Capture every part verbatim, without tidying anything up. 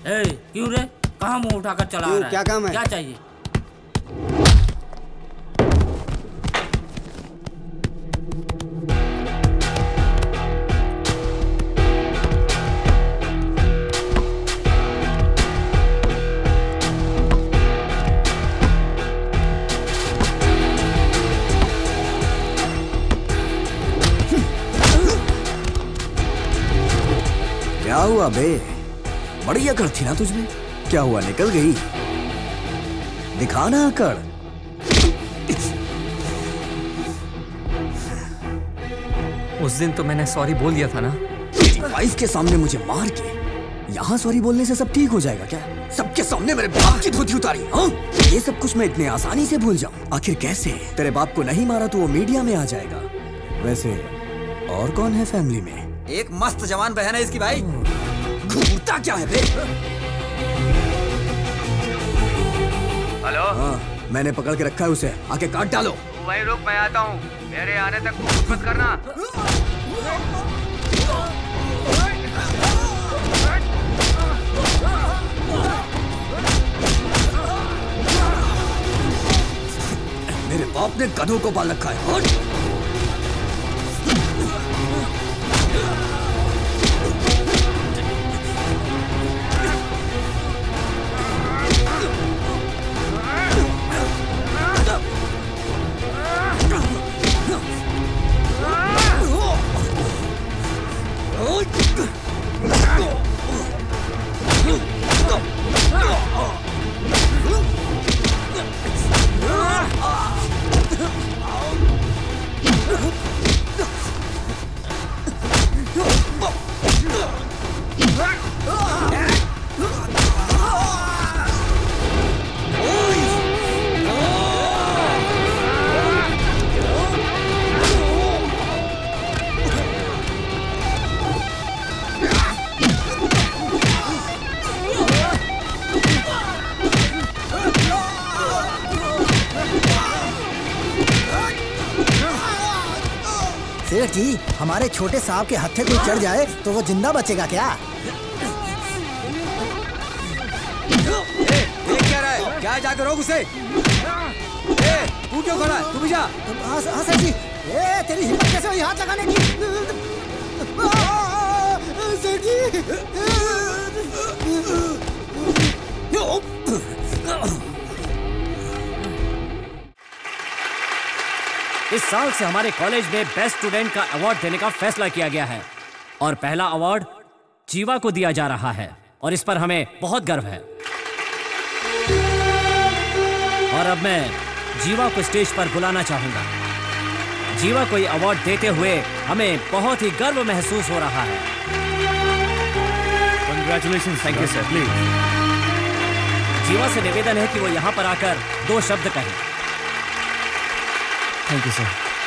ए, क्यों रे? कहाँ मुंह उठाकर चला रहा है? क्या काम है? क्या चाहिए? क्या हुआ बे? बड़ी अकड़ थी ना तुझमें। क्या हुआ, निकल गई? दिखाना अकड़। उस दिन तो मैंने सॉरी बोल दिया था ना। वाइफ के सामने मुझे मार के यहाँ सॉरी बोलने से सब ठीक हो जाएगा क्या? सबके सामने मेरे बाप की धोती उतारी। हाँ, ये सब कुछ मैं इतने आसानी से भूल जाऊं? आखिर कैसे? तेरे बाप को नहीं मारा तो वो मीडिया में आ जाएगा। वैसे और कौन है फैमिली में? एक मस्त जवान बहन है इसकी भाई। घूरता क्या है बे? हेलो। हाँ, मैंने पकड़ के रखा है उसे, आके काट डालो। वहीं रुक, मैं आता हूँ। मेरे आने तक कुछ मत करना। मेरे बाप ने गधों को पाल रखा है। हट! सेठ जी, हमारे छोटे साहब के हत्थे कोई चढ़ जाए तो वो जिंदा बचेगा क्या? ए, देख क्या रहा है? क्या जाकर रोक उसे। ए, तू क्यों खड़ा है? तू भी जा। हाँ हाँ सेठ जी। ए, तेरी हिम्मत कैसे हुई हाथ लगाने की? सेठ जी। इस साल से हमारे कॉलेज में बेस्ट स्टूडेंट का अवार्ड देने का फैसला किया गया है और पहला अवार्ड जीवा को दिया जा रहा है और इस पर हमें बहुत गर्व है। और अब मैं जीवा को स्टेज पर बुलाना चाहूंगा। जीवा को ये अवार्ड देते हुए हमें बहुत ही गर्व महसूस हो रहा है। Congratulations, thank you sir. Please. Jeeva से निवेदन है कि वो यहाँ पर आकर दो शब्द कहें। Thank you sir.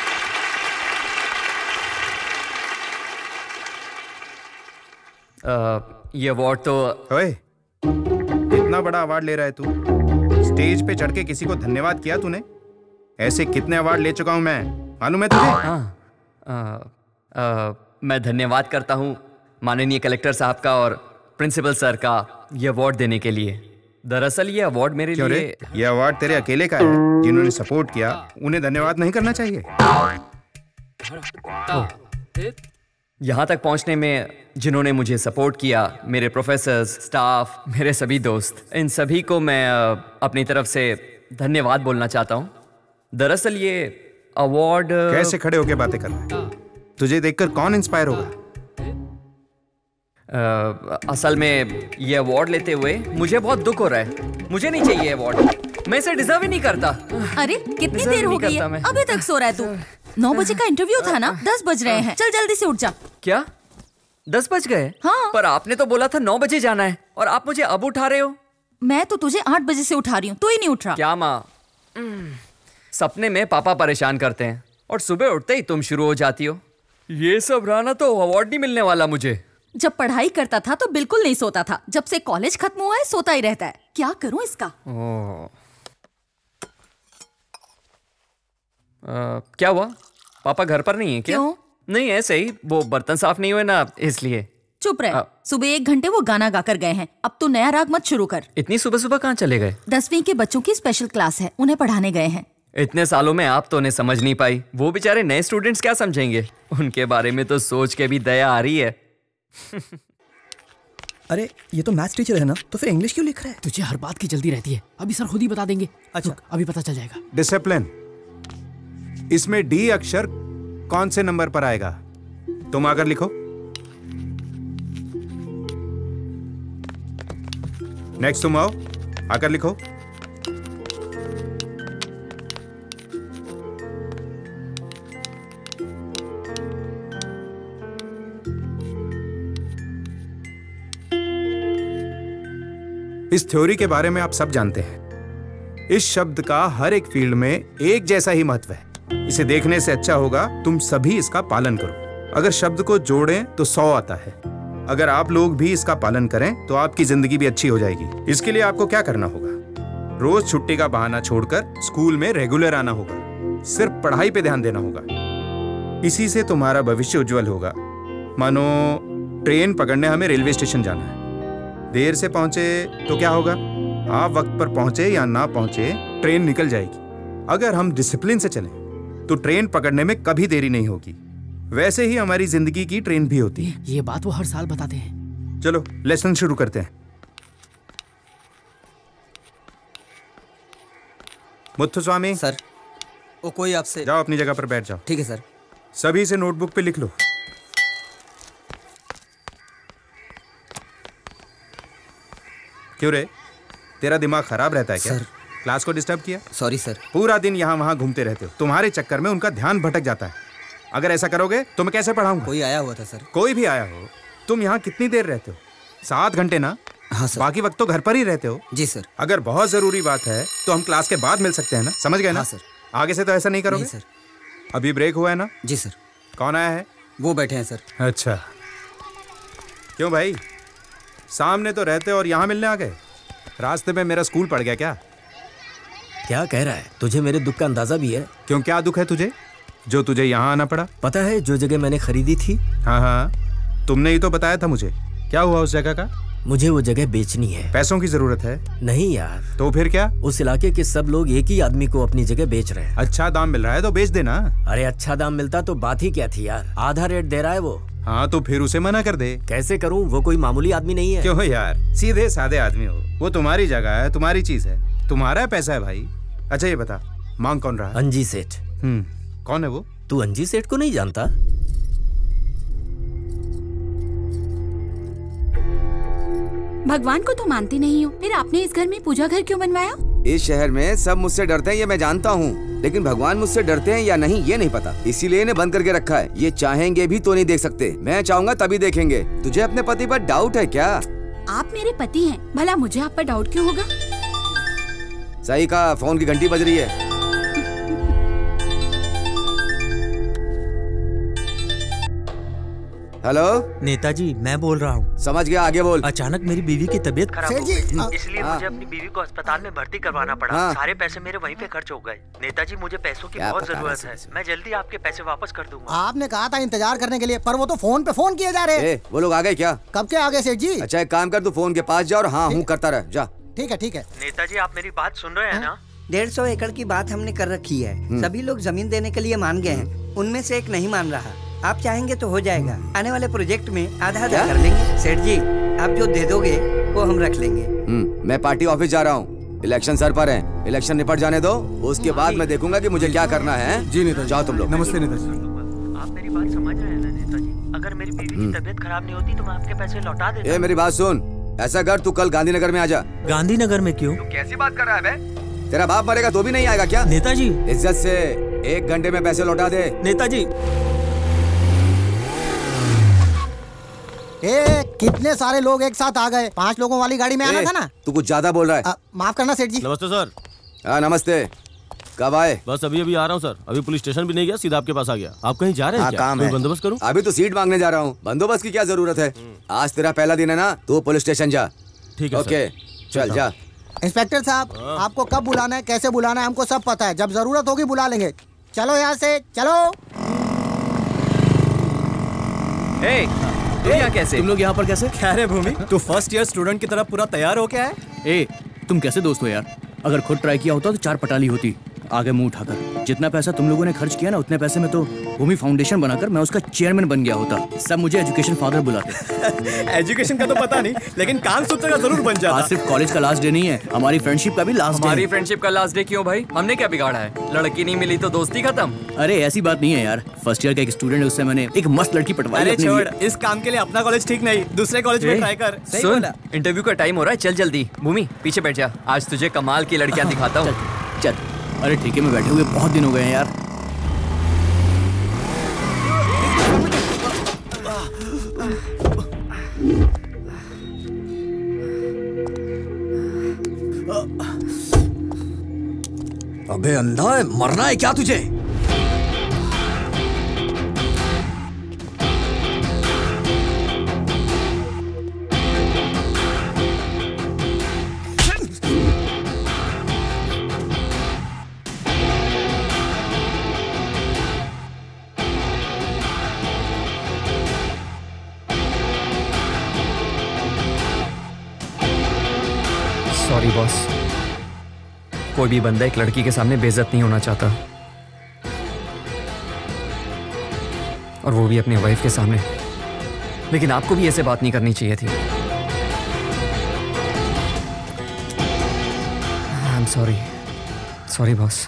ये अवार्ड तो ओए, इतना बड़ा अवार्ड ले रहा है तू? स्टेज पे चढ़ के किसी को धन्यवाद किया तूने? ऐसे कितने अवार्ड ले चुका हूं मैं, मालूम है तुझे? हाँ, आ, आ, मैं धन्यवाद करता हूँ माननीय कलेक्टर साहब का और प्रिंसिपल सर का ये अवार्ड देने के लिए। दरअसल ये अवार्ड मेरे क्यों लिए रे? ये अवार्ड तेरे अकेले का है। जिन्होंने सपोर्ट किया उन्हें धन्यवाद नहीं करना चाहिए? यहाँ तक पहुँचने में जिन्होंने मुझे सपोर्ट किया, मेरे प्रोफेसर्स, स्टाफ, मेरे सभी दोस्त, इन सभी को मैं अ, अपनी तरफ से धन्यवाद बोलना चाहता हूँ। दरअसल ये अवार्ड कैसे खड़े होके बातें कर रहा है? तुझे देखकर कौन इंस्पायर होगा? अ, असल में ये अवार्ड लेते हुए मुझे बहुत दुख हो रहा है। मुझे नहीं चाहिए अवार्ड, मैं इसे डिजर्व ही नहीं करता। अरे कितनी Deserve देर हो नहीं गई करता है, मैं। अभी तक सो रहा है तू? नौ बजे का इंटरव्यू था ना, दस बज रहे हैं, चल जल्दी से उठ जा। क्या दस बज गए? हाँ। पर आपने तो बोला था नौ बजे जाना है और आप मुझे अब उठा रहे हो। मैं तो तुझे आठ बजे से उठा रही हूँ, तू ही नहीं उठ रहा। क्या माँ, सपने में पापा परेशान करते हैं और सुबह उठते ही तुम शुरू हो जाती हो। ये सब रहना तो अवार्ड नहीं मिलने वाला मुझे। जब पढ़ाई करता था तो बिल्कुल नहीं सोता था, जब से कॉलेज खत्म हुआ है सोता ही रहता है। क्या करूं इसका? ओह। आ, क्या हुआ? पापा घर पर नहीं है क्या? क्यों? नहीं, ऐसे ही, वो बर्तन साफ नहीं हुए ना, इसलिए। चुप रहे। सुबह एक घंटे वो गाना गाकर गए हैं, अब तू नया राग मत शुरू कर। इतनी सुबह सुबह कहाँ चले गए? दसवीं के बच्चों की स्पेशल क्लास है, उन्हें पढ़ाने गए हैं। इतने सालों में आप तो उन्हें समझ नहीं पाई, वो बेचारे नए स्टूडेंट्स क्या समझेंगे? उनके बारे में तो सोच के भी दया आ रही है। अरे ये तो मैथ्स टीचर है ना, तो फिर इंग्लिश क्यों लिख रहा है? तुझे हर बात की जल्दी रहती है, अभी सर खुद ही बता देंगे। अच्छा अभी पता चल जाएगा। डिसिप्लिन, इसमें डी अक्षर कौन से नंबर पर आएगा? तुम आकर लिखो। नेक्स्ट तुम आओ, आकर लिखो। इस थ्योरी के बारे में आप सब जानते हैं। इस शब्द का हर एक फील्ड में एक जैसा ही महत्व है। इसे देखने से अच्छा होगा तुम सभी इसका पालन करो। अगर शब्द को जोड़ें तो सौ आता है। अगर आप लोग भी इसका पालन करें तो आपकी जिंदगी भी अच्छी हो जाएगी। इसके लिए आपको क्या करना होगा? रोज छुट्टी का बहाना छोड़कर स्कूल में रेगुलर आना होगा। सिर्फ पढ़ाई पे ध्यान देना होगा। इसी से तुम्हारा भविष्य उज्जवल होगा। मानो ट्रेन पकड़ने हमें रेलवे स्टेशन जाना है। देर से पहुंचे तो क्या होगा? आप वक्त पर पहुंचे या ना पहुंचे, ट्रेन निकल जाएगी। अगर हम डिसिप्लिन से चलें तो ट्रेन पकड़ने में कभी देरी नहीं होगी। वैसे ही हमारी जिंदगी की ट्रेन भी होती है। ये बात वो हर साल बताते हैं। चलो लेसन शुरू करते हैं। मुत्थुस्वामी सर, वो कोई आपसे। जाओ अपनी जगह पर बैठ जाओ। ठीक है सर। सभी से नोटबुक पे लिख लो। क्यों रे, तेरा दिमाग खराब रहता है क्या? सर, क्लास को डिस्टर्ब किया? Sorry sir. पूरा दिन यहाँ वहाँ घूमते रहते हो, तुम्हारे चक्कर में उनका ध्यान भटक जाता है। अगर ऐसा करोगे तो मैं कैसे पढ़ाऊंगा? कोई आया हुआ था सर। कोई भी आया हो, तुम यहाँ कितनी देर रहते हो? सात घंटे ना? हाँ सर। बाकी वक्त तो घर पर ही रहते हो। जी सर। अगर बहुत जरूरी बात है तो हम क्लास के बाद मिल सकते हैं ना? समझ गए ना? हाँ सर। आगे से तो ऐसा नहीं करोगे? नहीं सर। अभी ब्रेक हुआ है ना? जी सर। कौन आया है? वो बैठे हैं सर। अच्छा, क्यों भाई, सामने तो रहते और यहाँ मिलने आ गए? रास्ते में मेरा स्कूल पड़ गया क्या? क्या कह रहा है? तुझे मेरे दुख का अंदाजा भी है? क्यों, क्या दुख है तुझे जो तुझे यहाँ आना पड़ा? पता है जो जगह मैंने खरीदी थी? हाँ हाँ, तुमने ही तो बताया था मुझे। क्या हुआ उस जगह का? मुझे वो जगह बेचनी है। पैसों की जरूरत है? नहीं यार। तो फिर क्या? उस इलाके के सब लोग एक ही आदमी को अपनी जगह बेच रहे हैं। अच्छा दाम मिल रहा है तो बेच देना। अरे अच्छा दाम मिलता तो बात ही क्या थी यार, आधा रेट दे रहा है वो। हाँ तो फिर उसे मना कर दे। कैसे करूँ, वो कोई मामूली आदमी नहीं है। क्यों यार, सीधे साधे आदमी हो। वो तुम्हारी जगह है, तुम्हारी चीज है, तुम्हारा पैसा है भाई। अच्छा ये बता, मांग कौन रहा है? अंजी सेठ। हम्म, कौन है वो? तू अंजी सेठ को नहीं जानता? भगवान को तो मानती नहीं हो, फिर आपने इस घर में पूजा घर क्यों बनवाया? इस शहर में सब मुझसे डरते हैं ये मैं जानता हूँ, लेकिन भगवान मुझसे डरते हैं या नहीं ये नहीं पता, इसीलिए इन्हें बंद करके रखा है। ये चाहेंगे भी तो नहीं देख सकते, मैं चाहूंगा तभी देखेंगे। तुझे अपने पति पर डाउट है क्या? आप मेरे पति हैं, भला मुझे आप पर डाउट क्यों होगा? सही कहा, फोन की घंटी बज रही है। हेलो नेताजी, मैं बोल रहा हूँ। समझ गया, आगे बोल। अचानक मेरी बीवी की तबीयत खराब हो गई, इसलिए हाँ। मुझे अपनी बीवी को अस्पताल में भर्ती करवाना पड़ा। हाँ। सारे पैसे मेरे वहीं पे खर्च हो गए। नेताजी मुझे पैसों की बहुत जरूरत है, मैं जल्दी आपके पैसे वापस कर दूंगा। आपने कहा था इंतजार करने के लिए, पर वो तो फोन पे फोन किए जा रहे हैं। वो लोग आ गए क्या? कब के आ गए सेठ जी? अच्छा एक काम कर, तू फोन के पास जा और हाँ हूँ करता रह, जा। ठीक है ठीक है। नेताजी आप मेरी बात सुन रहे हैं ना? डेढ़ सौ एकड़ की बात हमने कर रखी है, सभी लोग जमीन देने के लिए मान गए हैं, उनमें से एक नहीं मान रहा। आप चाहेंगे तो हो जाएगा, आने वाले प्रोजेक्ट में आधा आधा कर लेंगे। सेठ जी आप जो दे दोगे वो हम रख लेंगे। मैं पार्टी ऑफिस जा रहा हूँ, इलेक्शन सर पर है, इलेक्शन निपट जाने दो, उसके बाद मैं देखूंगा कि मुझे क्या करना है। जी नेता, जाओ तुम लोग। नमस्ते नेताजी। आप मेरी बात समझ रहे हैं ना नेताजी? अगर मेरी बीवी की तबीयत खराब नहीं होती तो मैं आपके पैसे लौटा देता। ए मेरी बात सुन, ऐसा कर तू कल गांधीनगर में आ जा। गांधीनगर में क्यों? कैसी बात कर रहा है बे? तेरा बाप मरेगा तो भी नहीं आएगा क्या? नेताजी इज्जत से एक घंटे में पैसे लौटा दे। नेताजी ए, कितने सारे लोग एक साथ आ गए, पांच लोगों वाली गाड़ी में आना था ना। तू कुछ ज्यादा बोल रहा है। आ, माफ करना सेठ जी। नमस्ते सर। हाँ नमस्ते, कब आए? बस अभी अभी आ रहा हूँ सर, अभी पुलिस स्टेशन भी नहीं गया, सीधा आपके पास आ गया। आप कहीं जा रहे हैं हाँ, क्या? काम कोई है। बंदोबस्त करूँ? अभी तो सीट मांगने जा रहा हूँ, बंदोबस्त की क्या जरूरत है? आज तेरा पहला दिन है ना, तू पुलिस स्टेशन जा। ठीक है ओके चल जा। इंस्पेक्टर साहब आपको कब बुलाना है, कैसे बुलाना है, हमको सब पता है, जब जरूरत होगी बुला लेंगे। चलो यहाँ से चलो। ए, तुम यहाँ कैसे? तुम लोग यहाँ पर कैसे? क्या रे भूमि, तू फर्स्ट ईयर स्टूडेंट की तरह पूरा तैयार हो क्या है? ए, तुम कैसे दोस्त हो यार? अगर खुद ट्राई किया होता तो चार पटाली होती। आगे मुंह उठाकर। जितना पैसा तुम लोगों ने खर्च किया ना, उतने पैसे में तो भूमि फाउंडेशन बनाकर मैं उसका चेयरमैन बन गया होता। सब मुझे एजुकेशन फादर बुलाते। एजुकेशन का तो पता नहीं, लेकिन काम सूत्र का जरूर बन जाता। आज सिर्फ कॉलेज का लास्ट डे नहीं है, हमारी फ्रेंडशिप का भी लास्ट डे। हमारी फ्रेंडशिप का लास्ट डे क्यों भाई? हमने क्या बिगाड़ा है? लड़की नहीं मिली तो दोस्ती खत्म? अरे ऐसी बात नहीं है यार। फर्स्ट ईयर का एक स्टूडेंट है, उससे मैंने एक मस्त लड़की पटवाई। अरे छोड़, इस काम के लिए अपना कॉलेज ठीक नहीं, दूसरे कॉलेज में ट्राई कर। सुन, इंटरव्यू का टाइम हो रहा है, चल जल्दी। भूमि पीछे बैठ जा, आज तुझे कमाल की लड़कियां दिखाता हूँ। चल। अरे ठीक है, मैं बैठे हुए बहुत दिन हो गए हैं यार। अबे अंधा है, मरना है क्या तुझे? सॉरी बॉस, कोई भी बंदा एक लड़की के सामने बेइज्जत नहीं होना चाहता, और वो भी अपनी वाइफ के सामने। लेकिन आपको भी ऐसे बात नहीं करनी चाहिए थी। I am sorry, sorry boss.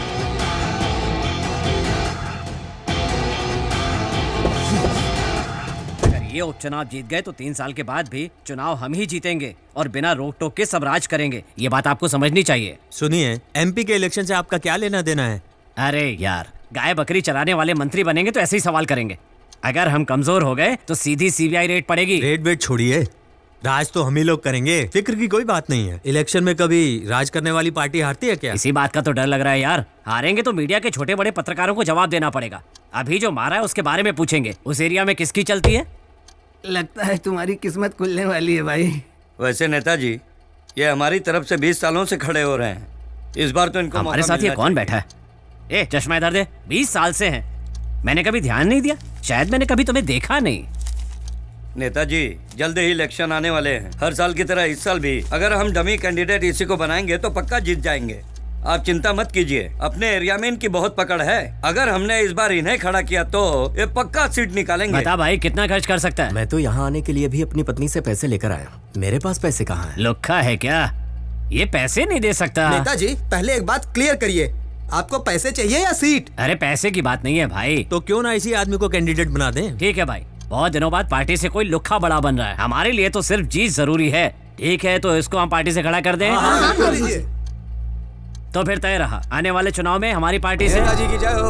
ये उपचुनाव जीत गए तो तीन साल के बाद भी चुनाव हम ही जीतेंगे और बिना रोक टोक के सब राज करेंगे। ये बात आपको समझनी चाहिए। सुनिए, एमपी के इलेक्शन से आपका क्या लेना देना है? अरे यार, गाय बकरी चलाने वाले मंत्री बनेंगे तो ऐसे ही सवाल करेंगे। अगर हम कमजोर हो गए तो सीधी सीबीआई रेड पड़ेगी। रेड वेट छोड़िए, राज तो हम ही लोग करेंगे, फिक्र की कोई बात नहीं है। इलेक्शन में कभी राज करने वाली पार्टी हारती है क्या? इसी बात का तो डर लग रहा है यार। हारेंगे तो मीडिया के छोटे बड़े पत्रकारों को जवाब देना पड़ेगा। अभी जो मारा है उसके बारे में पूछेंगे। उस एरिया में किसकी चलती है? लगता है तुम्हारी किस्मत खुलने वाली है भाई। वैसे नेताजी, ये हमारी तरफ से बीस सालों से खड़े हो रहे हैं, इस बार तो इनको हमारे साथ ये कौन बैठा है? ए चश्मा इधर दे। बीस साल से हैं, मैंने कभी ध्यान नहीं दिया, शायद मैंने कभी तुम्हें देखा नहीं। नेताजी, जल्द ही इलेक्शन आने वाले हैं। हर साल की तरह इस साल भी अगर हम डमी कैंडिडेट इसी को बनाएंगे तो पक्का जीत जाएंगे। आप चिंता मत कीजिए, अपने एरिया में इनकी बहुत पकड़ है। अगर हमने इस बार इन्हें खड़ा किया तो ये पक्का सीट निकालेंगे। बता भाई, कितना खर्च कर सकता है? मैं तो यहाँ आने के लिए भी अपनी पत्नी से पैसे लेकर आया, मेरे पास पैसे कहाँ हैं? लुक्खा है क्या? ये पैसे नहीं दे सकता। नेताजी, पहले एक बात क्लियर करिए, आपको पैसे चाहिए या सीट? अरे पैसे की बात नहीं है भाई। तो क्यों ना इसी आदमी को कैंडिडेट बना दें? ठीक है भाई, बहुत दिनों बाद पार्टी से कोई लुक्खा बड़ा बन रहा है, हमारे लिए तो सिर्फ जीत जरूरी है। ठीक है, तो इसको हम पार्टी से खड़ा कर दें। हाँ, कर दीजिए। तो फिर तय रहा, आने वाले चुनाव में हमारी पार्टी से। नेताजी की जय हो।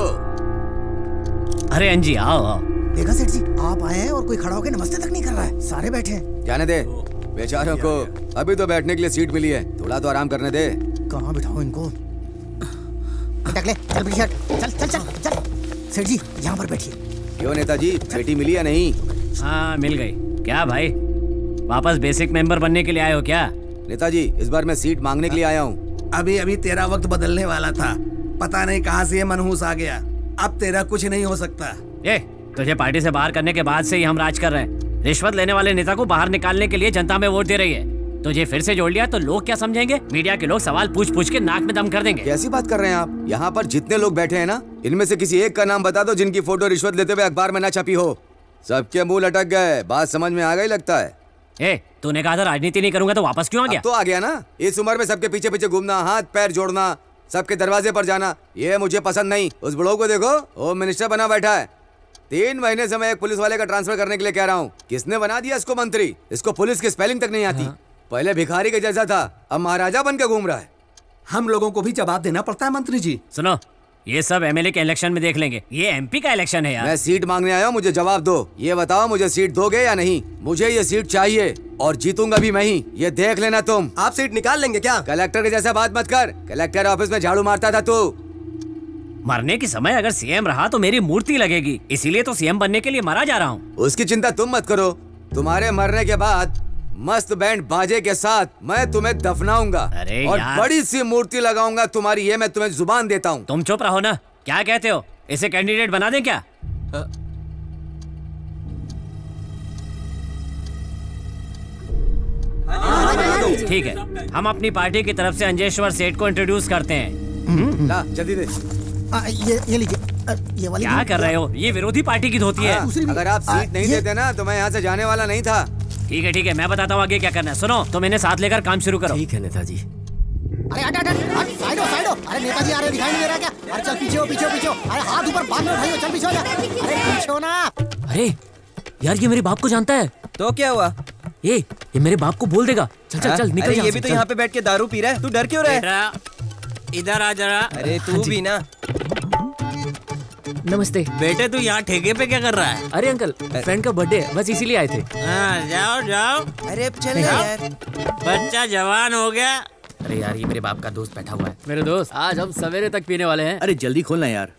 अरे अंजी आओ आओ। देखा सेठ जी, आप आए हैं और कोई खड़ा होकर नमस्ते तक नहीं कर रहा है, सारे बैठे हैं। जाने दे बेचारों को, अभी तो बैठने के लिए सीट मिली है, थोड़ा तो आराम करने दे। कहाँ बिठाओ इनको? टकले, चल पीछे हट, चल चल चल चल। सेठ जी यहाँ पर बैठिए। क्यों नेताजी, बेटी मिली या नहीं? हाँ मिल गई। क्या भाई, वापस बेसिक मेंबर बनने के लिए आए हो क्या? नेताजी, इस बार मैं सीट मांगने के लिए आया हूँ। अभी अभी तेरा वक्त बदलने वाला था, पता नहीं कहाँ से ये मनहूस आ गया। अब तेरा कुछ नहीं हो सकता। ए, तुझे पार्टी से बाहर करने के बाद से ही हम राज कर रहे हैं। रिश्वत लेने वाले नेता को बाहर निकालने के लिए जनता में वोट दे रही है। तुझे फिर से जोड़ लिया तो लोग क्या समझेंगे? मीडिया के लोग सवाल पूछ पूछ के नाक में दम कर देंगे। कैसी बात कर रहे हैं आप? यहाँ पर जितने लोग बैठे हैं ना, इनमें से किसी एक का नाम बता दो जिनकी फोटो रिश्वत लेते हुए अखबार में ना छपी हो। सबके मुंह लटक गए, बात समझ में आ गई लगता है। ए, तूने कहा था राजनीति नहीं करूंगा, तो वापस क्यों आ गया? अब तो आ गया ना। इस उम्र में सबके पीछे पीछे घूमना, हाथ पैर जोड़ना, सबके दरवाजे पर जाना, ये मुझे पसंद नहीं। उस बुढ़ो को देखो, होम मिनिस्टर बना बैठा है। तीन महीने से मैं एक पुलिस वाले का ट्रांसफर करने के लिए कह रहा हूँ, किसने बना दिया इसको मंत्री? इसको पुलिस की स्पेलिंग तक नहीं आती। हाँ। पहले भिखारी के जैसा था, अब महाराजा बन के घूम रहा है। हम लोगों को भी जवाब देना पड़ता है मंत्री जी। सुनो, ये सब एमएलए के इलेक्शन में देख लेंगे, ये एमपी का इलेक्शन है यार। मैं सीट मांगने आया हूँ, मुझे जवाब दो। ये बताओ, मुझे सीट दोगे या नहीं? मुझे ये सीट चाहिए और जीतूंगा भी मैं ही, ये देख लेना तुम। आप सीट निकाल लेंगे क्या? कलेक्टर के जैसा बात मत कर। कलेक्टर ऑफिस में झाड़ू मारता था तू। मरने के समय अगर सीएम रहा तो मेरी मूर्ति लगेगी, इसीलिए तो सीएम बनने के लिए मरा जा रहा हूँ। उसकी चिंता तुम मत करो, तुम्हारे मरने के बाद मस्त बैंड बाजे के साथ मैं तुम्हें दफनाऊंगा और बड़ी सी मूर्ति लगाऊंगा तुम्हारी, ये मैं तुम्हें जुबान देता हूँ। तुम चुप रहो ना, क्या कहते हो? इसे कैंडिडेट बना दें क्या? ठीक है, हम अपनी पार्टी की तरफ से अंजेश्वर सेठ को इंट्रोड्यूस करते हैं। ला जल्दी दे। आ, ये ये लीजिए, ये वाली क्या कर रहे हो? ये विरोधी पार्टी की धोती है। अगर आप सीट नहीं देते ना तो मैं यहाँ से जाने वाला नहीं था। ठीक है ठीक है, मैं बताता हूँ आगे क्या करना है। सुनो, तुम इन्हें साथ लेकर काम शुरू करो। ठीक है नेताजी। अरे हट हट हट, साइड हो साइड हो। अरे नेताजी आ रहे, दिखाई नहीं दे रहा क्या? अरे चल पीछे हो पीछे हो पीछे हो। अरे हाथ ऊपर बाद में उठाइए, चल पीछे हो जा। अरे पीछे हो ना। अरे यार, ये मेरे बाप को जानता है। तो क्या हुआ? ये ये मेरे बाप को बोल देगा। चल चल चल निकल। ये भी तो यहाँ पे बैठ के दारू पी रहा है, तू डर क्यों रहा है? इधर आ जरा। अरे तू भी ना। नमस्ते बेटे, तू यहाँ ठेके पे क्या कर रहा है? अरे अंकल, फ्रेंड का बर्थडे है, बस इसीलिए आए थे। हाँ, जाओ जाओ। अरे अब चल यार, बच्चा जवान हो गया। अरे यार, ये मेरे बाप का दोस्त बैठा हुआ है। मेरे दोस्त, आज हम सवेरे तक पीने वाले हैं। अरे जल्दी खोलना यार।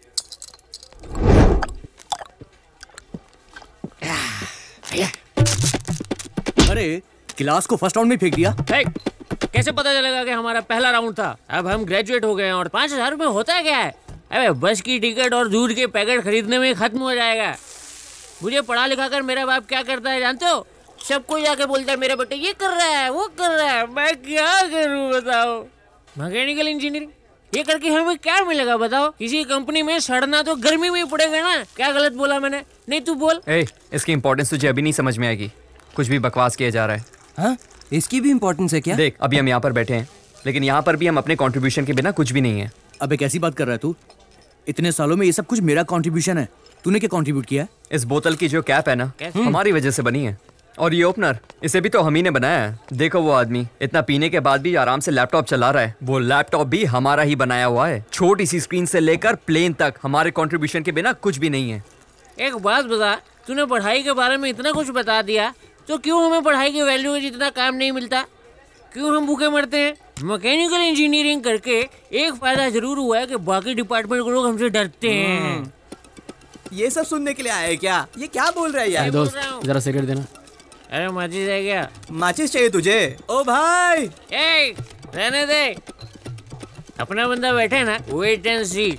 अरे गिलास को फर्स्ट राउंड में फेंक दिया। कैसे पता चलेगा कि हमारा पहला राउंड था? अब हम ग्रेजुएट हो गए हैं और पाँच हजार रुपए होता क्या है? अबे बस की टिकट और दूध के पैकेट खरीदने में खत्म हो जाएगा। मुझे पढ़ा लिखा कर मेरा बाप क्या करता है जानते हो? सबको जाके बोलता है मेरा बेटा ये कर रहा है वो कर रहा है। मैं क्या करूँ बताओ? मैकेनिकल इंजीनियरिंग ये करके हमें क्या मिलेगा बताओ? किसी कंपनी में सड़ना तो गर्मी में ही पड़ेगा ना। क्या गलत बोला मैंने? नहीं तू बोल। ए, इसकी इम्पोर्टेंस तुझे अभी नहीं समझ में आएगी। कुछ भी बकवास किया जा रहा है। हाँ? इसकी भी इम्पोर्टेंस है क्या? देख, अभी हम यहाँ पर बैठे हैं, लेकिन यहाँ पर भी हम अपने कंट्रीब्यूशन के बिना कुछ भी नहीं है। अबे कैसी बात कर रहा है तू? इतने सालों में ये सब कुछ मेरा कंट्रीब्यूशन है। तूने क्या कंट्रीब्यूट किया है? इस बोतल की जो कैप है ना, हमारी वजह से बनी है। और ये ओपनर, इसे भी तो हम ही ने बनाया है। देखो वो आदमी इतना पीने के बाद भी आराम से लैपटॉप चला रहा है। वो लैपटॉप भी हमारा ही बनाया हुआ है। छोटी सी स्क्रीन से लेकर प्लेन तक हमारे कंट्रीब्यूशन के बिना कुछ भी नहीं है। एक बात बता, तूने पढ़ाई के बारे में इतना कुछ बता दिया तो क्यों हमें पढ़ाई की वैल्यू में जितना काम नहीं मिलता? क्यों हम भूखे मरते हैं? मैकेनिकल इंजीनियरिंग करके एक फायदा जरूर हुआ है कि बाकी डिपार्टमेंट के लोग हमसे डरते हैं। ये सब सुनने के लिए आए क्या? ये क्या बोल रहा है यार? दोस्त जरा सिगरेट देना। अरे माचिस है क्या? माचिस चाहिए तुझे? ओ भाई, ए, रहने दे। अपना बंदा बैठे ना, wait and see.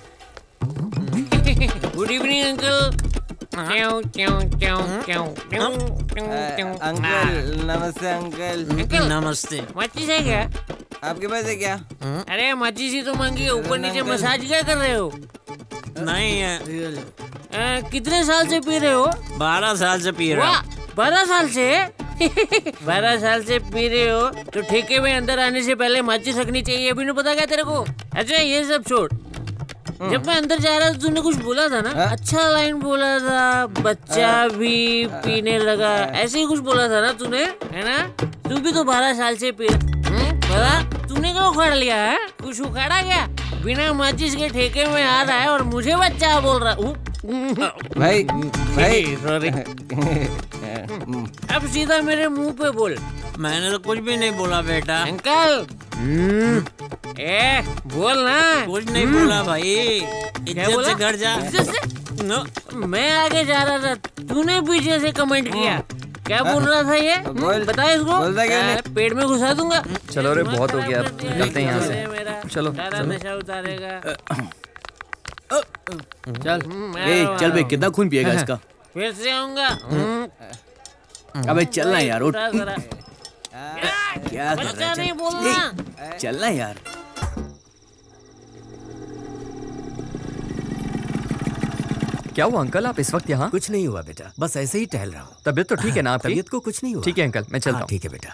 Good evening uncle. Uncle नमस्ते। अंकल अंकल नमस्ते। माचिस है क्या? आपके पास है क्या? अरे माचिस ही तो मांगी, ऊपर नीचे मसाज क्या कर रहे हो? नहीं है। आ, कितने साल से पी रहे हो? बारह साल से पी रहा हूँ। बारह साल से? बारह साल से पी रहे हो तो ठेके में अंदर आने से पहले माचिस रखनी चाहिए। अभी नहीं पता क्या तेरे को? अच्छा ये सब छोड़, जब मैं अंदर जा रहा था तूने कुछ बोला था ना? अच्छा लाइन बोला था, बच्चा भी पीने लगा, ऐसे ही कुछ बोला था ना तूने, है ना? तू भी तो बारह साल से पी पता? तूने क्या उखाड़ लिया है? कुछ उखाड़ा क्या? बिना माचिस के ठेके में आ रहा है और मुझे बच्चा बोल रहा है। भाई भाई सॉरी। अब सीधा मेरे मुंह पे बोल। मैंने तो कुछ भी नहीं बोला बेटा। अंकल ए बोल ना। कुछ नहीं बोला भाई। इज्जत से घर जा। इज्जत से? नो, मैं आगे जा रहा था, तूने पीछे से कमेंट किया। क्या बोल रहा था ये? बता इसको। पेट में घुसा दूंगा। चलो रे, बहुत हो गया, निकलते हैं यहाँ से। चलो नशा उतारेगा। चल ए, चल बे, कितना खून पिएगा इसका? फिर से आऊंगा। अबे चलना यार, उठ। क्या कर रहा है? नहीं बोलना। चलना यार। क्या हुआ अंकल, आप इस वक्त यहाँ? कुछ नहीं हुआ बेटा, बस ऐसे ही टहल रहा हूँ। तबीयत तो ठीक है ना आपकी? तबीयत को कुछ नहीं हुआ। ठीक है अंकल, मैं चलता हूँ। ठीक है बेटा।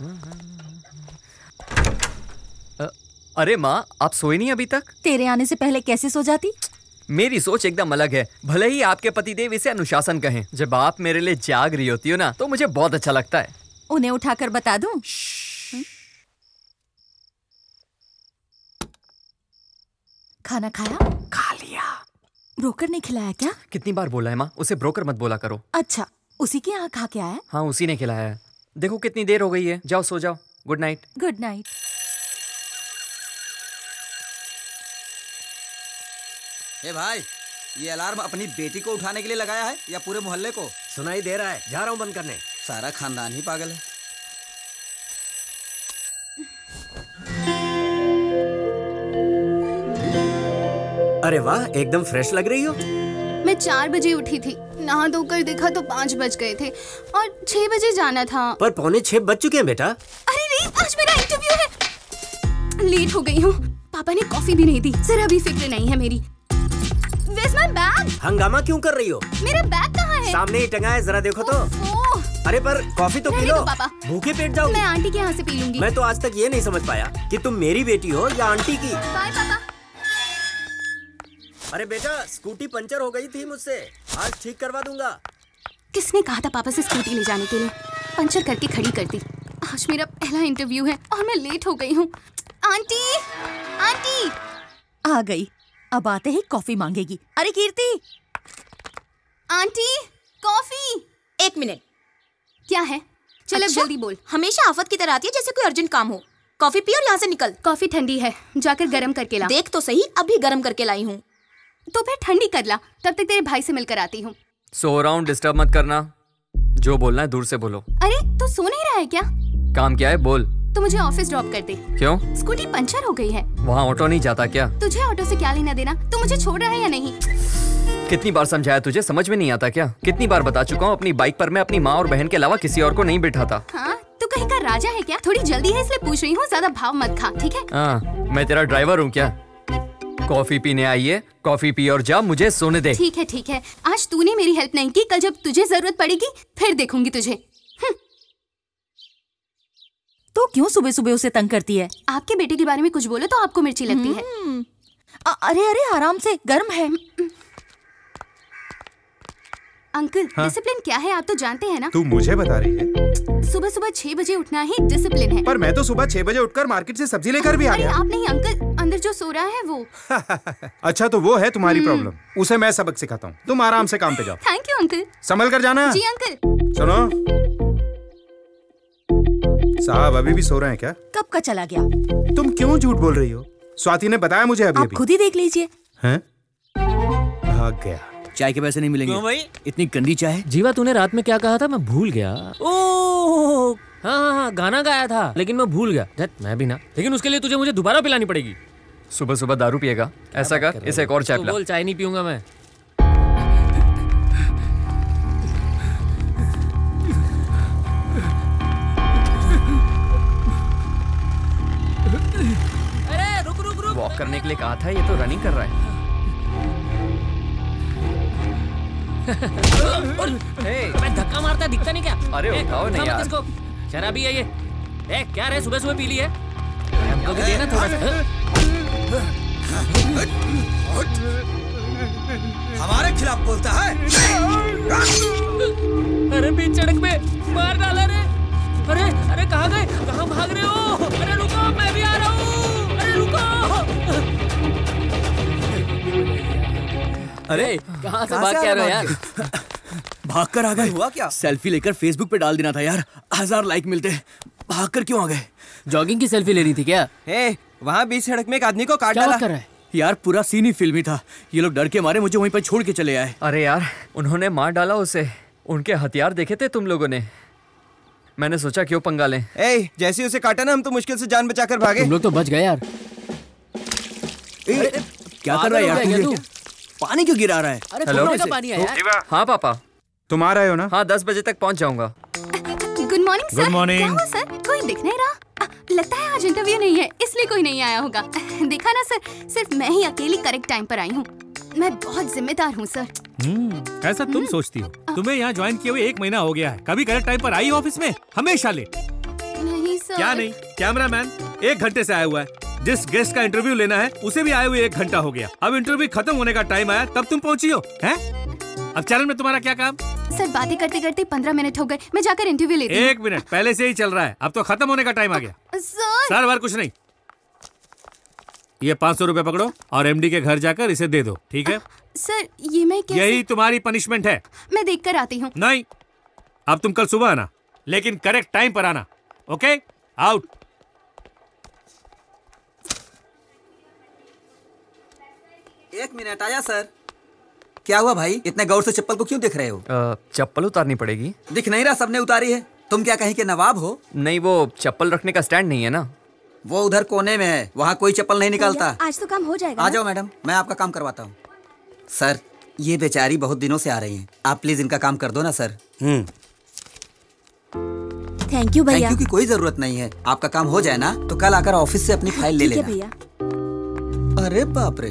अरे माँ, आप सोए नहीं अभी तक? तेरे आने से पहले कैसे सो जाती? मेरी सोच एकदम अलग है। भले ही आपके पतिदेव इसे अनुशासन कहें, जब आप मेरे लिए जाग रही होती हो ना तो मुझे बहुत अच्छा लगता है। उन्हें उठाकर बता दूं? खाना खाया? खा लिया। ब्रोकर ने खिलाया क्या? कितनी बार बोला है माँ, उसे ब्रोकर मत बोला करो। अच्छा, उसी के यहाँ खा के आया? हाँ, उसी ने खिलाया है। देखो कितनी देर हो गई है, जाओ सो जाओ। Good night. Good night. ए भाई, ये अलार्म अपनी बेटी को उठाने के लिए लगाया है या पूरे मोहल्ले को? सुनाई दे रहा है, जा रहा हूँ बंद करने। सारा खानदान ही पागल है। अरे वाह, एकदम फ्रेश लग रही हो। मैं चार बजे उठी थी, नहा धोकर देखा तो पाँच बज गए थे और छह बजे जाना था। पर पौने छह बज चुके हैं बेटा। अरे नहीं, आज मेरा इंटरव्यू है। लेट हो गई हूँ। पापा ने कॉफी भी नहीं दी। जरा भी फिक्र नहीं है मेरी। Where's my bag? हंगामा क्यों कर रही हो? मेरा बैग कहाँ है? सामने ही टंगा है, जरा देखो तो। अरे पर कॉफी तो पी लो, पापा। भूखे पेट जाओगी। मैं आंटी के यहाँ से पी लूंगी। मैं तो आज तक ये नहीं समझ पाया कि तुम मेरी बेटी हो या आंटी की। बाय पापा। अरे बेटा, स्कूटी पंचर हो गई थी मुझसे, आज ठीक करवा दूंगा। किसने कहा था पापा से स्कूटी ले जाने के लिए? पंचर करके खड़ी कर दी। आज मेरा पहला इंटरव्यू है और मैं लेट हो गई हूँ। आंटी, आंटी आ गई। अब आते ही कॉफी मांगेगी। अरे कीर्ति, आंटी कॉफी। एक मिनट। क्या है? चल अच्छा? जल्दी बोल। हमेशा आफत की तरह आती है जैसे कोई अर्जेंट काम हो। कॉफी पी और यहाँ से निकल। कॉफी ठंडी है, जाकर गरम करके ला। देख तो सही, अभी गरम करके लाई हूँ। तो फिर ठंडी कर ला, तब तक तेरे भाई से मिलकर आती हूँ। सो रहा हूँ, डिस्टर्ब मत करना। जो बोलना है दूर से बोलो। अरे तू सो नहीं रहा है क्या? काम क्या है बोल। तो मुझे ऑफिस ड्रॉप कर दे। क्यों? स्कूटी पंचर हो गई है। वहाँ ऑटो नहीं जाता क्या? तुझे ऑटो से क्या लेना देना? तू मुझे छोड़ रहा है या नहीं? कितनी बार समझाया तुझे, समझ में नहीं आता क्या? कितनी बार बता चुका हूँ, अपनी बाइक पर मैं अपनी माँ और बहन के अलावा किसी और को नहीं बिठाता। हाँ, तू कहीं का राजा है क्या? थोड़ी जल्दी है इसलिए पूछ रही हूँ, ज्यादा भाव मत खा, ठीक है? हाँ, मैं तेरा ड्राइवर हूँ क्या? कॉफी पीने आई है, कॉफी पी और जा, मुझे सोने दे। ठीक है ठीक है, आज तूने मेरी हेल्प नहीं की, कल जब तुझे जरूरत पड़ेगी फिर देखूंगी तुझे। तो क्यों सुबह सुबह उसे तंग करती है? आपके बेटे के बारे में कुछ बोलो तो आपको मिर्ची लगती है। अ- अरे अरे आराम से, गर्म है। अंकल, हाँ? डिसिप्लिन क्या है आप तो जानते हैं ना? तू मुझे बता रही है? सुबह सुबह छह बजे उठना ही डिसिप्लिन है। पर मैं तो सुबह छह बजे उठकर मार्केट से सब्जी लेकर भी आ अरे गया। आप नहीं अंकल, अंदर जो सो रहा है वो। अच्छा तो वो है तुम्हारी प्रॉब्लम, उसे मैं सबक सिखाता हूँ। तुम आराम से काम पे जाओ। Thank you uncle. संभल कर जाना। जी अंकल। सुनो, साहब अभी भी सो रहे हैं क्या? कब का चला गया? तुम क्यों झूठ बोल रही हो? स्वाति ने बताया मुझे अभी आप अभी। खुद ही देख लीजिए। हैं? भाग गया। चाय के पैसे नहीं मिलेंगे। क्यों भाई? इतनी गंदी चाय। जीवा, तूने रात में क्या कहा था? मैं भूल गया। ओह हाँ हाँ हाँ, गाना गाया था लेकिन मैं भूल गया। धत, मैं भी ना। लेकिन उसके लिए तुझे मुझे दोबारा पिलानी पड़ेगी। सुबह सुबह दारू पिएगा? ऐसा कर, इसे एक और चाय पिला। बोल, चाय नहीं पीऊंगा मैं। अरे रुक रुक रुक। वॉक करने के लिए कहा था, ये तो रनिंग कर रहा है। मैं धक्का मारता दिखता नहीं क्या? अरे उठाओ नहीं यार। इसको शराबी है ये। ए, क्या रे सुबह सुबह पी ली है? हमको भी देना थोड़ा सा। हमारे खिलाफ बोलता है? अरे बीच सड़क पे मार डाला रे। अरे अरे कहाँ गए? कहाँ भाग रहे हो? अरे रुको, मैं भी आ रहा हूँ। अरे रुको। अरे कहाँ से भाग के आ रहे हो यार? भाग कर आ गए। हुआ क्या? सेल्फी लेकर फेसबुक पे डाल देना था यार, हजार लाइक मिलते। भाग कर क्यों आ गए? जॉगिंग की सेल्फी लेनी थी क्या? ए, वहाँ बीच सड़क में एक आदमी को काट क्या डाला। बात कर रहा है? यार पूरा सीन ही फिल्मी था। ये लोग डर के मारे मुझे वहीं पर छोड़ के चले आए। अरे यार, उन्होंने मार डाला उसे। उनके हथियार देखे थे तुम लोगों ने? मैंने सोचा क्यों पंगा लें। ए, जैसे उसे काटा ना, हम तो मुश्किल से जान बचाकर भागे। तुम लोग तो बच गए यार। ए, क्या कर रहा है यार तू? पानी क्यों गिरा रहा है? अरे हेलो? का पानी है यार। हाँ पापा। तुम आ रहे हो ना? हाँ, दस बजे तक पहुँच जाऊंगा। Good morning sir. Good morning. क्या हुआ सर? कोई दिख नहीं रहा? आ, लगता है आज इंटरव्यू नहीं है, इसलिए कोई नहीं आया होगा। देखा ना सर, सिर्फ मैं ही अकेली करेक्ट टाइम पर आई हूँ। मैं बहुत जिम्मेदार हूँ सर। हम्म, ऐसा तुम सोचती हो? तुम्हें यहाँ ज्वाइन किए हुए एक महीना हो गया है, कभी करेक्ट टाइम पर आई हो ऑफिस में? हमेशा लेट। नहीं सर। क्या नहीं? कैमरामैन एक घंटे से आया हुआ है। जिस गेस्ट का इंटरव्यू लेना है उसे भी आए हुए एक घंटा हो गया। अब इंटरव्यू खत्म होने का टाइम आया तब तुम पहुंची हो, हैं? अब चैनल में तुम्हारा क्या काम? सर बातें करते करते पंद्रह मिनट हो गए, मैं जाकर इंटरव्यू लेती हूँ। एक मिनट, पहले से ही चल रहा है, अब तो खत्म होने का टाइम आ गया। सर सर बार कुछ नहीं। ये पाँच सौ रुपए पकड़ो और एमडी के घर जाकर इसे दे दो, ठीक है? सर ये मैं कैसे? यही तुम्हारी पनिशमेंट है। मैं देख कर आती हूँ। नहीं, अब तुम कल सुबह आना, लेकिन करेक्ट टाइम पर आना। Okay, out. एक मिनट, आया सर। क्या हुआ भाई, इतने गौर से चप्पल को क्यों देख रहे हो? अ, चप्पल उतारनी पड़ेगी। दिख नहीं रहा, सबने उतारी है। तुम क्या कहीं के नवाब हो? नहीं, वो चप्पल रखने का स्टैंड नहीं है ना। वो उधर कोने में है, वहाँ कोई चप्पल नहीं निकालता। आज तो काम हो जाएगा। आ जाओ मैडम, मैं आपका काम करवाता हूँ। सर ये बेचारी बहुत दिनों से आ रही हैं, आप प्लीज इनका काम कर दो ना सर। हम्म थैंक यू भैया। थैंक यू की कोई जरूरत नहीं है। आपका काम हो जाए ना तो कल आकर ऑफिस से अपनी फाइल ले ठीक है लेना। भैया। अरे बाप रे,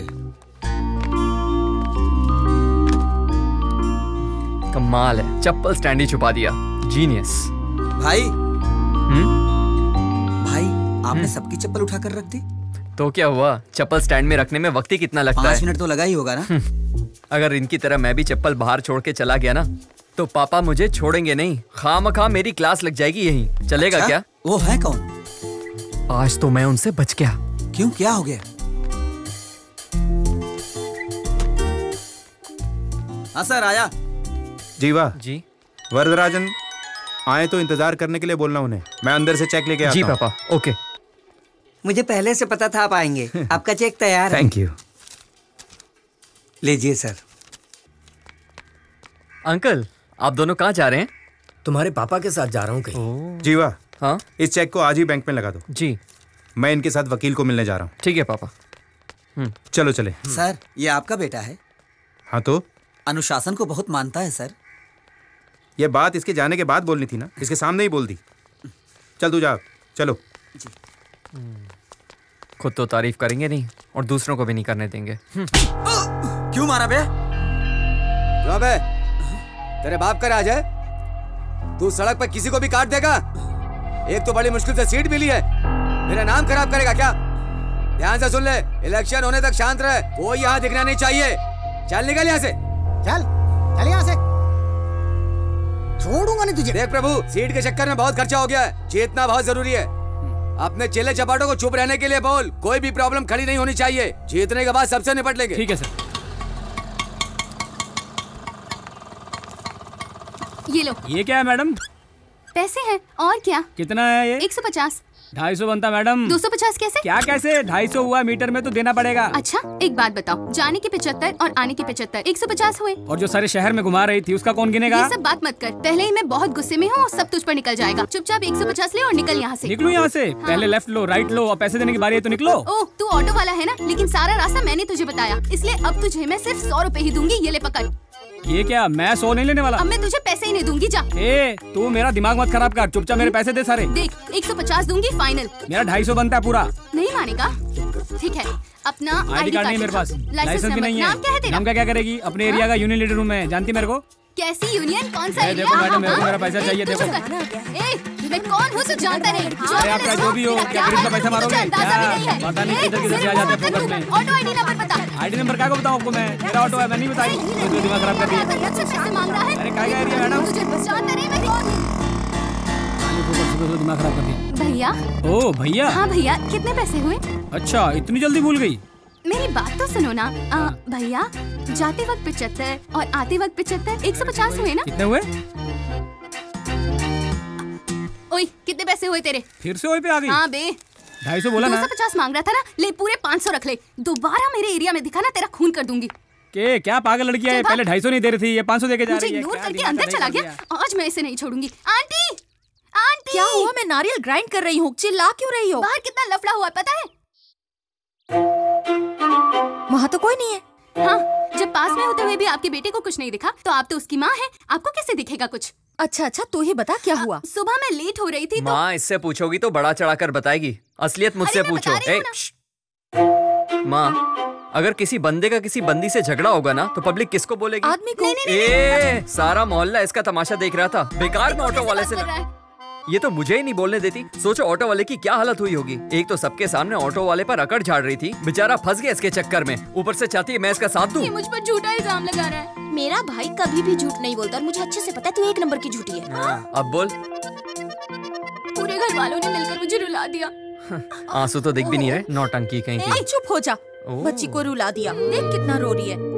कमाल है, चप्पल स्टैंड ही छुपा दिया। जीनियस। भाई हम्म भाई आपने सबकी चप्पल उठा कर रख दी। तो क्या हुआ, चप्पल स्टैंड में रखने में वक्त ही कितना लगता है? पाँच मिनट तो लगा ही होगा ना। अगर इनकी तरह मैं भी चप्पल बाहर छोड़ के चला गया ना तो पापा मुझे छोड़ेंगे नहीं। खामखा मेरी क्लास लग जाएगी यहीं। चलेगा अच्छा? क्या? वो है कौन? आज तो मैं उनसे बच गया। क्यों, क्या हो गया? हाँ सर आया। जीवा जी। वरदराजन आए तो इंतजार करने के लिए बोलना उन्हें। मैं अंदर से चेक लेके आता जी हूं। पापा। ओके। मुझे पहले से पता था आप आएंगे। आपका चेक तैयार है। Thank you. लीजिए सर। अंकल आप दोनों कहाँ जा रहे हैं? तुम्हारे पापा के साथ जा रहा हूँ कहीं। जीवा, हाँ इस चेक को आज ही बैंक में लगा दो। जी। मैं इनके साथ वकील को मिलने जा रहा हूँ। ठीक है पापा। चलो चले। सर ये आपका बेटा है? हाँ तो अनुशासन को बहुत मानता है सर। ये बात इसके जाने के बाद बोलनी थी ना, इसके सामने ही बोल दी। चल तू जा, चलो। खुद तो तारीफ करेंगे नहीं और दूसरों को भी नहीं करने देंगे। क्यों मारा बे? क्यों बे? तेरे बाप का राज है? तू सड़क पर किसी को भी काट देगा? एक तो बड़ी मुश्किल से सीट मिली है, मेरा नाम खराब करेगा क्या? ध्यान से सुन ले, इलेक्शन होने तक शांत रहे, कोई यहाँ दिखना नहीं चाहिए। चल निकल यहाँ से। चल चल यहाँ से, छोड़ूंगा नहीं तुझे। देख प्रभु, सीट के चक्कर में बहुत खर्चा हो गया है, जीतना बहुत जरूरी है। अपने चेले चपाटों को चुप रहने के लिए बोल, कोई भी प्रॉब्लम खड़ी नहीं होनी चाहिए। जीतने के बाद सबसे निपट लेंगे। ठीक है सर। ये लो। ये क्या है मैडम? पैसे हैं और क्या। कितना है ये? एक सौ पचास। ढाई सौ बनता मैडम। दो सौ पचास कैसे? क्या कैसे? ढाई सौ हुआ, मीटर में तो देना पड़ेगा। अच्छा एक बात बताओ, जाने के पचहत्तर और आने के पचहत्तर, एक सौ पचास हुए। और जो सारे शहर में घुमा रही थी उसका कौन गिनेगा? ये सब बात मत कर, पहले ही मैं बहुत गुस्से में हूँ, सब तुझ पर निकल जाएगा। चुपचाप एक सौ पचास ले और निकल यहाँ से। निकलूं यहाँ से? हाँ। पहले लेफ्ट लो, राइट लो और पैसे देने की बारी है तो निकलो। ओह तू ऑटो वाला है ना, लेकिन सारा रास्ता मैंने तुझे बताया, इसलिए अब तुझे मैं सिर्फ सौ रूपए ही दूंगी। ये ले पकड़। ये क्या, मैं सौ नहीं लेने वाला। अब मैं तुझे पैसे ही नहीं दूंगी, जा। ए, तू मेरा दिमाग मत खराब कर, चुपचाप मेरे पैसे दे सारे। देख एक सौ पचास दूंगी फाइनल। मेरा ढाई सौ बनता है पूरा। नहीं मानेगा? ठीक है, अपना आईडी कार्ड नहीं मेरे पास, लाइसेंस भी नहीं है। नाम क्या है तेरा? नाम का क्या करेगी? अपने एरिया का यूनियन लीडर हूँ मैं, जानती मेरे को? कैसी यूनियन, कौन सा ए, एरिया? देखो मैडम, मेरे को हाँ, मेरा पैसा चाहिए, तू देखो। चुप कर। ए, मैं कौन हूँ तू जानता नहीं। अरे आपका जो भी हो, क्या गरीब का पैसा मारोगे? क्या पता नहीं किधर किधर से आ जाते हैं फोकस में। ऑटो आईडी नंबर बता। आईडी नंबर क्या को बताऊँ आपको मैं? मेरा ऑटो है, मैं नहीं बताई। तो दिमाग खराब कर दिया। पैसे मांग रहा है। अरे क्या एरिया मैडम? तुझे जानता नहीं मैं कौन हूँ। दिमाग खराब कर दिया। भैया। ओ भैया। हाँ भैया, कितने पैसे हुए? अच्छा इतनी जल्दी भूल गई? मेरी बात तो सुनो ना। आ, भैया जाते वक्त पचहत्तर और आते वक्त पचहत्तर, एक सौ पचास हुए ना? कितने हुए? ओए कितने पैसे हुए तेरे? फिर से वही पे आ गई? हाँ बे। ढाई सौ बोला ना? दो सौ पचास मांग रहा था ना, ले पूरे पाँच सौ रख ले। दोबारा मेरे एरिया में दिखा ना, तेरा खून कर दूंगी। के क्या पागल लड़की है, पहले ढाई सौ नहीं दे रही थी, ये पाँच सौ देके जा मुझे रही है। इग्नोर करके अंदर चला गया, आज मैं इसे नहीं छोड़ूंगी। आंटी आंटी क्या हुआ? मैं नारियल ग्राइंड कर रही हूँ, चिल्ला क्यों रही हो? बाहर कितना लफड़ा हुआ पता है? वहाँ तो कोई नहीं है। हाँ, जब पास में होते हुए भी आपके बेटे को कुछ नहीं दिखा तो आप तो उसकी माँ है, आपको कैसे दिखेगा कुछ? अच्छा अच्छा तू ही बता क्या हुआ? सुबह मैं लेट हो रही थी तो माँ इससे पूछोगी तो बड़ा चढ़ाकर बताएगी, असलियत मुझसे पूछो। ए, माँ अगर किसी बंदे का किसी बंदी से झगड़ा होगा ना तो पब्लिक किसको बोलेगी? आदमी को। ए, सारा मोहल्ला इसका तमाशा देख रहा था। बेकार में ऑटो वाले से ये तो मुझे ही नहीं बोलने देती। सोचो ऑटो वाले की क्या हालत हुई होगी। एक तो सबके सामने ऑटो वाले पर अकड़ झाड़ रही थी, बेचारा फंस गया इसके चक्कर में, ऊपर से चाहती है मैं इसका साथ दूं। ये मुझ पर झूठा इल्जाम लगा रहा है। मेरा भाई कभी भी झूठ नहीं बोलता और मुझे अच्छे से पता है तू एक नंबर की झूठी है। हाँ, अब बोल। पूरे घर वालों ने मिलकर मुझे रुला दिया। आंसू तो दिख भी नहीं रहे, नौटंकी कहीं की। चुप हो जा, बच्ची को रुला दिया, देख कितना रो रही है।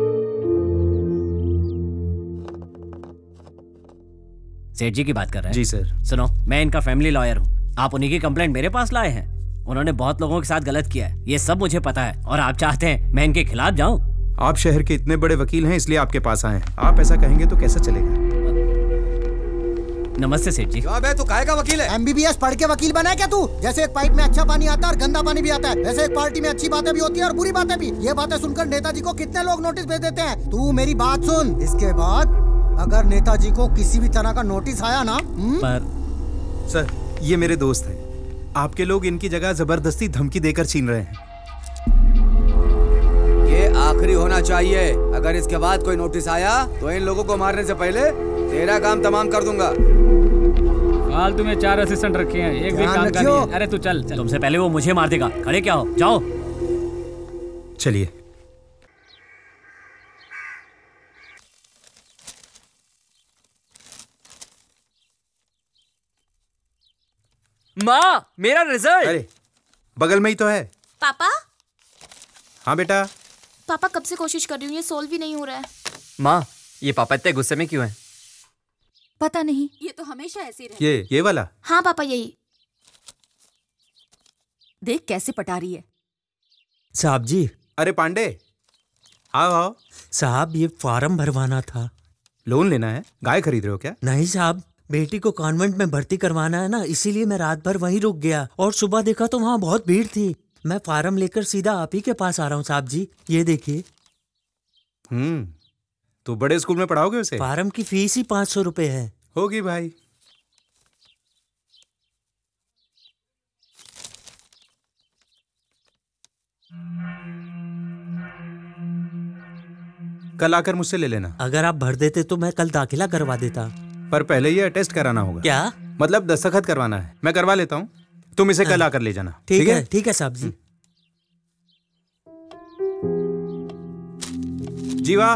सेठ जी की बात कर रहे हैं? जी सर। सुनो, मैं इनका फैमिली लॉयर हूँ, आप उन्हीं की कंप्लेंट मेरे पास लाए हैं। उन्होंने बहुत लोगों के साथ गलत किया है, ये सब मुझे पता है, और आप चाहते हैं मैं इनके खिलाफ जाऊँ? आप शहर के इतने बड़े वकील हैं इसलिए आपके पास आए हैं, आप ऐसा कहेंगे तो कैसा चलेगा? नमस्ते सेठ जी। बे तू काहे का वकील है? एमबीबीएस पढ़ के वकील बना है क्या तू? जैसे एक पाइप में अच्छा पानी आता है और गंदा पानी भी आता है, वैसे एक पार्टी में अच्छी बातें भी होती है और बुरी बातें भी। ये बातें सुनकर नेताजी को कितने लोग नोटिस भेज देते हैं। तू मेरी बात सुन, इसके बाद अगर नेताजी को किसी भी तरह का नोटिस आया ना, पर सर ये मेरे दोस्त हैं। आपके लोग इनकी जगह जबरदस्ती धमकी देकर छीन रहे हैं। ये आखिरी होना चाहिए। अगर इसके बाद कोई नोटिस आया तो इन लोगों को मारने से पहले तेरा काम तमाम कर दूंगा। फालतू में चार असिस्टेंट रखे हैं, एक भी काम का नहीं है। अरे तू चल, चल। तुमसे पहले वो मुझे मार देगा। खड़े क्या हो, जाओ। चलिए। माँ, मेरा रिजल्ट। अरे बगल में ही तो है। पापा हाँ बेटा। पापा कब से कोशिश कर रही हूँ, ये सोल्व ही नहीं हो रहा है। माँ, ये पापा इतने गुस्से में क्यों हैं? पता नहीं, ये तो हमेशा ऐसे ही रहता है। ये ये वाला? हाँ पापा यही। देख कैसे पटा रही है। साहब जी। अरे पांडे, आओ आओ। साहब ये फॉर्म भरवाना था। लोन लेना है? गाय खरीद रहे हो क्या? नहीं साहब, बेटी को कॉन्वेंट में भर्ती करवाना है ना, इसीलिए मैं रात भर वहीं रुक गया और सुबह देखा तो वहाँ बहुत भीड़ थी। मैं फार्म लेकर सीधा आप ही के पास आ रहा हूँ साहब जी, ये देखिए। हम्म, तो बड़े स्कूल में पढ़ाओगे उसे? फार्म की फीस ही पाँच सौ रुपए है। होगी भाई। कल आकर मुझसे ले लेना। अगर आप भर देते तो मैं कल दाखिला करवा देता। पर पहले ये अटेस्ट कराना होगा। क्या? मतलब दस्तखत करवाना है। मैं करवा लेता हूँ, तुम इसे कल आकर ले जाना। ठीक है, ठीक है साहब जी। जीवा,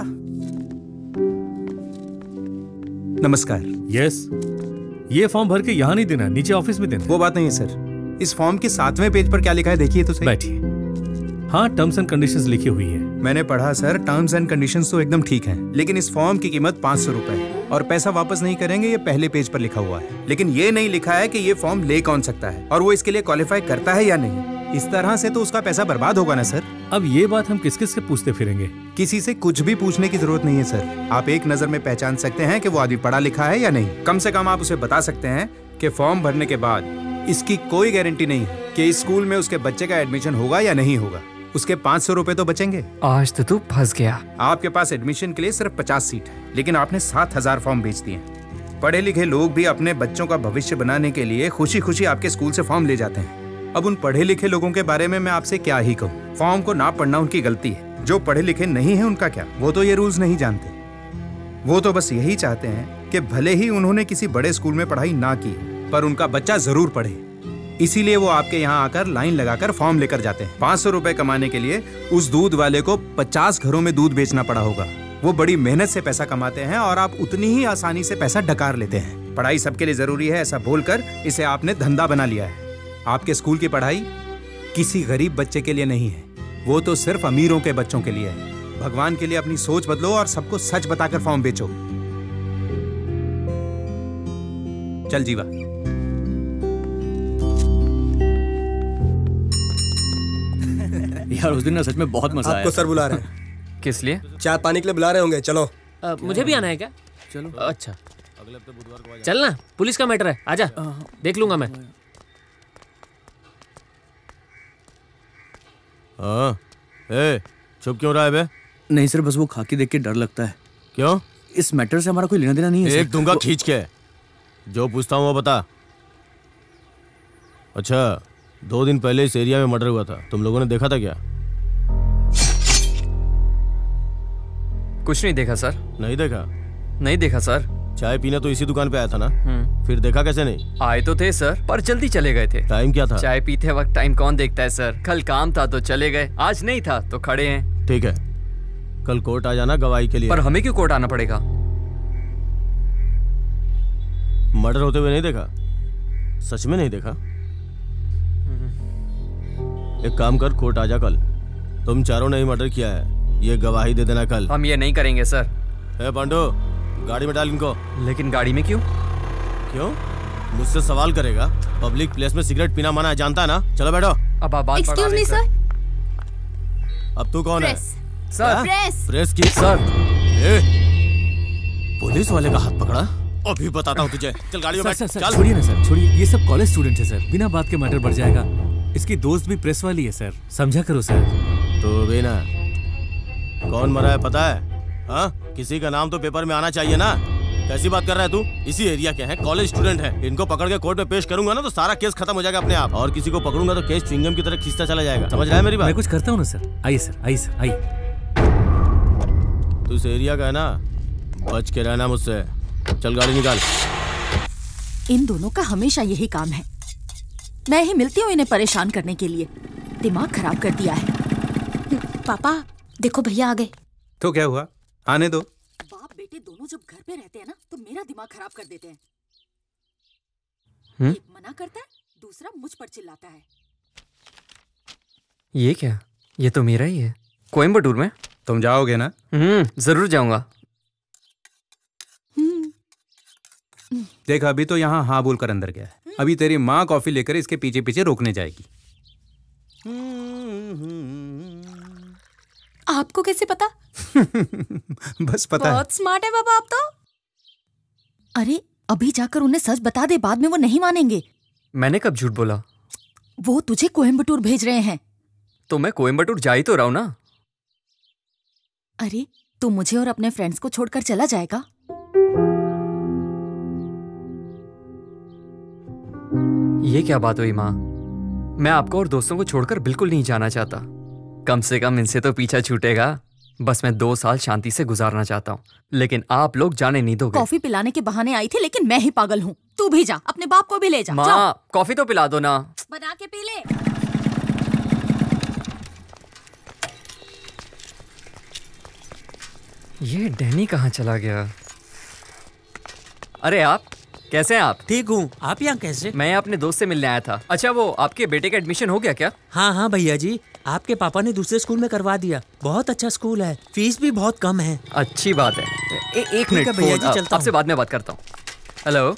नमस्कार। यस, ये फॉर्म भर के यहाँ नहीं देना, नीचे ऑफिस में देना। वो बात नहीं है सर। इस फॉर्म के सातवें पेज पर क्या लिखा है देखिए तो सही। बैठिए। हाँ, टर्म्स एंड कंडीशंस लिखी हुई है। मैंने पढ़ा सर, टर्म्स एंड कंडीशंस तो एकदम ठीक हैं, लेकिन इस फॉर्म की कीमत पाँच सौ रुपए है और पैसा वापस नहीं करेंगे, ये पहले पेज पर लिखा हुआ है। लेकिन ये नहीं लिखा है कि ये फॉर्म ले कौन सकता है और वो इसके लिए क्वालिफाई करता है या नहीं। इस तरह से तो उसका पैसा बर्बाद होगा ना सर। अब ये बात हम किस किस से पूछते फिरेंगे? किसी से कुछ भी पूछने की जरूरत नहीं है सर। आप एक नजर में पहचान सकते हैं कि वो आदमी पढ़ा लिखा है या नहीं। कम से कम आप उसे बता सकते हैं कि फॉर्म भरने के बाद इसकी कोई गारंटी नहीं है कि इस स्कूल में उसके बच्चे का एडमिशन होगा या नहीं होगा। उसके पाँच सौ रुपए तो बचेंगे। आज तो तू फंस गया। आपके पास एडमिशन के लिए सिर्फ पचास सीट है, लेकिन आपने सात हजार फॉर्म बेच दिए। पढ़े लिखे लोग भी अपने बच्चों का भविष्य बनाने के लिए खुशी खुशी आपके स्कूल से फॉर्म ले जाते हैं। अब उन पढ़े लिखे लोगों के बारे में मैं आपसे क्या ही कहूँ। फॉर्म को ना पढ़ना उनकी गलती है। जो पढ़े लिखे नहीं है उनका क्या, वो तो ये रूल्स नहीं जानते। वो तो बस यही चाहते हैं कि भले ही उन्होंने किसी बड़े स्कूल में पढ़ाई ना की, पर उनका बच्चा जरूर पढ़े। इसीलिए वो आपके यहाँ आकर लाइन लगाकर फॉर्म लेकर जाते हैं। पाँच सौ रुपए कमाने के लिए उस दूध वाले को पचास घरों में दूध बेचना पड़ा होगा। वो बड़ी मेहनत से पैसा कमाते हैं और आप उतनी ही आसानी से पैसा डकार लेते हैं। पढ़ाई सबके लिए जरूरी है ऐसा बोलकर इसे आपने धंधा बना लिया है। आपके स्कूल की पढ़ाई किसी गरीब बच्चे के लिए नहीं है, वो तो सिर्फ अमीरों के बच्चों के लिए है। भगवान के लिए अपनी सोच बदलो और सबको सच बताकर फॉर्म बेचो। चल जीवा। यार उस दिन ना सच में बहुत मजा आया। आपको सर बुला रहे हैं। किस लिए? चाय पानी के लिए बुला रहे होंगे, चलो। आ, मुझे भी आना है क्या? चलो। अच्छा, अगले हफ्ते बुधवार को चलना। पुलिस का मैटर है, आजा, देख लूंगा मैं। हाँ, ए, चुप क्यों रहा है बे? नहीं सर, बस वो खाकी देख के डर लगता है। क्यों? इस मैटर से हमारा कोई लेना देना नहीं है। एक दूंगा खींच के। जो पूछता हूँ वो बता। अच्छा, दो दिन पहले इस एरिया में मर्डर हुआ था, तुम लोगों ने देखा था क्या? कुछ नहीं देखा सर। नहीं देखा? नहीं देखा सर। चाय पीने तो इसी दुकान पे आया था ना? फिर देखा कैसे नहीं? आए तो थे सर, पर जल्दी चले गए थे। टाइम क्या था? चाय पीते वक्त टाइम कौन देखता है सर। कल काम था तो चले गए, आज नहीं था तो खड़े हैं। ठीक है, कल कोर्ट आ जाना गवाही के लिए। पर हमें क्यों कोर्ट आना पड़ेगा? मर्डर होते हुए नहीं देखा? सच में नहीं देखा? एक काम कर, कोर्ट आ जा कल। तुम चारों ने ही मर्डर किया है, ये गवाही दे देना कल। हम ये नहीं करेंगे सर। ए पांडु, गाड़ी में डाल इनको। लेकिन गाड़ी में क्यों? क्यों? मुझसे सवाल करेगा? पब्लिक प्लेस में सिगरेट पीना मना है, जानता है ना? चलो बैठो। अब आप बात एक्सक्यूज मी सर। अब तू कौन है? सर। प्रेस। प्रेस की? सर। ए, पुलिस वाले का हाथ पकड़ा? अभी बताता हूँ तुझे। चल गाड़ी में बैठ। सर, सर, छोड़िए ना सर, छोड़िए। ये सब कॉलेज स्टूडेंट है सर, बिना बात के मैटर बढ़ जाएगा। इसकी दोस्त भी प्रेस वाली है सर, समझा करो सर। तो भी ना, कौन मरा है पता है? हाँ, किसी का नाम तो पेपर में आना चाहिए ना। कैसी बात कर रहा है तू? इसी एरिया के हैं, कॉलेज स्टूडेंट हैं। इनको पकड़ के कोर्ट में पेश करूंगा ना तो सारा केस खत्म हो जाएगा अपने आप, और किसी को पकड़ूंगा तो केस च्युइंगम की तरह खींचता चला जाएगा। समझ रहा है मेरी बात? मैं कुछ करता हूँ ना सर। आइए सर, आइए सर, आइए। तू इस एरिया का है ना, बच के रहना मुझसे। चल गाड़ी निकाल। इन दोनों का हमेशा यही काम है। मैं ही मिलती हूँ इन्हें परेशान करने के लिए। दिमाग खराब कर दिया है। पापा देखो भैया आ गए। तो क्या हुआ, आने दो। बाप बेटे दोनों जब घर पे रहते हैं ना तो मेरा दिमाग खराब कर देते हैं। हुँ? एक मना करता है, दूसरा मुझ पर चिल्लाता है। ये क्या? ये तो मेरा ही है। कोयम्बटूर में? तुम जाओगे ना? हम्म, जरूर जाऊंगा। देख अभी तो यहाँ हाँ बोलकर अंदर गया है, अभी तेरी माँ कॉफी लेकर इसके पीछे पीछे रोकने जाएगी। आपको कैसे पता? बस पता है। बहुत स्मार्ट है बाबा आप तो। अरे अभी जाकर उन्हें सच बता दे, बाद में वो नहीं मानेंगे। मैंने कब झूठ बोला? वो तुझे कोयम्बटूर भेज रहे हैं। तो मैं कोयम्बटूर जा ही तो रहा हूं ना। अरे तू मुझे और अपने फ्रेंड्स को छोड़कर चला जाएगा? ये क्या बात हुई माँ? मैं आपको और दोस्तों को छोड़कर बिल्कुल नहीं जाना चाहता। कम से कम इनसे तो पीछा छूटेगा। बस मैं दो साल शांति से गुजारना चाहता हूँ, लेकिन आप लोग जाने नहीं दोगे। कॉफी पिलाने के बहाने आई थी, लेकिन मैं ही पागल हूँ। तू भी जा, अपने बाप को भी ले जा। माँ कॉफी तो पिला दो ना। बना के पी ले। ये डैनी कहाँ चला गया? अरे आप कैसे हैं आप? ठीक हूँ, आप यहाँ कैसे? मैं अपने दोस्त से मिलने आया था। अच्छा वो आपके बेटे का एडमिशन हो गया क्या? हाँ हाँ भैया जी, आपके पापा ने दूसरे स्कूल में करवा दिया। बहुत अच्छा स्कूल है, फीस भी बहुत कम है। अच्छी बात है। ए, एक मिनट भैया जी, चलता आपसे बाद में बात करता हूँ। हेलो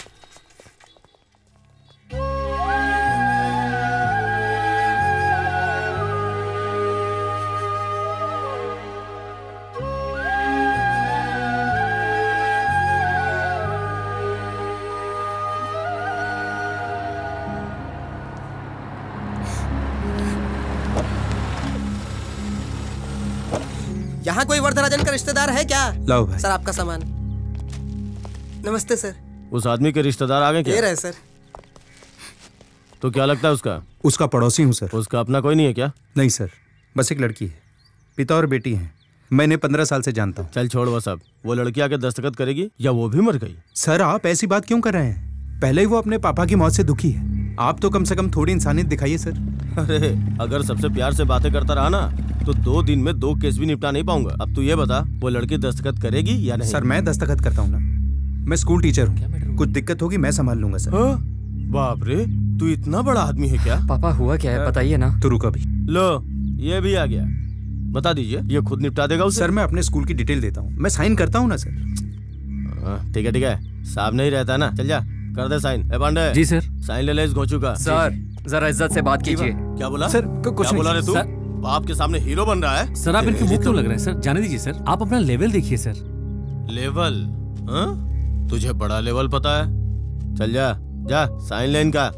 यहाँ कोई वरदराजन का रिश्तेदार है क्या? लाओ भाई। सर आपका सामान। नमस्ते सर। उस आदमी के रिश्तेदार आ गए क्या? ये रहे सर। तो क्या लगता है उसका? उसका पड़ोसी हूँ सर। उसका अपना कोई नहीं है क्या? नहीं सर, बस एक लड़की है, पिता और बेटी हैं। मैंने पंद्रह साल से जानता हूँ। चल छोड़ वो सब। वो लड़की आके दस्तखत करेगी या वो भी मर गई? सर आप ऐसी बात क्यों कर रहे हैं? पहले ही वो अपने पापा की मौत से दुखी है। आप तो कम से कम थोड़ी इंसानियत दिखाइए सर। अरे अगर सबसे प्यार से बातें करता रहा ना तो दो दिन में दो केस भी निपटा नहीं पाऊंगा। अब तू ये बता, वो लड़की दस्तखत करेगी या नहीं? सर मैं दस्तखत करता हूँ ना, मैं स्कूल टीचर हूँ। कुछ दिक्कत होगी मैं संभाल लूंगा सर। हाँ? बाप रे, तू इतना बड़ा आदमी है क्या? पापा हुआ क्या है बताइए ना। तो रुको अभी। लो ये भी आ गया, बता दीजिए। ये खुद निपटा देगा उसे? सर मैं अपने स्कूल की डिटेल देता हूँ, मैं साइन करता हूँ ना सर। ठीक है ठीक है, साहब नहीं रहता ना। चल जा कर दे साइन। ए पांडे। जी सर। साइन ले ले इस घोंचू का। सर जरा इज्जत से बात कीजिए। क्या बोला सर? कुछ क्या बोला रे तू? सर बाप के सामने हीरो बन रहा है। सर आप इनके मुंह क्यों लग रहे हैं सर? जाने दीजिए सर, आप अपना लेवल देखिए सर। लेवल? हाँ? तुझे बड़ा लेवल पता है? चल जा जा साइन ले इनका।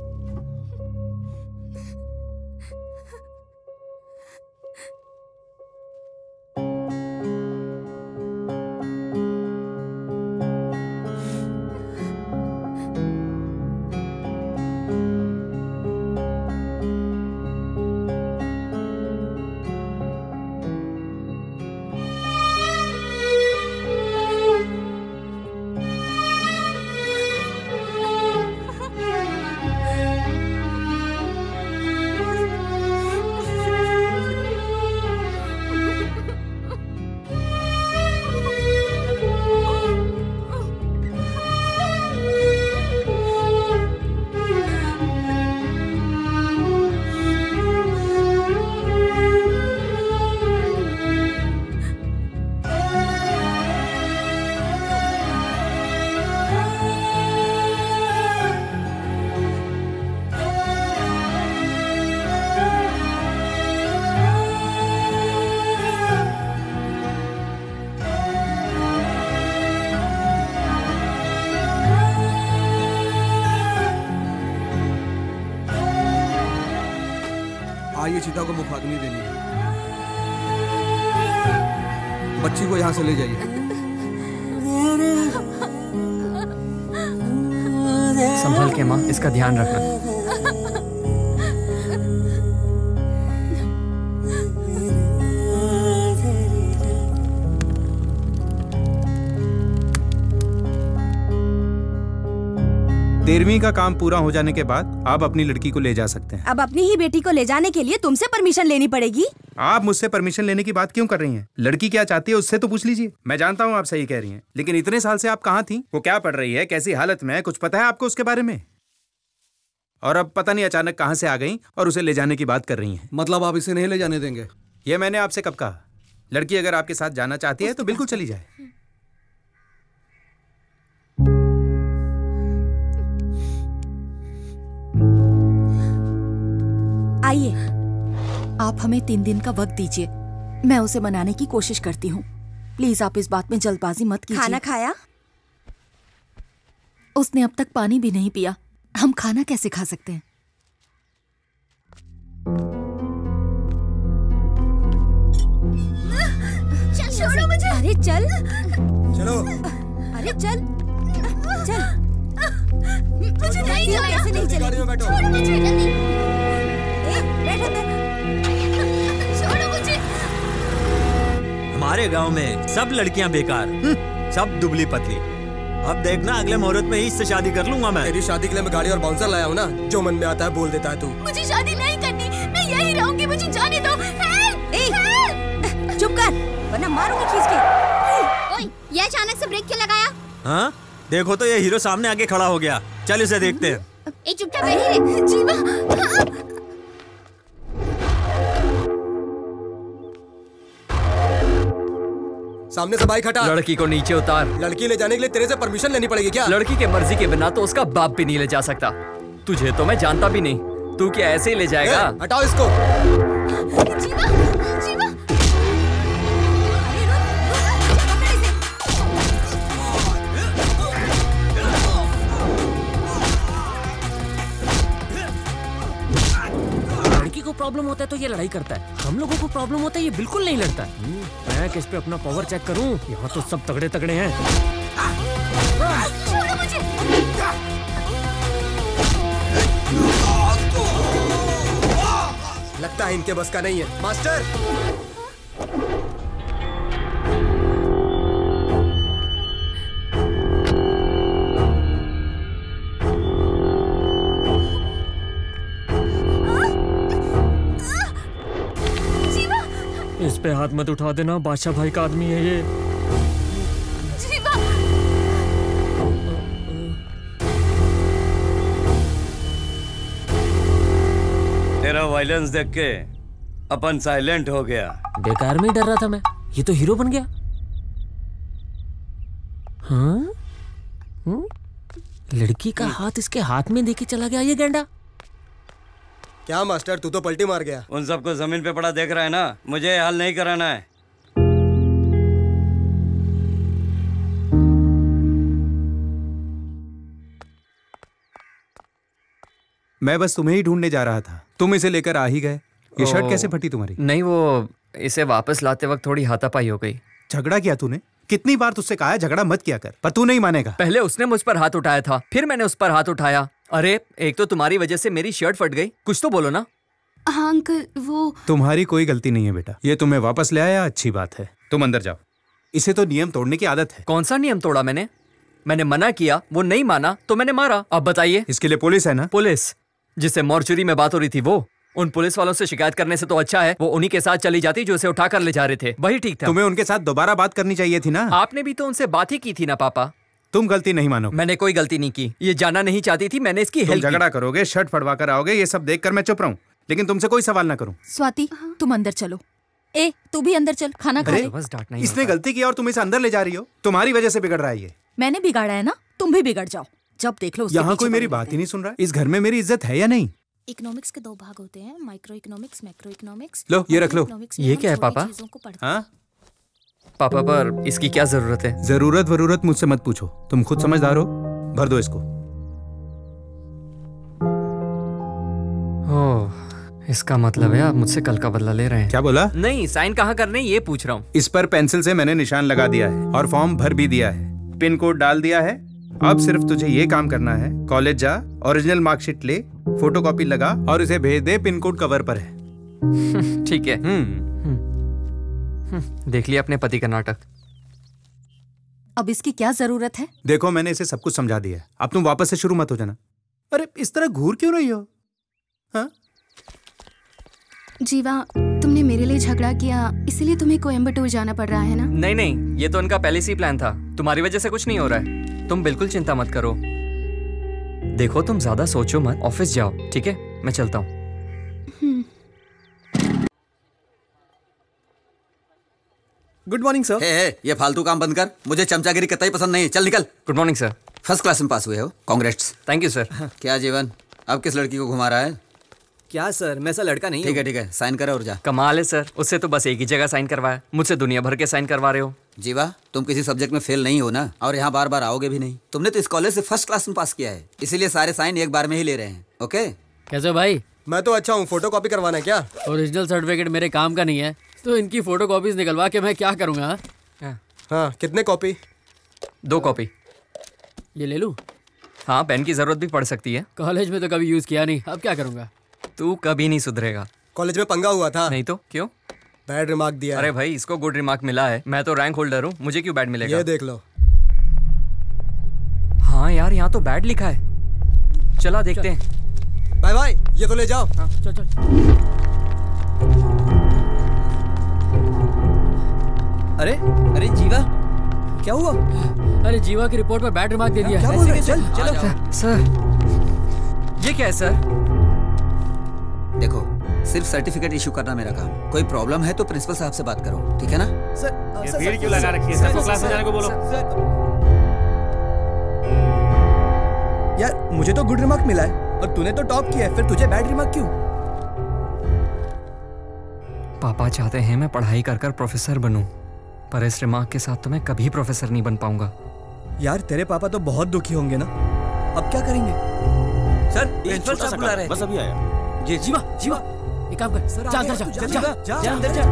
आइए चिता को मुखाग्नि देनी है। बच्ची को यहाँ से ले जाइए। है माँ, इसका ध्यान रखना। तेरहवीं का काम पूरा हो जाने के बाद आप अपनी लड़की को ले जा सकते हैं। अब अपनी ही बेटी को ले जाने के लिए तुमसे परमिशन लेनी पड़ेगी। आप मुझसे परमिशन लेने की बात क्यों कर रही हैं? लड़की क्या चाहती है उससे तो पूछ लीजिए। मैं जानता हूँ आप सही कह रही हैं, लेकिन इतने साल से आप कहाँ थी? वो क्या पढ़ रही है, कैसी हालत में है, कुछ पता है आपको उसके बारे में? और अब पता नहीं अचानक कहाँ से आ गई और उसे ले जाने की बात कर रही हैं। मतलब आप इसे नहीं ले जाने देंगे? ये मैंने आपसे कब कहा? लड़की अगर आपके साथ जाना चाहती है तो बिल्कुल चली जाए। आइए, आप हमें तीन दिन का वक्त दीजिए, मैं उसे मनाने की कोशिश करती हूँ। प्लीज आप इस बात में जल्दबाजी मत कीजिए। खाना खाया? उसने अब तक पानी भी नहीं पिया, हम खाना कैसे खा सकते हैं? चल छोड़ो मुझे। अरे चल चलो। अरे चल चल। मुझे नहीं जाना। कैसे नहीं चलेगी? छोड़ो मुझे जल्दी। ए, बैठ अंदर। छोड़ो मुझे। हमारे गांव में सब लड़कियां बेकार, सब दुबली पतली। अब देखना अगले मुहूर्त में ही इससे शादी कर लूंगा मैं। तेरी शादी के लिए मैं गाड़ी और बाउंसर लाया हूँ ना, जो मन में आता है बोल देता है तू। मुझे शादी नहीं करनी, मैं यही रहूंगी, मुझे जाने दो। हेल्प! हेल्प! चुप कर, वरना मारूंगी खींच के। ओए, ये अचानक से ब्रेक क्यों लगाया? हाँ? देखो तो ये हीरो सामने आके खड़ा हो गया। चल इसे देखते हैं। ए चुपचाप बैठी रहे। जीवा। सामने से बाइक हटा। लड़की को नीचे उतार। लड़की ले जाने के लिए तेरे से परमिशन लेनी पड़ेगी क्या? लड़की के मर्जी के बिना तो उसका बाप भी नहीं ले जा सकता। तुझे तो मैं जानता भी नहीं, तू क्या ऐसे ही ले जाएगा? ए, हटाओ इसको। जीवा, जीवा। लड़की को प्रॉब्लम होता है तो ये लड़ाई करता है, हम लोगों को प्रॉब्लम होता है ये बिल्कुल नहीं लड़ता है। मैं किस पे अपना पावर चेक करूं? यहाँ तो सब तगड़े तगड़े हैं। छोड़ो मुझे। लगता है इनके बस का नहीं है। मास्टर, इस पे हाथ मत उठा देना, बादशाह भाई का आदमी है ये। जीवा। तेरा वायलेंस देख के अपन साइलेंट हो गया। बेकार में ही डर रहा था मैं, ये तो हीरो बन गया। हाँ? हुँ? लड़की का हाथ इसके हाथ में देके चला गया ये गेंडा। क्या मास्टर, तू तो पलटी मार गया। उन सबको जमीन पे पड़ा देख रहा है ना, मुझे हाल नहीं कराना है। मैं बस तुम्हें ही ढूंढने जा रहा था, तुम इसे लेकर आ ही गए। ये शर्ट कैसे फटी तुम्हारी? नहीं, वो इसे वापस लाते वक्त थोड़ी हाथापाई हो गई। झगड़ा किया तूने? कितनी बार तुझसे कहा है झगड़ा मत किया कर, पर तू नहीं मानेगा। पहले उसने मुझ पर हाथ उठाया था, फिर मैंने उस पर हाथ उठाया। अरे एक तो तुम्हारी वजह से मेरी शर्ट फट गई, कुछ तो बोलो ना। हाँ अंकल, वो तुम्हारी कोई गलती नहीं है बेटा, ये तुम्हें वापस ले आया, अच्छी बात है। तुम अंदर जाओ, इसे तो नियम तोड़ने की आदत है। कौन सा नियम तोड़ा मैंने? मैंने मना किया, वो नहीं माना तो मैंने मारा। अब बताइए। इसके लिए पुलिस है ना? पुलिस? जिससे मॉर्चुरी में बात हो रही थी वो? उन पुलिस वालों से शिकायत करने से तो अच्छा है वो उन्हीं के साथ चली जाती जो उसे उठा कर ले जा रहे थे, वही ठीक था। तुम्हें उनके साथ दोबारा बात करनी चाहिए थी ना। आपने भी तो उनसे बात ही की थी ना पापा। तुम गलती नहीं मानो। मैंने कोई गलती नहीं की, ये जाना नहीं चाहती थी, मैंने इसकी हेल्प की। झगड़ा करोगे, शर्ट फड़वा कर आओगे, ये सब देखकर मैं चुप रहूं, लेकिन तुमसे कोई सवाल ना करूं। स्वाति, तुम अंदर चलो। ए, तू भी अंदर चल, खाना खा ले। इसने गलती की और तुम इसे अंदर ले जा रही हो, तुम्हारी वजह से बिगड़ रहा है ये। मैंने बिगाड़ा है ना, तुम भी बिगड़ जाओ। जब देख लो यहाँ कोई मेरी बात ही नहीं सुन रहा। इस घर में मेरी इज्जत है या नहीं? इकोनॉमिक्स के दो भाग होते हैं, माइक्रो इकोनॉमिक्स, मैक्रो इकोनॉमिक्स। लो ये रख लो। ये क्या है पापा? हाँ पापा, पर इसकी क्या जरूरत है? जरूरत वरूरत मुझसे मत पूछो, तुम खुद समझदार हो। भर दो इसको। ओह, इसका मतलब है आप मुझसे कल का बदला ले रहे हैं। क्या बोला? नहीं, साइन कहाँ करने ये पूछ रहा हूँ। इस पर पेंसिल से मैंने निशान लगा दिया है और फॉर्म भर भी दिया है, पिन कोड डाल दिया है अब सिर्फ तुझे ये काम करना है, कॉलेज जा, ओरिजिनल मार्कशीट ले, फोटोकॉपी लगा और उसे भेज दे, पिन कोड कवर पर है। ठीक है। देख लिया अपने पति का नाटक। अब इसकी क्या जरूरत है? देखो मैंने इसे सब कुछ समझा दिया है, अब तुम वापस से शुरू मत हो जाना। अरे इस तरह घूर क्यों रही हो? हाँ? जीवा, तुमने मेरे लिए झगड़ा किया, इसीलिए तुम्हें कोयम्बटूर जाना पड़ रहा है ना? नहीं नहीं, ये तो उनका पहले से ही प्लान था। तुम्हारी वजह से कुछ नहीं हो रहा है, तुम बिल्कुल चिंता मत करो। देखो तुम ज्यादा सोचो मत, ऑफिस जाओ, ठीक है? मैं चलता हूँ। Good morning sir. Hey hey, ये फालतू काम बंद कर, मुझे चमचागिरी कतई पसंद नहीं है, चल निकल। Good morning sir. First class में पास हुए हो, कांग्रेट्स। Thank you sir. क्या जीवन, अब किस लड़की को घुमा रहा है? क्या सर, मैं ऐसा लड़का नहीं। ठीक है ठीक है, साइन करो और जा। कमाल है सर, उससे तो बस एक ही जगह साइन करवाया, मुझसे दुनिया भर के साइन करवा रहे हो। जीवा, तुम किसी सब्जेक्ट में फेल नहीं हो ना, और यहाँ बार बार आओगे भी नहीं। तुमने तो इस कॉलेज से फर्स्ट क्लास में पास किया है, इसीलिए सारे साइन एक बार में ही ले रहे हैं। ओके? कैसे भाई? मैं तो अच्छा हूँ, फोटो कॉपी करवाना है क्या? ओरिजिनल सर्टिफिकेट मेरे काम का नहीं है, तो इनकी फोटो कॉपीज निकलवा के मैं क्या करूँगा? हाँ, कितने कॉपी? दो कॉपी। ये ले लूँ? हाँ, पेन की जरूरत भी पड़ सकती है। कॉलेज में तो कभी यूज किया नहीं, अब क्या करूँगा? तू कभी नहीं सुधरेगा। कॉलेज में पंगा हुआ था? नहीं तो क्यों? बैड रिमार्क दिया। अरे भाई, इसको गुड रिमार्क मिला है, मैं तो रैंक होल्डर हूँ, मुझे क्यों बैड मिलेगा? ये देख लो। हाँ यार, यहाँ तो बैड लिखा है। चला देखते हैं। बाय बाय, ये तो ले जाओ। हाँ, चल चल। अरे अरे जीवा, क्या हुआ? अरे जीवा की रिपोर्ट में बैड रिमार्क दे दिया। क्या बोल रहे? चल चलो। सर, ये क्या है सर? देखो, सिर्फ सर्टिफिकेट इशू करना मेरा काम, कोई प्रॉब्लम है तो प्रिंसिपल साहब से बात करो, ठीक है ना? सर, ये भीड़ क्यों लगा रखी है? सबको क्लास में जाने को बोलो। यार, मुझे तो गुड रिमार्क मिला है और तूने तो टॉप किया है, फिर तुझे बैड रिमार्क क्यों? पापा चाहते हैं मैं पढ़ाई कर कर प्रोफेसर बनूं, पर इस रिमार्क के साथ तो मैं कभी प्रोफेसर नहीं बन पाऊंगा। यार, तेरे पापा तो बहुत दुखी होंगे ना, अब क्या करेंगे? सर, प्रिंसिपल साहब बुला रहे हैं। बस अभी आया। जी जीवा, जीवा, एक काम कर, जा अंदर जा, जा, जा, जा, जा अंदर जा।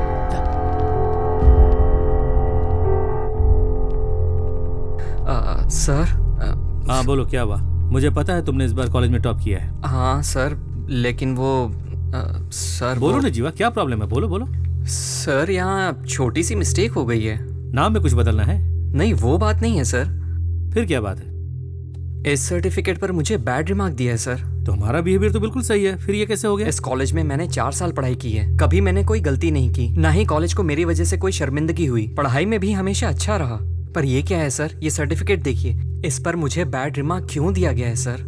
आ, सर। हाँ बोलो, क्या हुआ? मुझे पता है तुमने इस बार कॉलेज में टॉप किया है। हाँ सर, लेकिन वो आ, सर बोलो वो... ना जीवा, क्या प्रॉब्लम है? बोलो बोलो। सर, यहाँ छोटी सी मिस्टेक हो गई है। नाम में कुछ बदलना है? नहीं, वो बात नहीं है सर। फिर क्या बात है? इस सर्टिफिकेट पर मुझे बैड रिमार्क दिया है सर। तो हमारा बिहेवियर तो बिल्कुल सही है, फिर ये कैसे हो गया? इस कॉलेज में मैंने चार साल पढ़ाई की है, कभी मैंने कोई गलती नहीं की, ना ही कॉलेज को मेरी वजह से कोई शर्मिंदगी हुई। पढ़ाई में भी हमेशा अच्छा रहा। पर ये क्या है सर? ये सर्टिफिकेट देखिए, इस पर मुझे बैड रिमार्क क्यों दिया गया है सर?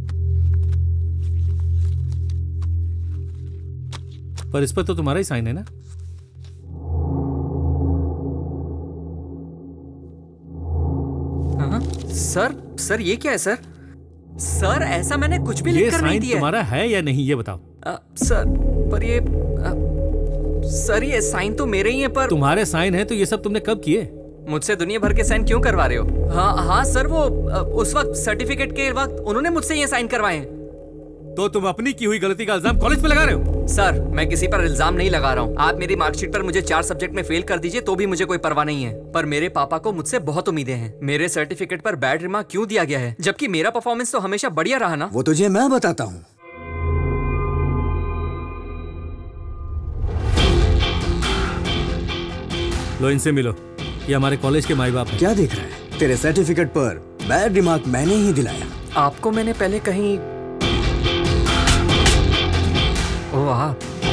पर इस पर तो तुम्हारा ही साइन है ना? हाँ सर, सर ये क्या है सर? सर, ऐसा मैंने कुछ भी लिखकर नहीं दिया। ये साइन तुम्हारा है या नहीं, ये बताओ। आ, सर, पर ये आ, सर ये साइन तो मेरे ही है, पर तुम्हारे साइन है तो ये सब तुमने कब किए? मुझसे दुनिया भर के साइन क्यों करवा रहे हो? हाँ हाँ सर, वो उस वक्त सर्टिफिकेट के वक्त उन्होंने मुझसे ये साइन करवाए हैं। तो तुम अपनी की हुई गलती का इल्जाम कॉलेज पे लगा रहे हो? सर, मैं किसी पर इल्जाम नहीं लगा रहा हूँ। आप मेरी मार्कशीट पर मुझे चार सब्जेक्ट में फेल कर दीजिए तो भी मुझे कोई परवाह नहीं है, पर मेरे पापा को मुझसे बहुत उम्मीदें हैं। मेरे सर्टिफिकेट पर बैड रिमार्क क्यों दिया गया है, जबकि मेरा परफॉर्मेंस तो हमेशा बढ़िया रहा ना? वो तुझे मैं बताता हूँ। लो, इनसे मिलो, ये हमारे कॉलेज के माई बाप हैं। क्या देख रहा है? तेरे सर्टिफिकेट पर बैड रिमार्क मैंने ही दिलाया। आपको मैंने पहले कहीं... ओह वाह,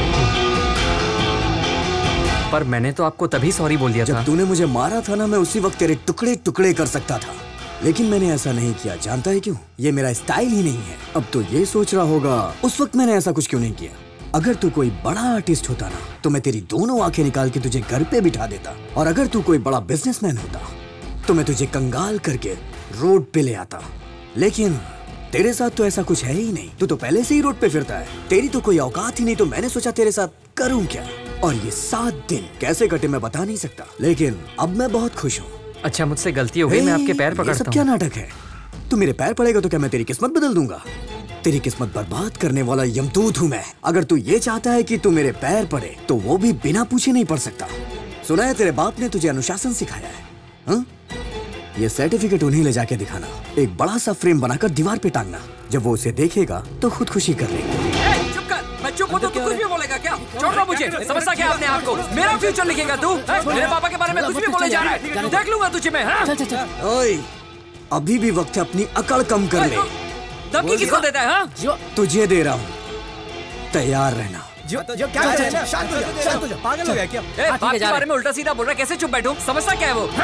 पर मैंने तो आपको तभी सॉरी बोल दिया था। जब तूने मुझे मारा था ना, मैं उसी वक्त तेरे टुकड़े टुकड़े कर सकता था, लेकिन मैंने ऐसा नहीं किया। जानता है क्यों? ये मेरा स्टाइल ही नहीं है। अब तो ये सोच रहा होगा उस वक्त मैंने ऐसा कुछ क्यों नहीं किया। अगर तू कोई बड़ा आर्टिस्ट होता ना, तो मैं तेरी दोनों आंखें निकाल के तुझे घर पे बिठा देता, और अगर तू कोई बड़ा बिजनेसमैन होता तो मैं तुझे कंगाल करके रोड पे ले आता। लेकिन तेरे साथ तो ऐसा कुछ है ही नहीं, तू तो पहले से ही रोड पे फिरता है, तेरी तो कोई औकात ही नहीं। तो मैंने सोचा तेरे साथ करूं क्या, और ये सात दिन कैसे कटे मैं बता नहीं सकता, लेकिन अब मैं बहुत खुश हूँ। अच्छा, मुझसे गलती हो गई, मैं आपके पैर पकड़ता हूँ। ये सब क्या नाटक है? तू मेरे पैर पड़ेगा तो क्या मैं तेरी किस्मत बदल दूंगा? तेरी किस्मत बर्बाद करने वाला यमदूत हूँ मैं। अगर तू ये चाहता है कि तू मेरे पैर पड़े तो वो भी बिना पूछे नहीं पड़ सकता। सुना है तेरे बाप ने तुझे अनुशासन सिखाया है, हाँ? ये सर्टिफिकेट उन्हें ले जाके दिखाना, एक बड़ा सा फ्रेम बनाकर दीवार पे टांगना। जब वो उसे देखेगा तो खुद खुशी कर लेगा। चुप कर, मैं चुप हूँ तो तू कुछ भी बोलेगा क्या? छोड़ दो मुझे, समझता क्या अपने आप को? मेरा फ्यूचर लिखेगा तू? मेरे पापा के बारे में कुछ भी बोले जा रहा है, देख लूंगा तुझे मैं। ओए, अभी भी वक्त है अपनी अकड़ कम कर ले। धमकी किसको देता है? हाँ? तुझे दे रहा हूँ, तैयार रहना। जो जो क्या कर रहा है? शांत हो जा, शांत हो जा, पागल हो गया क्या? ए, बाप के बारे में उल्टा सीधा बोल रहा है, कैसे चुप बैठूं? समझता क्या है वो?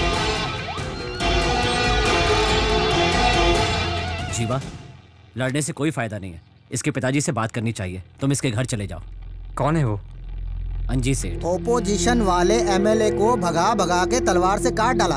जीवा, लड़ने से कोई फायदा नहीं है। इसके पिताजी से बात करनी चाहिए। तुम इसके घर चले जाओ। कौन है वो? अंजी सेठ। ओपोजिशन वाले एमएलए को भगा भगा के तलवार से काट डाला।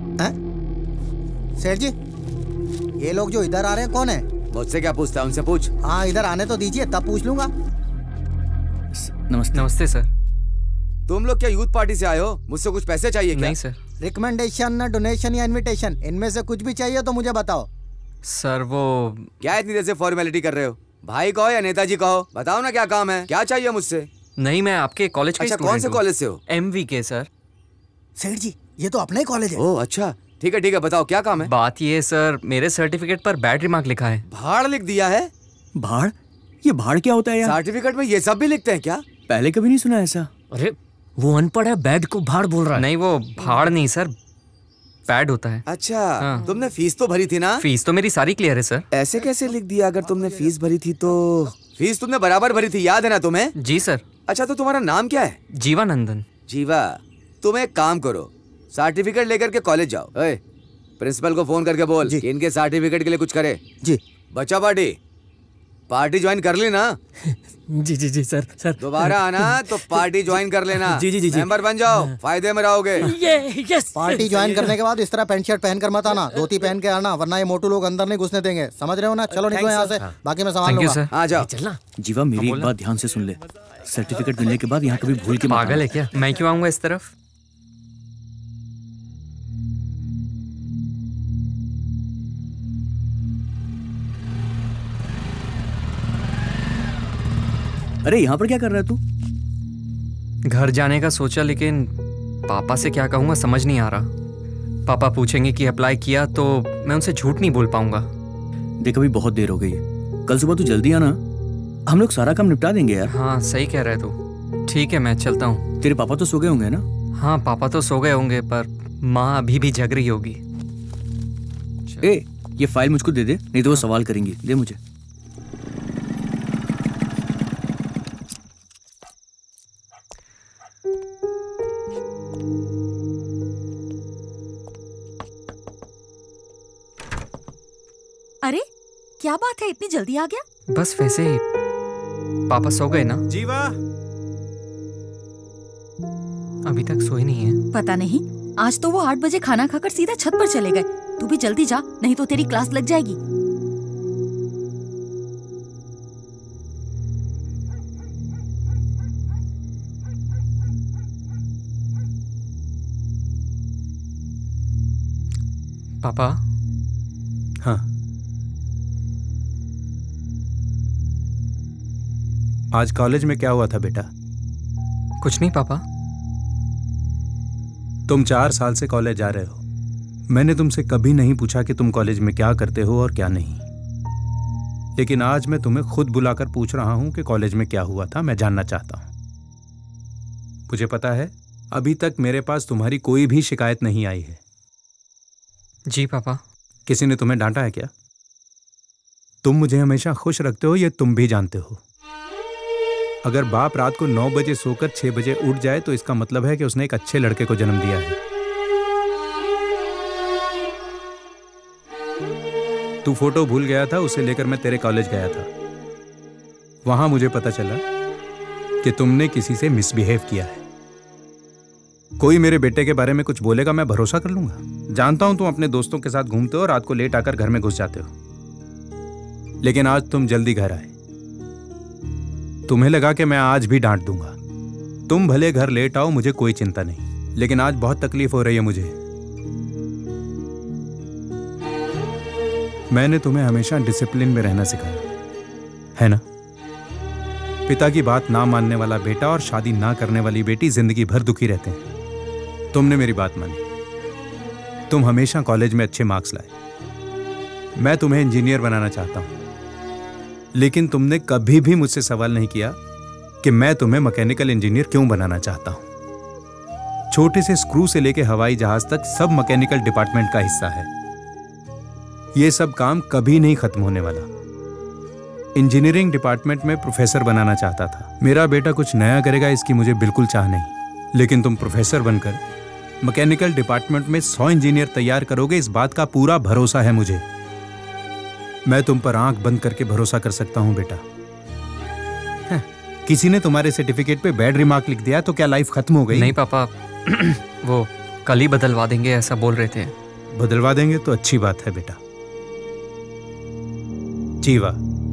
सेठ जी, ये लोग जो इधर आ रहे हैं कौन है? मुझसे क्या पूछता है? उनसे पूछ। हाँ, इधर आने तो दीजिए, तब पूछ लूंगा। नमस्ते। नमस्ते सर। तुम लोग क्या यूथ पार्टी से आए हो? मुझसे कुछ पैसे चाहिए क्या? नहीं सर। रिकमेंडेशन, डोनेशन या इनविटेशन, इनमें से कुछ भी चाहिए तो मुझे बताओ। सर वो क्या इतनी देर से फॉर्मेलिटी कर रहे हो? भाई कहो या नेताजी कहो, बताओ ना क्या काम है, क्या चाहिए मुझसे? नहीं, मैं आपके कॉलेज का अच्छा, कौन से कॉलेज से हो? एमवी के सर। सेठ जी, ये तो अपना ही कॉलेज है। ओह अच्छा, ठीक है ठीक है, बताओ क्या काम है? बात ये सर, मेरे सर्टिफिकेट पर बैड रिमार्क लिखा है। भाड़ लिख दिया है? भाड़? ये भाड़ क्या होता है यार? सर्टिफिकेट में ये सब भी लिखते हैं क्या? पहले कभी नहीं सुना ऐसा। अरे वो अनपढ़ है, बैड को भाड़ बोल रहा है। नहीं, वो भाड़ नहीं सर, बैड होता है। अच्छा, हाँ। तुमने फीस तो भरी थी ना? फीस तो मेरी सारी क्लियर है सर। ऐसे कैसे लिख दिया? अगर तुमने फीस भरी थी तो फीस तुमने बराबर भरी थी, याद है ना तुम्हें? जी सर। अच्छा, तो तुम्हारा नाम क्या है? जीवानंदन। जीवा, तुम एक काम करो, सर्टिफिकेट लेकर के कॉलेज जाओ। ओए, प्रिंसिपल को फोन करके बोल कि इनके सर्टिफिकेट के लिए कुछ करे। जी। बच्चा पार्टी पार्टी ज्वाइन कर ली ना? जी जी जी सर सर। दोबारा आना तो पार्टी ज्वाइन कर लेना। जी जी जी जी। मेंबर बन जाओ, फायदे में रहोगे। ये यस। पार्टी ज्वाइन करने के बाद इस तरह पैंट शर्ट पहन कर मत आना, धोती पहन के आना, वरना ये मोटू लोग अंदर नहीं घुसने देंगे, समझ रहे हो ना? चलो निकलो यहाँ से, बाकी मैं संभाल लूंगा। आ जाओ। चलना। जीवा, मेरी एक बात ध्यान से सुन ले। सर्टिफिकेट मिलने के बाद यहाँ कभी भूल के पागल है क्या? मैं क्यों आऊंगा इस तरफ? अरे यहाँ पर क्या कर रहा है तू? घर जाने का सोचा, लेकिन पापा से क्या कहूँगा समझ नहीं आ रहा। पापा पूछेंगे कि अप्लाई किया तो मैं उनसे झूठ नहीं बोल पाऊंगा। देख, अभी बहुत देर हो गई है, कल सुबह तू जल्दी आना, हम लोग सारा काम निपटा देंगे यार। हाँ सही कह रहे तू। ठीक है, मैं चलता हूँ। तेरे पापा तो सो गए होंगे ना? हाँ, पापा तो सो गए होंगे, पर माँ अभी भी जग रही होगी। ए, ये फाइल मुझको दे दे, नहीं तो वो सवाल करेंगी। दे मुझे। अरे क्या बात है, इतनी जल्दी आ गया? बस वैसे ही, पापा सो गए ना? जीवा अभी तक सोए नहीं है। पता नहीं, आज तो वो आठ बजे खाना खाकर सीधा छत पर चले गए। तू भी जल्दी जा, नहीं तो तेरी क्लास लग जाएगी। पापा। हाँ, आज कॉलेज में क्या हुआ था बेटा? कुछ नहीं पापा। तुम चार साल से कॉलेज जा रहे हो। मैंने तुमसे कभी नहीं पूछा कि तुम कॉलेज में क्या करते हो और क्या नहीं, लेकिन आज मैं तुम्हें खुद बुलाकर पूछ रहा हूं कि कॉलेज में क्या हुआ था। मैं जानना चाहता हूं। मुझे पता है अभी तक मेरे पास तुम्हारी कोई भी शिकायत नहीं आई है। जी पापा। किसी ने तुम्हें डांटा है क्या? तुम मुझे हमेशा खुश रखते हो, ये तुम भी जानते हो। अगर बाप रात को नौ बजे सोकर छह बजे उठ जाए तो इसका मतलब है कि उसने एक अच्छे लड़के को जन्म दिया है। तू फोटो भूल गया था, उसे लेकर मैं तेरे कॉलेज गया था। वहां मुझे पता चला कि तुमने किसी से मिसबिहेव किया है। कोई मेरे बेटे के बारे में कुछ बोलेगा, मैं भरोसा कर लूंगा। जानता हूं तुम अपने दोस्तों के साथ घूमते हो, रात को लेट आकर घर में घुस जाते हो, लेकिन आज तुम जल्दी घर आए। तुम्हें लगा कि मैं आज भी डांट दूंगा। तुम भले घर लेट आओ, मुझे कोई चिंता नहीं, लेकिन आज बहुत तकलीफ हो रही है मुझे। मैंने तुम्हें हमेशा डिसिप्लिन में रहना सिखाया है ना? पिता की बात ना मानने वाला बेटा और शादी ना करने वाली बेटी जिंदगी भर दुखी रहते हैं। तुमने मेरी बात मानी, तुम हमेशा कॉलेज में अच्छे मार्क्स लाए। मैं तुम्हें इंजीनियर बनाना चाहता हूं, लेकिन तुमने कभी भी मुझसे सवाल नहीं किया कि मैं तुम्हें मैकेनिकल इंजीनियर क्यों बनाना चाहता हूं। छोटे से स्क्रू से लेकर हवाई जहाज तक सब मैकेनिकल डिपार्टमेंट का हिस्सा है। यह सब काम कभी नहीं खत्म होने वाला। इंजीनियरिंग डिपार्टमेंट में प्रोफेसर बनाना चाहता था। मेरा बेटा कुछ नया करेगा इसकी मुझे बिल्कुल चाह नहीं, लेकिन तुम प्रोफेसर बनकर मैकेनिकल डिपार्टमेंट में सौ इंजीनियर तैयार करोगे, इस बात का पूरा भरोसा है मुझे। मैं तुम पर आंख बंद करके भरोसा कर सकता हूं बेटा। किसी ने तुम्हारे सर्टिफिकेट पे बैड रिमार्क लिख दिया तो क्या लाइफ खत्म हो गई? नहीं पापा, वो कल ही बदलवा देंगे ऐसा बोल रहे थे। बदलवा देंगे तो अच्छी बात है बेटा। जीवा,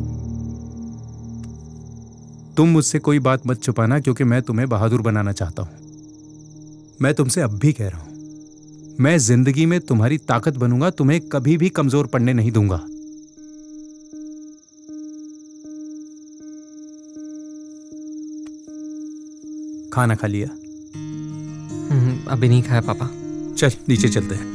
तुम मुझसे कोई बात मत छुपाना, क्योंकि मैं तुम्हें बहादुर बनाना चाहता हूं। मैं तुमसे अब भी कह रहा हूं, मैं जिंदगी में तुम्हारी ताकत बनूंगा, तुम्हें कभी भी कमजोर पड़ने नहीं दूंगा। खाना खा लिया? अभी नहीं खाया पापा। चल नीचे चलते हैं।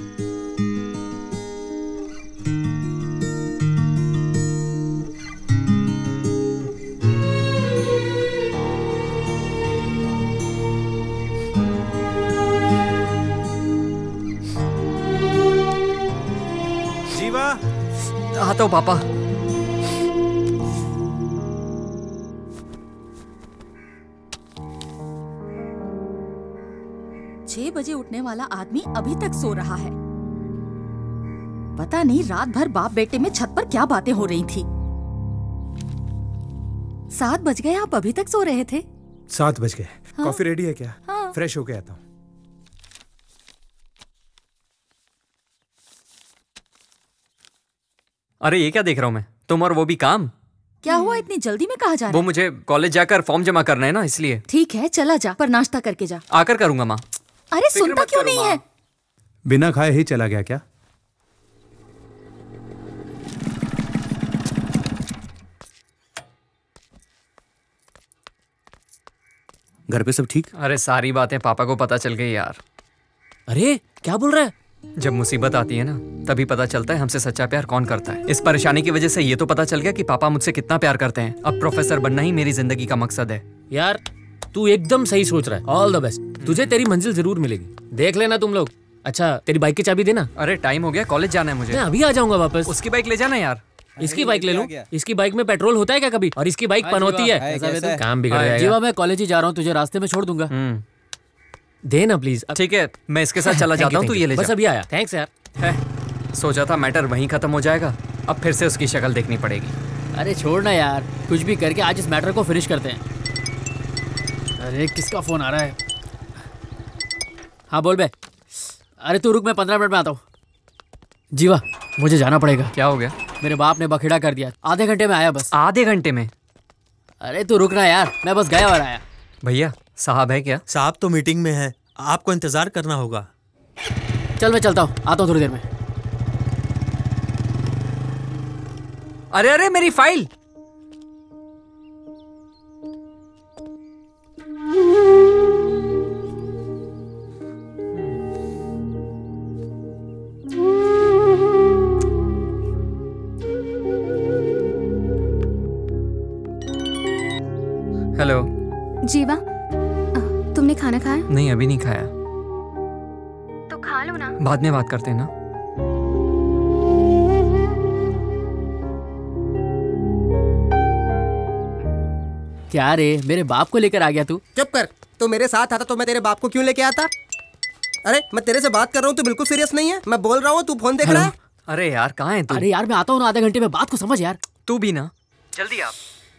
जीवा, आता हूं पापा। छह बजे उठने वाला आदमी अभी तक सो रहा है। पता नहीं रात भर बाप बेटे में छत पर क्या बातें हो रही थी। सात बज गए, आप अभी तक सो रहे थे? सात बज गए। हाँ? कॉफी रेडी है क्या? हाँ। फ्रेश होके आता हूँ। अरे ये क्या देख रहा हूँ मैं? तुम और वो भी काम? क्या हुआ, इतनी जल्दी में कहाँ जा रहा वो है? मुझे कॉलेज जाकर फॉर्म जमा करना है ना, इसलिए। ठीक है चला जा, पर नाश्ता करके जा। आकर करूंगा माँ। अरे सुनता क्यों नहीं है? बिना खाए ही चला गया क्या? घर पे सब ठीक? अरे सारी बातें पापा को पता चल गई यार। अरे क्या बोल रहा है? जब मुसीबत आती है ना, तभी पता चलता है हमसे सच्चा प्यार कौन करता है। इस परेशानी की वजह से ये तो पता चल गया कि पापा मुझसे कितना प्यार करते हैं। अब प्रोफेसर बनना ही मेरी जिंदगी का मकसद है। यार तू एकदम सही सोच रहा है। All the best. तुझे तेरी मंजिल जरूर मिलेगी, देख लेना तुम लोग। अच्छा तेरी बाइक की चाबी देना। अरे टाइम हो गया, कॉलेज जाना है मुझे। मैं अभी आ जाऊंगा वापस। उसकी बाइक ले जाना यार। इसकी बाइक ले लूं? इसकी बाइक में पेट्रोल होता है क्या कभी? और इसकी बाइक पनौती है, काम बिगड़ जाएगा। जीवा मैं कॉलेज ही जा रहा हूँ, तुझे रास्ते में छोड़ दूंगा। देना प्लीज। ठीक है मैं इसके साथ चला जाता हूँ, तू ये ले जा। बस अभी आया। थैंक्स यार। है, सोचा था मैटर वहीं खत्म हो जाएगा, अब फिर से उसकी शक्ल देखनी पड़ेगी। अरे छोड़ना यार, कुछ भी करके आज इस मैटर को फिनिश करते हैं। अरे किसका फोन आ रहा है? हाँ बोल बे। अरे तू रुक, मैं पंद्रह मिनट में आता हूँ। जीवा मुझे जाना पड़ेगा। क्या हो गया? मेरे बाप ने बखेड़ा कर दिया, आधे घंटे में आया बस। आधे घंटे में? अरे तू रुकना यार, मैं बस गया और आया। भैया साहब है क्या? साहब तो मीटिंग में है, आपको इंतजार करना होगा। चल मैं चलता हूँ, आता हूँ थोड़ी देर में। अरे अरे मेरी फाइल। हेलो जीवा, तुमने खाना खाया? नहीं अभी नहीं खाया। तो खा लो ना। बाद में बात करते हैं ना। क्या रे, मेरे बाप को लेकर आ गया तू? चुप कर, तो मेरे साथ आता तो मैं तेरे बाप को क्यों लेके आता? अरे मैं तेरे से बात कर रहा हूँ, तू बिल्कुल सीरियस नहीं है। मैं बोल रहा हूँ, तू फोन देख रहा है। अरे यार कहाँ है तू? अरे यार मैं आता हूँ ना आधे घंटे में, बात को समझ यार। तू भी ना, जल्दी आप।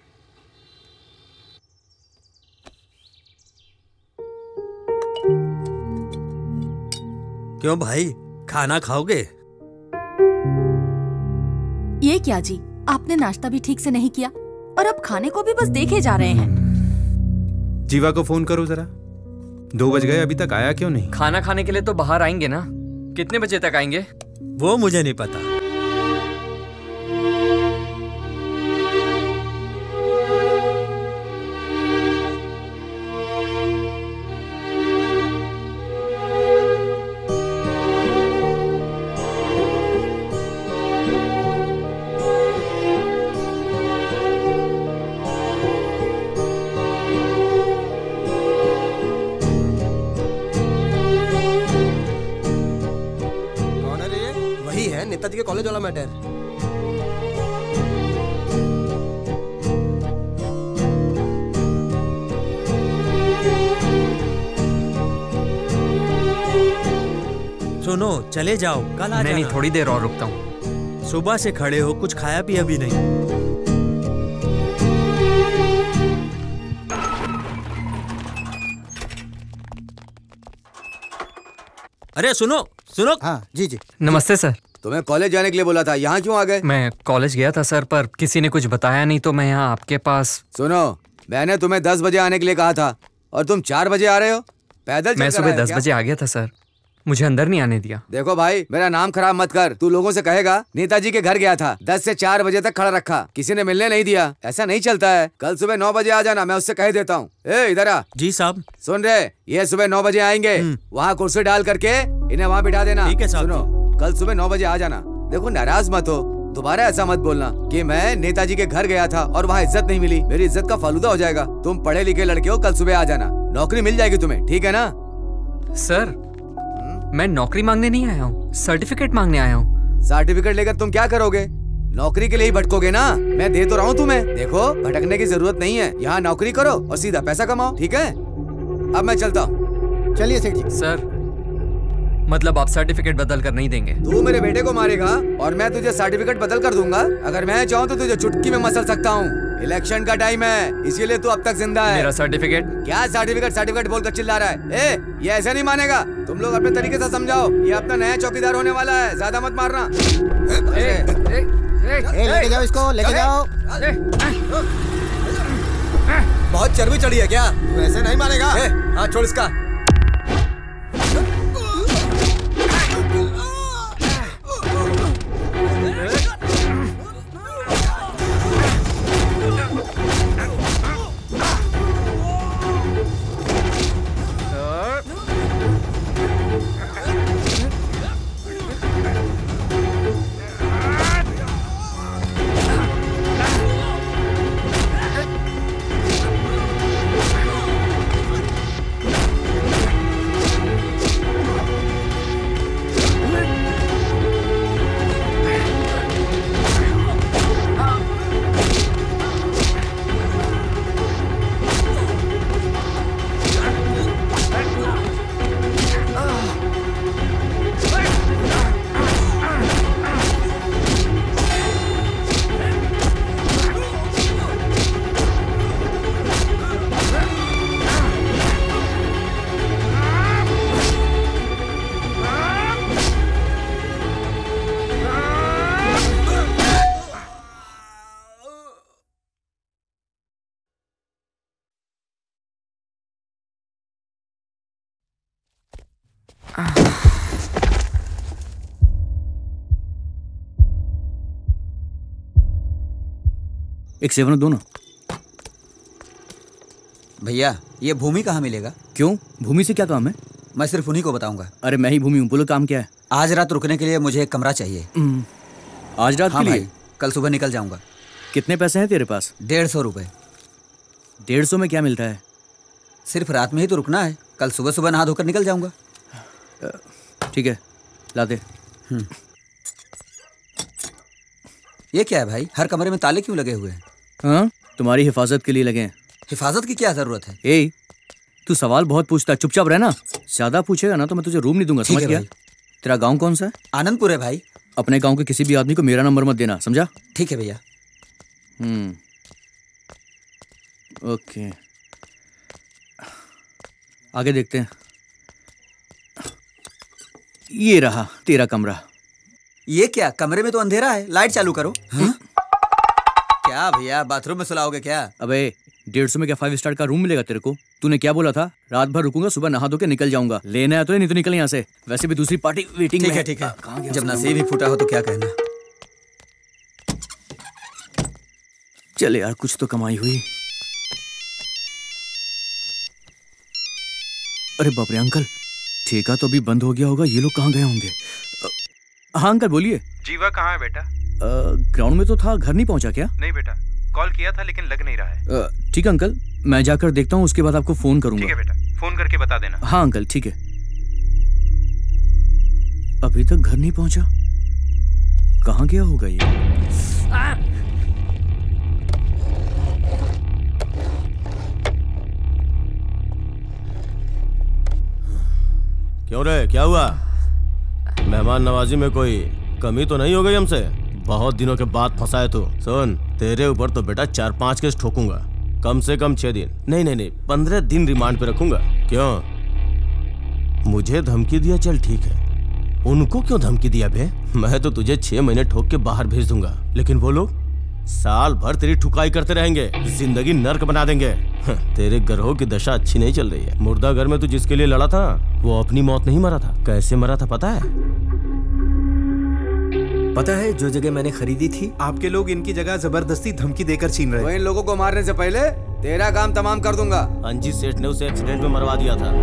क्यों भाई, खाना खाओगे? ये क्या जी, आपने नाश्ता भी ठीक से नहीं किया और अब खाने को भी बस देखे जा रहे हैं। जीवा को फोन करो जरा, दो बज गए अभी तक आया क्यों नहीं? खाना खाने के लिए तो बाहर आएंगे ना, कितने बजे तक आएंगे? वो मुझे नहीं पता। नेताजी के कॉलेज वाला मैटर। सुनो, चले जाओ, कल आ नहीं नहीं, जाना। थोड़ी देर और रुकता हूँ। सुबह से खड़े हो, कुछ खाया पिया भी नहीं। अरे सुनो सुनो। हाँ जी जी। नमस्ते सर। तुम्हें कॉलेज जाने के लिए बोला था, यहाँ क्यों आ गए? मैं कॉलेज गया था सर, पर किसी ने कुछ बताया नहीं तो मैं यहाँ आपके पास। सुनो, मैंने तुम्हें दस बजे आने के लिए कहा था और तुम चार बजे आ रहे हो। पैदल मैं चलकर सुबह आए हो दस क्या? बजे आ गया था सर, मुझे अंदर नहीं आने दिया। देखो भाई, मेरा नाम खराब मत कर। तू लोगों से कहेगा नेताजी के घर गया था, दस से चार बजे तक खड़ा रखा, किसी ने मिलने नहीं दिया। ऐसा नहीं चलता है। कल सुबह नौ बजे आ जाना, मैं उससे कह देता हूँ। ए इधर आ। जी साहब। सुन रहे, ये सुबह नौ बजे आएंगे, वहाँ कुर्सी डाल करके इन्हें वहाँ बिठा देना। ठीक है साहब। सुनो, कल सुबह नौ बजे आ जाना। देखो, नाराज मत हो, दोबारा ऐसा मत बोलना कि मैं नेताजी के घर गया था और वहाँ इज्जत नहीं मिली। मेरी इज्जत का फालूदा हो जाएगा। तुम पढ़े लिखे लड़के हो, कल सुबह आ जाना, नौकरी मिल जाएगी तुम्हें, ठीक है ना? सर, मैं नौकरी मांगने नहीं आया हूँ, सर्टिफिकेट मांगने आया हूँ। सर्टिफिकेट लेकर तुम क्या करोगे? नौकरी के लिए ही भटकोगे ना? मैं दे तो रहा हूँ तुम्हें। देखो, भटकने की जरूरत नहीं है, यहाँ नौकरी करो और सीधा पैसा कमाओ, ठीक है? अब मैं चलता हूँ। चलिए सेठ जी। सर, मतलब आप सर्टिफिकेट बदल कर नहीं देंगे? तू मेरे बेटे को मारेगा और मैं तुझे सर्टिफिकेट बदल कर दूंगा। अगर मैं चाहूँ तो तुझे चुटकी में मसल सकता हूँ। इलेक्शन का टाइम है, इसीलिए तू अब तक जिंदा है। मेरा सर्टिफिकेट? क्या सर्टिफिकेट सर्टिफिकेट बोलकर चिल्ला रहा है? ए, ये ऐसा नहीं मानेगा। तुम लोग अपने तरीके से समझाओ, ये अपना नया चौकीदार होने वाला है, ज्यादा मत मारना। ए, लेके जाओ इसको, लेके जाओ। बहुत चर्बी चढ़ी है क्या? तू ऐसे नहीं मानेगा। हाँ, छोड़ इसका। एक सेवन दो ना। भैया, ये भूमि कहाँ मिलेगा? क्यों, भूमि से क्या काम है? मैं सिर्फ उन्हीं को बताऊंगा। अरे मैं ही भूमि हूँ, बोलो काम क्या है? आज रात रुकने के लिए मुझे एक कमरा चाहिए। आज रात हाँ के लिए? भाई, कल सुबह निकल जाऊंगा। कितने पैसे हैं तेरे पास? डेढ़ सौ रुपए। डेढ़ सौ में क्या मिलता है? सिर्फ रात में ही तो रुकना है, कल सुबह सुबह नहा धोकर निकल जाऊंगा। ठीक है, ला दे। ये क्या है भाई, हर कमरे में ताले क्यों लगे हुए हैं? हाँ, तुम्हारी हिफाजत के लिए लगे हैं। हिफाजत की क्या जरूरत है? ए, तू सवाल बहुत पूछता है, चुपचाप रहना। ज्यादा पूछेगा ना तो मैं तुझे रूम नहीं दूंगा, समझ गया? तेरा गांव कौन सा है? आनंदपुर है भाई। अपने गांव के किसी भी आदमी को मेरा नंबर मत देना, समझा? ठीक है भैया। हम्म, ओके, आगे देखते हैं। ये रहा तेरा कमरा। ये क्या, कमरे में तो अंधेरा है, लाइट चालू करो। हाँ? क्या भैया, बाथरूम में सुलाओगे क्या? अबे, डेढ़ सौ में क्या फाइव स्टार का रूम मिलेगा तेरे को? तूने क्या बोला था? रात भर रुकूंगा, सुबह नहा धो के निकल जाऊंगा। लेना है तो नहीं तो निकल यहाँ से। वैसे भी दूसरी पार्टी वेटिंग में है। ठीक है, ठीक है। जब नसीब ही फूटा हो तो क्या कहना। चले यार, कुछ तो कमाई हुई। अरे बाप रे अंकल, ठेका तो अभी बंद हो गया होगा, ये लोग कहाँ गए होंगे? हाँ अंकल बोलिए। जीवा कहाँ है बेटा? ग्राउंड में तो था, घर नहीं पहुंचा क्या? नहीं बेटा, कॉल किया था लेकिन लग नहीं रहा है। ठीक है अंकल, मैं जाकर देखता हूँ, उसके बाद आपको फोन करूंगा। ठीक है बेटा, फोन करके बता देना। हाँ अंकल ठीक है। अभी तक घर नहीं पहुंचा, कहाँ गया होगा ये? क्यों रे, क्या हुआ? मेहमान नवाजी में कोई कमी तो नहीं हो गई हमसे? बहुत दिनों के बाद फंसा है तू। सुन, तेरे ऊपर तो बेटा चार पांच केस ठोकूंगा, कम से कम छह दिन, नहीं नहीं नहीं पंद्रह दिन रिमांड पे रखूंगा। क्यों? मुझे धमकी दिया, चल ठीक है। उनको क्यों धमकी दिया बे? मैं तो तुझे छह महीने ठोक के बाहर भेज दूंगा, लेकिन वो लोग साल भर तेरी ठुकाई करते रहेंगे, जिंदगी नर्क बना देंगे। तेरे ग्रहों की दशा अच्छी नहीं चल रही है। मुर्दा घर में तू जिसके लिए लड़ा था वो अपनी मौत नहीं मरा था। कैसे मरा था पता है? पता है, जो जगह मैंने खरीदी थी आपके लोग इनकी जगह जबरदस्ती धमकी देकर छीन रहे हैं। इन लोगों को मारने से पहले तेरा काम तमाम कर दूंगा। अंजी सेठ ने उसे एक्सीडेंट में मरवा दिया था।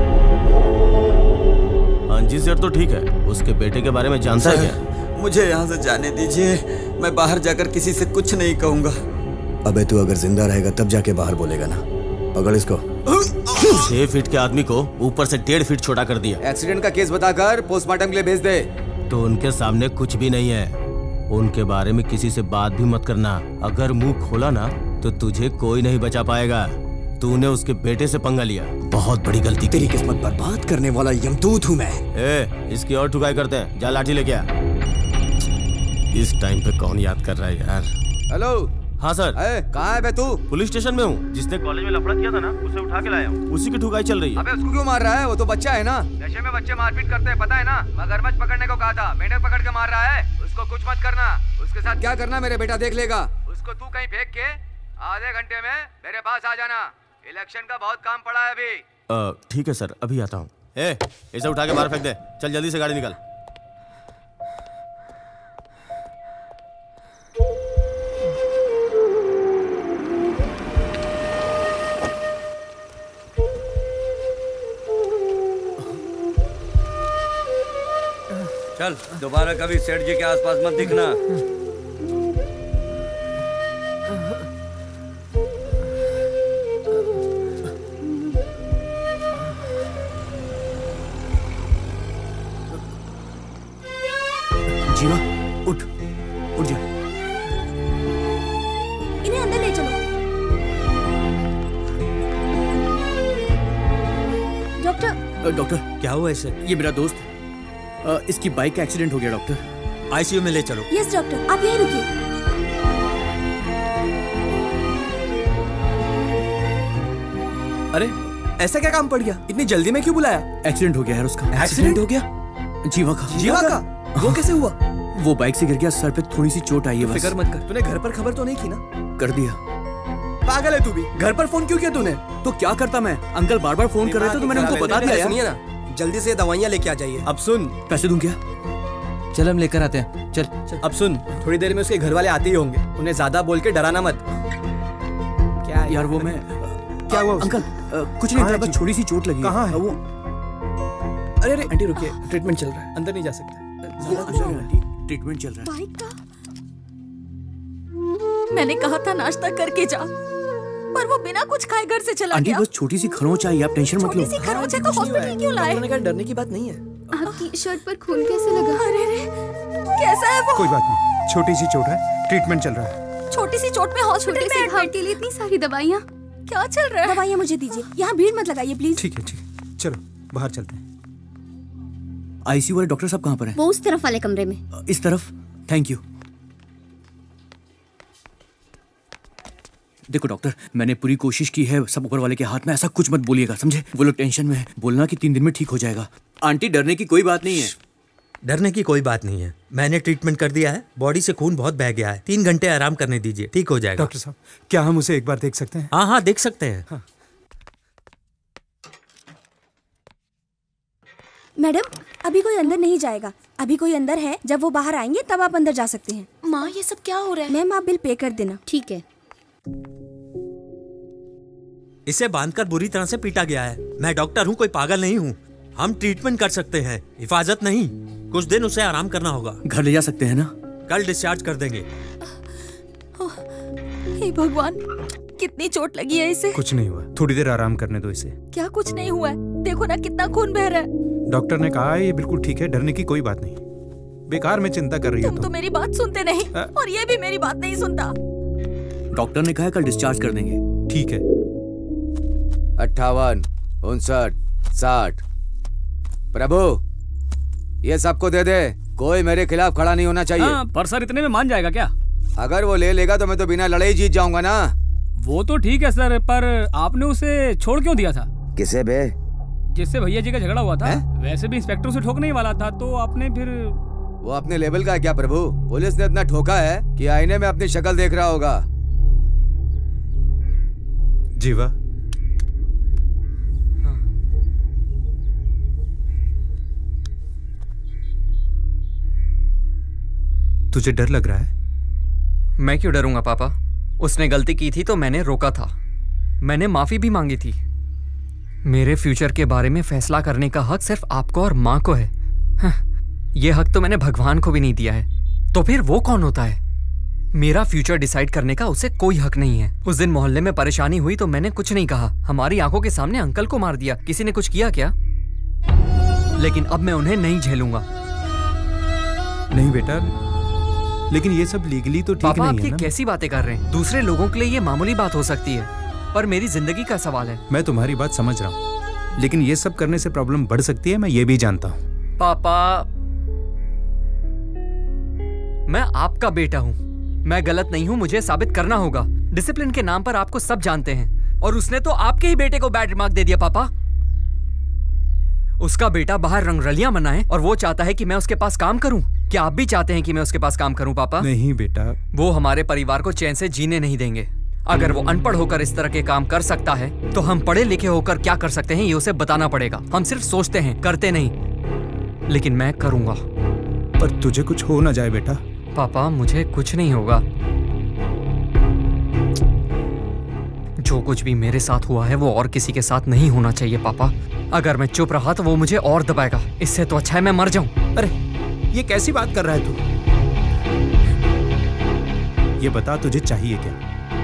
अंजी सेठ तो ठीक है, उसके बेटे के बारे में जानता है क्या? मुझे यहाँ से जाने दीजिए, मैं बाहर जाकर किसी से कुछ नहीं कहूँगा। अबे तू अगर जिंदा रहेगा तब जाके बाहर बोलेगा ना। पकड़ इसको। छह फीट के आदमी को ऊपर से डेढ़ फीट छोटा कर दिया। एक्सीडेंट का केस बताकर पोस्टमार्टम के लिए भेज दे। तो उनके सामने कुछ भी नहीं है, उनके बारे में किसी से बात भी मत करना। अगर मुंह खोला ना तो तुझे कोई नहीं बचा पाएगा। तूने उसके बेटे से पंगा लिया, बहुत बड़ी गलती। तेरी किस्मत बर्बाद करने वाला यमदूत हूँ मैं। ए, इसकी और ठुकाई करते हैं, जा लाठी लेके आ। इस टाइम पे कौन याद कर रहा है यार? हेलो। हाँ सर। कहाँ है बे तू? पुलिस स्टेशन में हूँ। जिसने कॉलेज में लफड़ा किया था ना, उसे उठा के लाया हूँ। उसी की ठुकाई चल रही है। अबे उसको क्यों मार रहा है? वो तो बच्चा है ना। नशे में बच्चे मारपीट करते हैं, पता है ना। मगरमच्छ पकड़ने को कहा था, मेंढक पकड़ के मार रहा है। उसको कुछ मत करना। उसके साथ क्या करना मेरे बेटा देख लेगा। उसको तू कहीं फेंक के आधे घंटे में मेरे पास आ जाना। इलेक्शन का बहुत काम पड़ा है अभी। ठीक है सर, अभी आता हूँ। ए, इसे उठा के बाहर फेंक दे। चल जल्दी से गाड़ी निकाल। चल, दोबारा कभी सेठ जी के आसपास मत दिखना। जीवा, उठ उठ जा। इन्हें अंदर ले चलो। डॉक्टर। डॉक्टर, क्या हुआ इसे? ये मेरा दोस्त है। इसकी बाइक का एक्सीडेंट हो गया डॉक्टर। आईसीयू में ले चलो। यस डॉक्टर, आप यहीं रुकिए। अरे ऐसा क्या काम पड़ गया? इतनी जल्दी में क्यों बुलाया? एक्सीडेंट हो गया यार उसका। एक्सीडेंट हो गया? जीवा का। जीवा का? वो कैसे हुआ? वो बाइक से गिर गया, सर पे थोड़ी सी चोट आई है बस। फिक्र मत कर। तूने घर पर खबर तो नहीं की ना? कर दिया। पागल है तू भी। घर पर फोन क्यों किया तूने? तो क्या करता मैं? अंकल बार बार फोन कर रहे थे तो मैंने उनको बता दिया। सुनिए ना, जल्दी से दवाइयाँ लेके आ जाइए। अब सुन, पैसे दूं क्या? चल हम लेकर आते हैं। चल, चल। अब सुन, थोड़ी देर में उसके घर वाले आते ही होंगे। उन्हें ज्यादा बोल के डराना मत। क्या यार? वो मैं क्या हुआ अंकल? कुछ नहीं था, बस छोटी सी चोट लगी। कहाँ है वो? अरे अरे आंटी रुकिए, ट्रीटमेंट चल रहा है, अंदर नहीं जा सकते। ट्रीटमेंट चल रहा है। बाइक का? मैंने कहा था नाश्ता करके जा, पर वो बिना कुछ खाए घर से चला आंटी गया। बस छोटी सी खरोंच आई, आप टेंशन मत लो। छोटी सी खरोंच है तो हॉस्पिटल क्यों लाए? उन्होंने कहा डरने की बात नहीं है। आपकी शर्ट पर खून कैसे लगा? अरे रे, कैसा है वो? कोई बात नहीं, छोटी सी चोट है, ट्रीटमेंट चल रहा है। छोटी सी चोट में हॉस्पिटल में एडमिट के लिए इतनी सारी दवाइयाँ? क्या चल रहा है? दवाइयाँ मुझे दीजिए, यहाँ भीड़ मत लगाइए प्लीज। ठीक है ठीक है, चलो बाहर चलते हैं। आईसीयू वाले डॉक्टर साहब कहाँ पर हैं? वो उस तरफ वाले कमरे में। इस तरफ। Thank you. देखो डॉक्टर, मैंने पूरी कोशिश की है, सब ऊपर वाले के हाथ में। ऐसा कुछ मत बोलिएगा, समझे? वो लोग टेंशन में है। बोलना कि तीन दिन में ठीक हो जाएगा। आंटी डरने की कोई बात नहीं है। डरने की कोई बात नहीं है, मैंने ट्रीटमेंट कर दिया है। बॉडी से खून बहुत बह गया है, तीन घंटे आराम करने दीजिए, ठीक हो जाएगा। डॉक्टर साहब, क्या हम उसे एक बार देख सकते हैं? हाँ हाँ देख सकते हैं। हाँ। मैडम, अभी कोई अंदर नहीं जाएगा। अभी कोई अंदर है, जब वो बाहर आएंगे तब आप अंदर जा सकते हैं। माँ, ये सब क्या हो रहा है? मैम, आप बिल पे कर देना। ठीक है। इसे बांधकर बुरी तरह से पीटा गया है। मैं डॉक्टर हूँ, कोई पागल नहीं हूँ। हम ट्रीटमेंट कर सकते हैं, हिफाजत नहीं। कुछ दिन उसे आराम करना होगा। घर ले जा सकते हैं ना? कल डिस्चार्ज कर देंगे। हे भगवान, कितनी चोट लगी है इसे? कुछ नहीं हुआ, थोड़ी देर आराम करने दो इसे। क्या कुछ नहीं हुआ है? देखो ना कितना खून बह रहा है। डॉक्टर ने कहा है ये बिल्कुल ठीक है, डरने की कोई बात नहीं। बेकार में चिंता कर रही हो तुम तो मेरी बात सुनते नहीं और ये भी मेरी बात नहीं सुनता। डॉक्टर ने कहा है कल डिस्चार्ज कर देंगे। ठीक है। अट्ठावन, उनसठ, साठ। प्रभु, ये सबको दे दे। कोई मेरे खिलाफ खड़ा नहीं होना चाहिए। हाँ, पर सर इतने में मान जाएगा क्या? अगर वो ले लेगा तो मैं तो बिना लड़ाई जीत जाऊंगा ना। वो तो ठीक है सर, पर आपने उसे छोड़ क्यों दिया था? किसे बे? जिससे भैया जी का झगड़ा हुआ था। वैसे भी इंस्पेक्टर उसे ठोकने ही वाला था, तो आपने फिर। वो अपने लेवल का है क्या प्रभु? पुलिस ने इतना ठोका है कि आईने में अपनी शक्ल देख रहा होगा। जीवा, तुझे डर लग रहा है? मैं क्यों डरूंगा पापा? उसने गलती की थी तो मैंने रोका था। मैंने माफी भी मांगी थी। मेरे फ्यूचर के बारे में फैसला करने का हक सिर्फ आपको और माँ को है। हाँ, ये हक तो मैंने भगवान को भी नहीं दिया है। तो फिर वो कौन होता है? मेरा फ्यूचर डिसाइड करने का उसे कोई हक नहीं है। उस दिन मोहल्ले में परेशानी हुई तो मैंने कुछ नहीं कहा। हमारी आंखों के सामने अंकल को मार दिया। किसी ने कुछ किया क्या? लेकिन अब मैं उन्हें नहीं झेलूंगा। नहीं बेटा, लेकिन ये सब लीगली तो ठीक पापा, नहीं आप है ये ना? कैसी बातें कर रहे हैं? दूसरे लोगों के लिए ये मामूली बात हो सकती है, पर मेरी जिंदगी का सवाल है। मैं तुम्हारी बात समझ रहा हूँ, लेकिन ये सब करने से प्रॉब्लम बढ़ सकती है, मैं ये भी जानता हूँ। पापा, मैं आपका बेटा हूँ। मैं गलत नहीं हूँ, मुझे साबित करना होगा। डिसिप्लिन के नाम पर आपको सब जानते हैं, और उसने तो आपके ही बेटे को बैड रिमार्क दे दिया। पापा, उसका बेटा बाहर रंगरलियां मनाए और वो चाहता है कि मैं उसके पास काम करूं। क्या आप भी चाहते हैं कि मैं उसके पास काम करूं पापा? नहीं बेटा, वो हमारे परिवार को चैन से जीने नहीं देंगे। अगर वो अनपढ़ होकर इस तरह के काम कर सकता है, तो हम पढ़े लिखे होकर क्या कर सकते हैं ये उसे बताना पड़ेगा। हम सिर्फ सोचते हैं, करते नहीं। लेकिन मैं करूंगा। पर तुझे कुछ हो ना जाए बेटा। पापा, मुझे कुछ नहीं होगा। जो कुछ भी मेरे साथ हुआ है वो और किसी के साथ नहीं होना चाहिए पापा। अगर मैं चुप रहा तो वो मुझे और दबाएगा। इससे तो अच्छा है मैं मर जाऊं। अरे ये कैसी बात कर रहा है तू? ये बता, तुझे चाहिए क्या?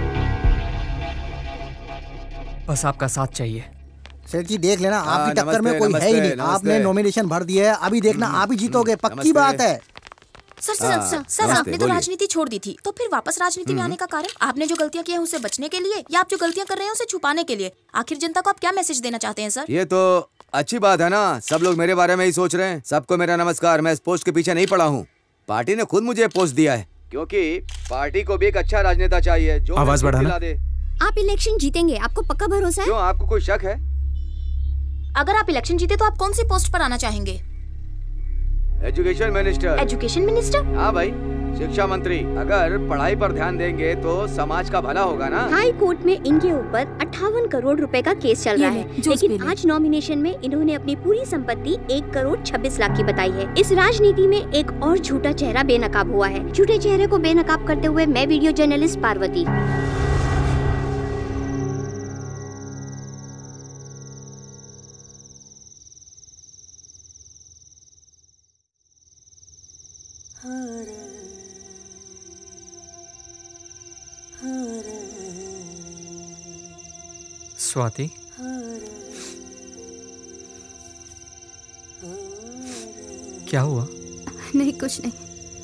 बस आपका साथ चाहिए। सेठ जी देख लेना, हाँ, आपकी टक्कर में नमस्ते, कोई है ही नहीं। नमस्ते, आपने नमस्ते। नॉमिनेशन भर दिया है, अभी देखना आप ही जीतोगे, पक्की नमस्ते। बात है। सर सर हाँ, सर सर नमस्ते, आपने तो बोलिए। राजनीति छोड़ दी थी, तो फिर वापस राजनीति में आने का कारण? आपने जो गलतियां की हैं उसे बचने के लिए, या आप जो गलतियां कर रहे हैं उसे छुपाने के लिए? आखिर जनता को आप क्या मैसेज देना चाहते हैं सर? ये तो अच्छी बात है ना, सब लोग मेरे बारे में ही सोच रहे हैं। सबको मेरा नमस्कार। मैं इस पोस्ट के पीछे नहीं पड़ा हूँ। पार्टी ने खुद मुझे पोस्ट दिया है, क्योंकि पार्टी को भी एक अच्छा राजनेता चाहिए जो आवाज बढ़ाना। दिला दे। आप इलेक्शन जीतेंगे, आपको पक्का भरोसा है? क्यों, आपको कोई शक है? अगर आप इलेक्शन जीते तो आप कौन सी पोस्ट पर आना चाहेंगे? Education minister. Education minister? हाँ भाई, शिक्षा मंत्री। अगर पढ़ाई पर ध्यान देंगे तो समाज का भला होगा ना। हाई कोर्ट में इनके ऊपर अट्ठावन करोड़ रुपए का केस चल ये रहा ले, है, जूस लेकिन पी ले। आज नॉमिनेशन में इन्होंने अपनी पूरी संपत्ति एक करोड़ छब्बीस लाख की बताई है। इस राजनीति में एक और झूठा चेहरा बेनकाब हुआ है। झूठे चेहरे को बेनकाब करते हुए मैं वीडियो जर्नलिस्ट पार्वती। स्वाति, क्या हुआ? नहीं, कुछ नहीं।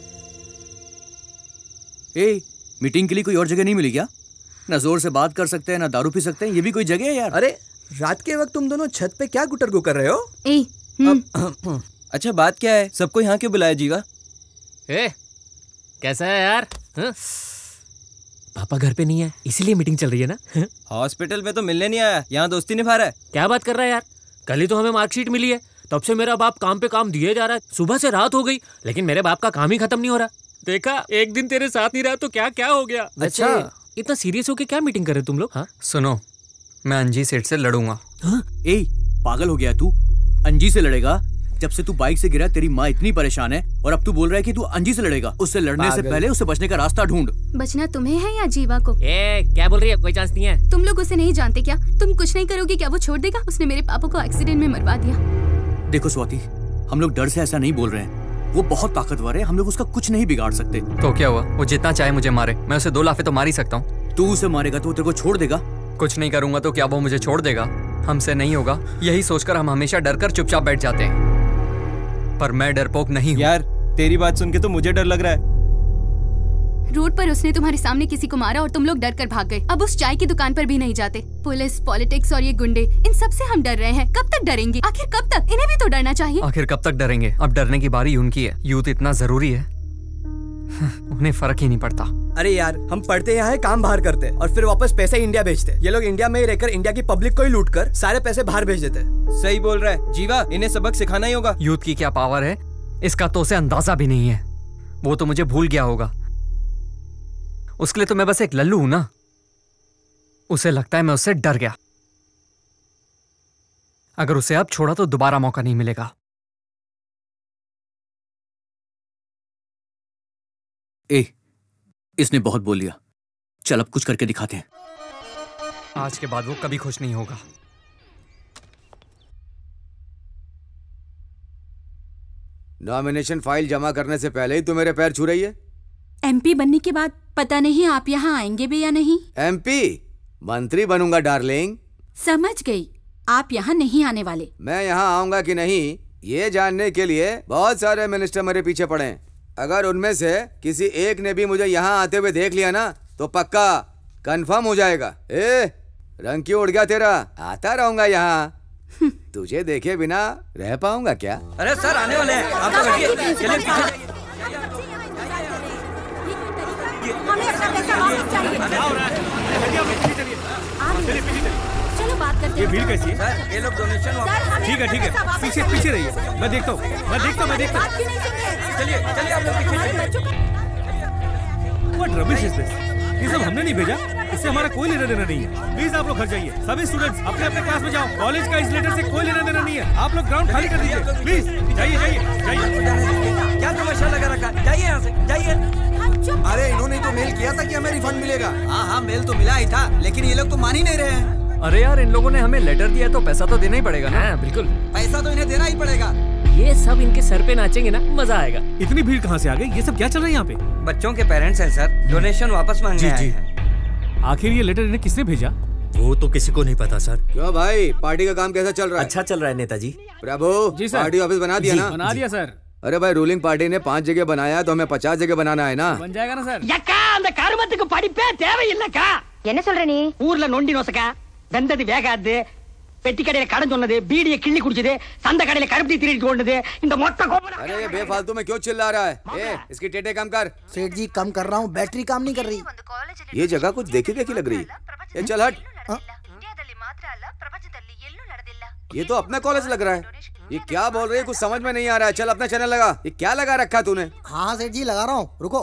ए, मीटिंग के लिए कोई और जगह नहीं मिली क्या? ना जोर से बात कर सकते हैं, ना दारू पी सकते हैं। ये भी कोई जगह है यार? अरे रात के वक्त तुम दोनों छत पे क्या गुटरगु कर रहे हो? ए, अब, अच्छा बात क्या है? सबको यहाँ क्यों बुलाया जीवा? ए, कैसा है यार? हाँ? पापा घर पे नहीं है, इसीलिए मीटिंग चल रही है ना? हॉस्पिटल में तो मिलने नहीं आया, यहाँ दोस्ती निभा रहा है। क्या बात कर रहा है यार? कल ही तो हमें मार्कशीट मिली है, तब से मेरा बाप काम पे काम दिए जा रहा है। सुबह से रात हो गई, लेकिन मेरे बाप का काम ही खत्म नहीं हो रहा। देखा, एक दिन तेरे साथ नहीं रहा तो क्या क्या हो गया। अच्छा, इतना सीरियस होके क्या मीटिंग कर रहे तुम लोग? हाँ, सुनो, मैं अंजी सेठ से लड़ूंगा। हाँ? ए, पागल हो गया तू? अंजी से लड़ेगा? जब से तू बाइक से गिरा तेरी माँ इतनी परेशान है, और अब तू बोल रहा है कि तू अंजी से लड़ेगा। उससे लड़ने से पहले उसे बचने का रास्ता ढूंढ। बचना तुम्हें है या जीवा को? ए, क्या बोल रही है? कोई चांस नहीं है। तुम लोग उसे नहीं जानते क्या? तुम कुछ नहीं करोगे क्या वो छोड़ देगा? उसने मेरे पापा को एक्सीडेंट में मरवा दिया। देखो स्वाति, हम लोग डर से ऐसा नहीं बोल रहे हैं। वो बहुत ताकतवर है, हम लोग उसका कुछ नहीं बिगाड़ सकते। तो क्या हुआ? वो जितना चाहे मुझे मारे, मैं उसे दो लाफे तो मार ही सकता हूँ। तू उसे मारेगा तो वो तेरे को छोड़ देगा? कुछ नहीं करूंगा तो क्या वो मुझे छोड़ देगा? हमसे नहीं होगा, यही सोचकर हम हमेशा डरकर चुपचाप बैठ जाते हैं। पर मैं डरपोक नहीं हूँ। यार तेरी बात सुन के तो मुझे डर लग रहा है। रोड पर उसने तुम्हारे सामने किसी को मारा और तुम लोग डर कर भाग गए। अब उस चाय की दुकान पर भी नहीं जाते। पुलिस, पॉलिटिक्स और ये गुंडे, इन सब से हम डर रहे हैं। कब तक डरेंगे? आखिर कब तक? इन्हें भी तो डरना चाहिए। आखिर कब तक डरेंगे? अब डरने की बारी उनकी है। यूथ इतना जरूरी है, उन्हें फर्क ही नहीं पड़ता। अरे यार, हम पढ़ते यहाँ है, काम बाहर करते और फिर वापस पैसे इंडिया भेजते। ये लोग इंडिया में ही रहकर इंडिया की पब्लिक को ही लूट कर सारे पैसे बाहर भेज देते। सही बोल रहा है जीवा, इन्हें सबक सिखाना ही होगा। यूथ की क्या पावर है इसका तो उसे अंदाजा भी नहीं है। वो तो मुझे भूल गया होगा। उसके लिए तो मैं बस एक लल्लू हूं ना। उसे लगता है मैं उससे डर गया। अगर उसे अब छोड़ा तो दोबारा मौका नहीं मिलेगा। ए, इसने बहुत बोल लिया। चल अब कुछ करके दिखाते हैं। आज के बाद वो कभी खुश नहीं होगा। नॉमिनेशन फाइल जमा करने से पहले ही तू मेरे पैर छू रही है। एमपी बनने के बाद पता नहीं आप यहाँ आएंगे भी या नहीं। एमपी? मंत्री बनूंगा डार्लिंग। समझ गई, आप यहाँ नहीं आने वाले। मैं यहाँ आऊंगा कि नहीं ये जानने के लिए बहुत सारे मिनिस्टर मेरे पीछे पड़े हैं। अगर उनमें से किसी एक ने भी मुझे यहाँ आते हुए देख लिया ना तो पक्का कंफर्म हो जाएगा। ए, रंग क्यों उड़ गया तेरा? आता रहूंगा यहाँ। तुझे देखे बिना रह पाऊंगा क्या? अरे सर आने वाले हैं, आप लोग हटिए। चलिए पीछे। हमें अपना पैसा वापस चाहिए। चलो बात करते हैं। ये भीड़ कैसी है? ये लोग डोनेशन वापस। ठीक है ठीक है, पीछे पीछे रहिए। मैं देखता हूँ मैं देखता हूँ मैं देखता हूँ चलिए चलिए आप लोग पीछे। What rubbish is this? ये सब हमने नहीं भेजा, इससे हमारा कोई लेना देना नहीं है। प्लीज आप लोग घर जाइए। सभी स्टूडेंट्स अपने अपने क्लास में जाओ। कॉलेज का इस लेटर से कोई लेना देना नहीं है। आप लोग ग्राउंड खाली कर दीजिए प्लीज। जाइए जाइए जाइए। क्या तमाशा लगा रखा? जाइए यहाँ से जाइए। अरे इन्होंने तो मेल किया था कि हमें रिफंड मिलेगा। हाँ हाँ मेल तो मिला ही था, लेकिन ये लोग तो मान ही नहीं रहे हैं। अरे यार, इन लोगों ने हमें लेटर दिया तो पैसा तो देना ही पड़ेगा ना। बिल्कुल, पैसा तो इन्हें देना ही पड़ेगा। ये सब इनके सर पे नाचेंगे ना, मजा आएगा। इतनी भीड़ कहाँ से आ गई? ये सब क्या चल रहा है यहाँ पे? बच्चों के पेरेंट्स हैं सर, डोनेशन वापस मांगने आए हैं। आखिर ये लेटर इन्हें किसने भेजा? वो तो किसी को नहीं पता सर। क्यों भाई, पार्टी का काम कैसा चल रहा है? अच्छा चल रहा है नेताजी। Prabhu ji sir. Party office बना दिया ना? बना दिया सर। अरे भाई, रूलिंग पार्टी ने पांच जगह बनाया तो हमें पचास जगह बनाना है ना। बन जाएगा ना सर। यक्का அந்த கருமத்துக்கு படிப்பே தேவையில்லைக்கா. என்ன சொல்ற நீ? ஊர்ல நொண்டி நோசக்கா, வெந்தது வேகாது, பெட்டி கடையில கடன் சொன்னது, பீடியை கிள்ளி குடிச்சது, சந்த கடையில கருப்பட்டி திருடிட்டு ஓடுனது, இந்த மொத்த கோபம்। अरे ये बेफालतू में क्यों चिल्ला रहा है? ए, इसकी टेटे कम कर। सेठ जी कम कर रहा हूँ, बैटरी काम नहीं कर रही। ये जगह कुछ देखी देखी लग रही है। चल हट। ये तो अपना कॉलेज लग रहा है। ये क्या बोल रही है, कुछ समझ में नहीं आ रहा है। चल अपना चैनल लगा। ये क्या लगा रखा तूने? हाँ सेठ जी लगा रहा हूँ, रुको।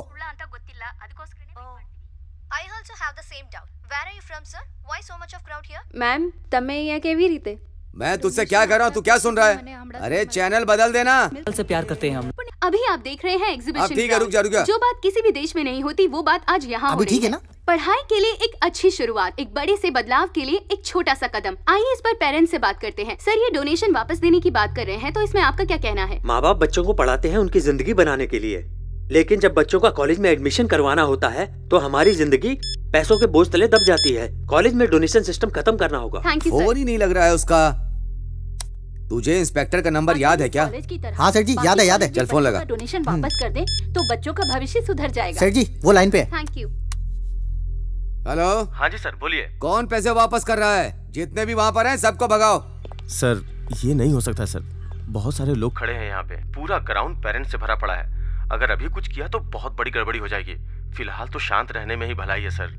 I also have the same doubt. Where are you from, sir? Why so much of crowd here? Ma'am, તમે અહીંયા કેવી રીતે? मैं तुझसे क्या कर रहा हूँ, तू क्या सुन रहा है? अरे चैनल बदल देना। से प्यार करते हैं हम। अभी आप देख रहे हैं एग्जीबिशन। ठीक है, रुक जा रुक जा। जो बात किसी भी देश में नहीं होती वो बात आज यहाँ हो रही है ना। पढ़ाई के लिए एक अच्छी शुरुआत, एक बड़े से बदलाव के लिए एक छोटा सा कदम। आइए इस पर पेरेंट्स से बात करते हैं। सर, ये डोनेशन वापस देने की बात कर रहे हैं, तो इसमें आपका क्या कहना है? माँ बाप बच्चों को पढ़ाते हैं उनकी जिंदगी बनाने के लिए, लेकिन जब बच्चों का कॉलेज में एडमिशन करवाना होता है तो हमारी जिंदगी पैसों के बोझ तले दब जाती है। कॉलेज में डोनेशन सिस्टम खत्म करना होगा। फोन ही नहीं लग रहा है उसका। तुझे इंस्पेक्टर का नंबर याद है क्या? हाँ सेठ जी, याद है याद है। चल फोन लगा। डोनेशन वापस कर दे तो बच्चों का भविष्य सुधर जाएगा। सेठ जी वो लाइन पे है। Thank you. हेलो। हाँ जी सर, बोलिए। कौन पैसे वापस कर रहा है? जितने भी वहाँ पर हैं सबको भगाओ। सर ये नहीं हो सकता सर, बहुत सारे लोग खड़े हैं यहाँ पे, पूरा ग्राउंड पेरेंट्स से भरा पड़ा है। अगर अभी कुछ किया तो बहुत बड़ी गड़बड़ी हो जाएगी। फिलहाल तो शांत रहने में ही भलाई है सर।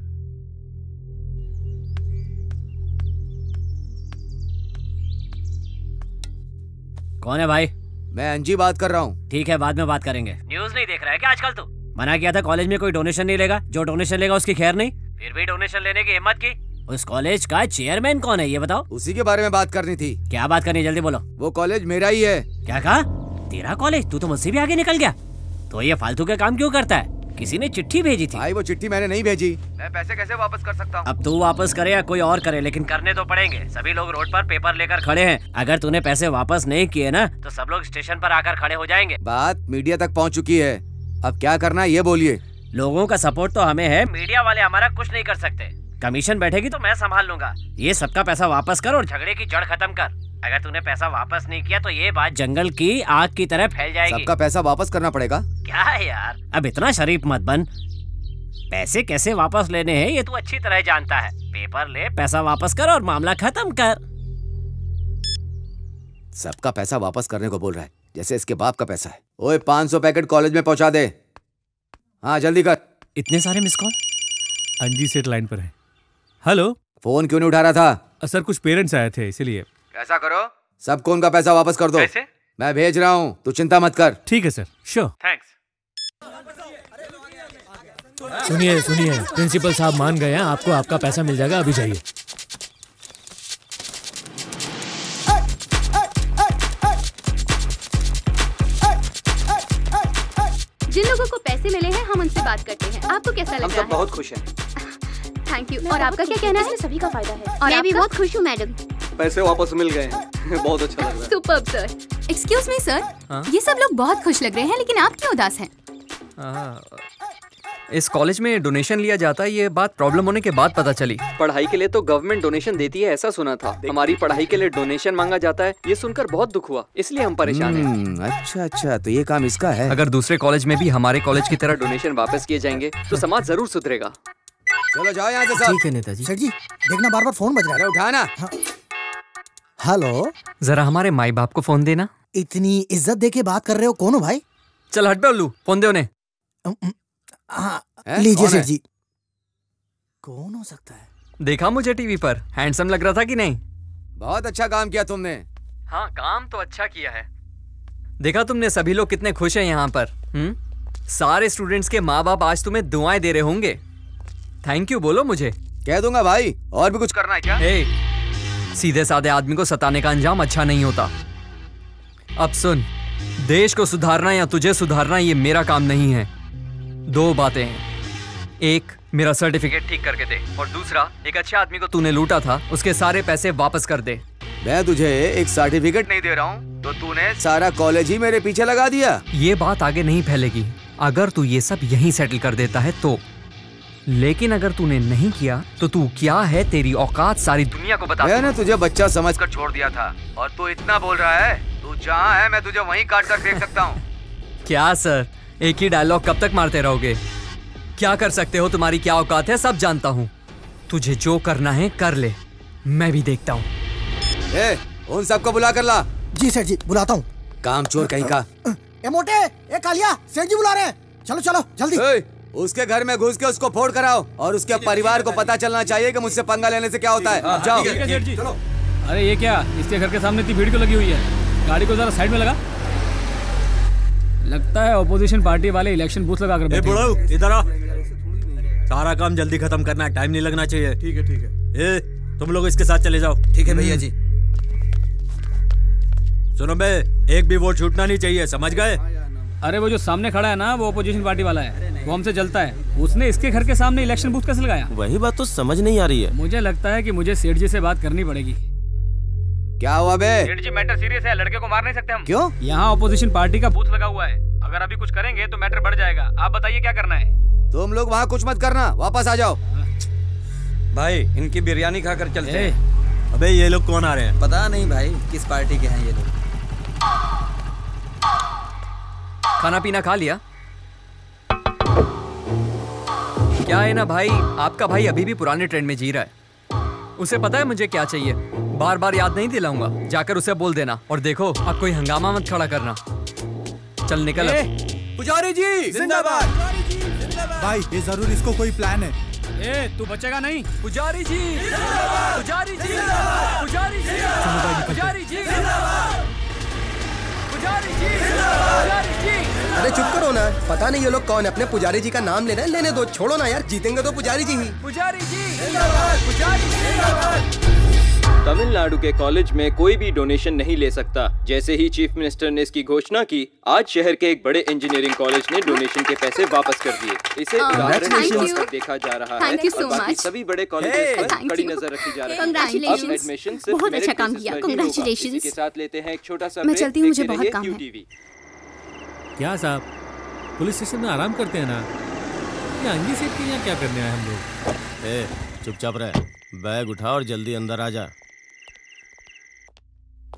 कौन है भाई? मैं अंजी बात कर रहा हूँ। ठीक है, बाद में बात करेंगे। न्यूज़ नहीं देख रहा है क्या आजकल तू? मना किया था कॉलेज में कोई डोनेशन नहीं लेगा। जो डोनेशन लेगा उसकी खैर नहीं, फिर भी डोनेशन लेने की हिम्मत की। उस कॉलेज का चेयरमैन कौन है ये बताओ? उसी के बारे में बात करनी थी। क्या बात करनी, जल्दी बोलो। वो कॉलेज मेरा ही है। क्या कहा? तेरा कॉलेज? तू तो मुझसे भी आगे निकल गया। तो ये फालतू के काम क्यों करता है? किसी ने चिट्ठी भेजी थी। भाई वो चिट्ठी मैंने नहीं भेजी। मैं पैसे कैसे वापस कर सकता हूँ? अब तू वापस करे या कोई और करे, लेकिन करने तो पड़ेंगे। सभी लोग रोड पर पेपर लेकर खड़े हैं। अगर तूने पैसे वापस नहीं किए ना तो सब लोग स्टेशन पर आकर खड़े हो जाएंगे। बात मीडिया तक पहुँच चुकी है, अब क्या करना है ये बोलिए। लोगों का सपोर्ट तो हमें है, मीडिया वाले हमारा कुछ नहीं कर सकते। कमीशन बैठेगी तो मैं संभाल लूंगा। ये सबका पैसा वापस कर और झगड़े की जड़ खत्म कर। अगर तूने पैसा वापस नहीं किया तो ये बात जंगल की आग की तरह फैल जाएगी। सबका पैसा वापस करना पड़ेगा। क्या है यार, अब इतना शरीफ मत बन। पैसे कैसे वापस लेने हैं ये तू अच्छी तरह जानता है। पेपर ले, पैसा वापस कर और मामला खत्म कर। सबका पैसा वापस करने को बोल रहा है, जैसे इसके बाप का पैसा है। ओए पाँच सौ पैकेट कॉलेज में पहुंचा दे। हाँ जल्दी कर। इतने सारे मिस कॉल। अंजी सेठ लाइन पर है। हेलो। फोन क्यों नहीं उठा रहा था? सर कुछ पेरेंट्स आए थे इसीलिए। ऐसा करो, सबको उनका पैसा वापस कर दो। कैसे? मैं भेज रहा हूँ, तू चिंता मत कर। ठीक है सर, श्योर। थैंक्स। सुनिए सुनिए, प्रिंसिपल साहब मान गए हैं, आपको आपका पैसा मिल जाएगा, अभी जाइए। जिन लोगों को पैसे मिले हैं हम उनसे बात करते हैं। आपको कैसा लग रहा है? हम सब बहुत खुश हैं। Thank you. और आपका क्या कहना है? सभी का फायदा है। और मैं भी आपका? बहुत खुश हूँ मैडम। पैसे वापस मिल गए बहुत अच्छा लग रहा है। Superb sir. Excuse me sir, ये सब लोग बहुत खुश लग रहे हैं लेकिन आप क्यों उदास हैं? हाँ, इस कॉलेज में डोनेशन लिया जाता है, ये बात प्रॉब्लम होने के बाद पता चली। पढ़ाई के लिए तो गवर्नमेंट डोनेशन देती है ऐसा सुना था, हमारी पढ़ाई के लिए डोनेशन मांगा जाता है ये सुनकर बहुत दुख हुआ, इसलिए हम परेशान हैं। अच्छा अच्छा, तो ये काम इसका है। अगर दूसरे कॉलेज में भी हमारे कॉलेज की तरह डोनेशन वापस किए जाएंगे तो समाज जरूर सुधरेगा। चलो जाओ यहाँ से सब। ठीक है नेताजी। सेठ जी देखना बार बार फोन बज रहा है, उठाना। हेलो, जरा हमारे माई बाप को फोन देना। इतनी इज्जत देके बात कर रहे हो, कौन हो भाई? चल हट बे उल्लू, फोन दे उन्हें। लीजिए सेठ जी। कौन हो सकता है? देखा मुझे टीवी पर, हैंडसम लग रहा था कि नहीं? बहुत अच्छा काम किया तुमने। हाँ काम तो अच्छा किया है। देखा तुमने सभी लोग कितने खुश हैं यहाँ पर। हुँ? सारे स्टूडेंट्स के माँ बाप आज तुम्हें दुआएं दे रहे होंगे। थैंक यू बोलो मुझे। कह दूंगा भाई। और भी कुछ करना है क्या? ए, सीधे साधे आदमी को सताने का अंजाम अच्छा नहीं होता। अब सुन, देश को सुधारना या तुझे सुधारना ये मेरा काम नहीं है। दो बातें हैं, एक मेरा सर्टिफिकेट ठीक करके दे और दूसरा एक अच्छे आदमी को तूने लूटा था उसके सारे पैसे वापस कर दे। मैं तुझे एक सर्टिफिकेट नहीं दे रहा हूँ तो तूने सारा कॉलेज ही मेरे पीछे लगा दिया। ये बात आगे नहीं फैलेगी अगर तू ये सब यहीं सेटल कर देता है तो, लेकिन अगर तूने नहीं किया तो तू क्या है, तेरी औकात सारी दुनिया को बता। मैंने तुझे बच्चा समझकर छोड़ दिया था और तू इतना बोल रहा है। तू जहाँ है मैं तुझे वहीं काट कर फेंक सकता हूँ। क्या सर, एक ही डायलॉग कब तक मारते रहोगे? क्या कर सकते हो, तुम्हारी क्या औकात है सब जानता हूँ। तुझे जो करना है कर ले, मैं भी देखता हूँ। ए, उन सबको बुला कर ला। जी सेठ जी बुलाता हूँ। काम चोर कहीं का। ए मोटे, ए कालिया, सेठ जी बुला रहे हैं। चलो चलो जल्दी। ए, उसके घर में घुस के उसको फोड़ कराओ और उसके परिवार को पता चलना चाहिए कि मुझसे पंगा लेने से क्या होता है। जाओ। चलो। अरे ये क्या, इसके घर के सामने इतनी भीड़ क्यों लगी हुई है? गाड़ी को जरा साइड में लगा। लगता है ऑपोजिशन पार्टी वाले इलेक्शन बूथ लगा कर बैठे हैं। इधर आ, सारा काम जल्दी खत्म करना है, टाइम नहीं लगना चाहिए। ठीक है ठीक है। ए, तुम लोग इसके साथ चले जाओ। ठीक है भैया जी। सुनो बे, एक भी वोट छूटना नहीं चाहिए, समझ गए? अरे वो जो सामने खड़ा है ना, वो ऑपोजिशन पार्टी वाला है, वो हमसे जलता है। उसने इसके घर के सामने इलेक्शन बूथ कैसे लगाया? वही बात तो समझ नहीं आ रही है। मुझे लगता है कि मुझे सेठ जी से बात करनी पड़ेगी। क्या हुआ बे? सेठ जी मैटर सीरियस है, लड़के को मार नहीं सकते हम। क्यों? यहाँ ऑपोजिशन पार्टी का बूथ लगा हुआ है, अगर अभी कुछ करेंगे तो मैटर बढ़ जाएगा। आप बताइए क्या करना है? तुम लोग वहाँ कुछ मत करना, वापस आ जाओ। भाई इनकी बिरयानी खाकर चलते हैं। अबे ये लोग कौन आ रहे हैं? पता नहीं भाई किस पार्टी के हैं ये लोग। खाना पीना खा लिया? क्या है ना भाई, आपका भाई अभी भी पुराने ट्रेंड में जी रहा है। उसे पता है मुझे क्या चाहिए, बार बार याद नहीं दिलाऊंगा, जाकर उसे बोल देना। और देखो अब कोई हंगामा मत खड़ा करना। चल निकल। पुजारी जी जिंदाबाद। भाई ये जरूर इसको कोई प्लान है। ए, तू बचेगा नहीं। पुजारी जी, पुजारी जी, पुजारी जी, पुजारी जी, पुजारी जी, पुजारी जी। अरे चुप करो ना, पता नहीं ये लोग कौन है, अपने पुजारी जी का नाम ले रहे हैं। लेने दो, छोड़ो ना यार, जीतेंगे तो पुजारी जी ही। पुजारी जी जिंदाबाद, पुजारी जी जिंदाबाद। तमिलनाडु के कॉलेज में कोई भी डोनेशन नहीं ले सकता। जैसे ही चीफ मिनिस्टर ने इसकी घोषणा की, आज शहर के एक बड़े इंजीनियरिंग कॉलेज ने डोनेशन के पैसे वापस कर दिए। इसे उदाहरण के तौर पर देखा जा रहा है और बाकी सभी बड़े कॉलेजेस पर कड़ी नजर रखी जा रही है। अब एडमिशन सिर्फ बहुत अच्छा काम किया, कांग्रेचुलेशंस। के साथ लेते हैं एक छोटा सा मैं चलती हूँ, मुझे देखते बहुत रहिए काम है। क्यूटीवी। क्या साहब, पुलिस स्टेशन में आराम करते हैं ना? ये अंगी सेठ के यहाँ क्या करने आए हम लोग? ए, चुपचाप रहे, बैग उठा और जल्दी अंदर आ जा।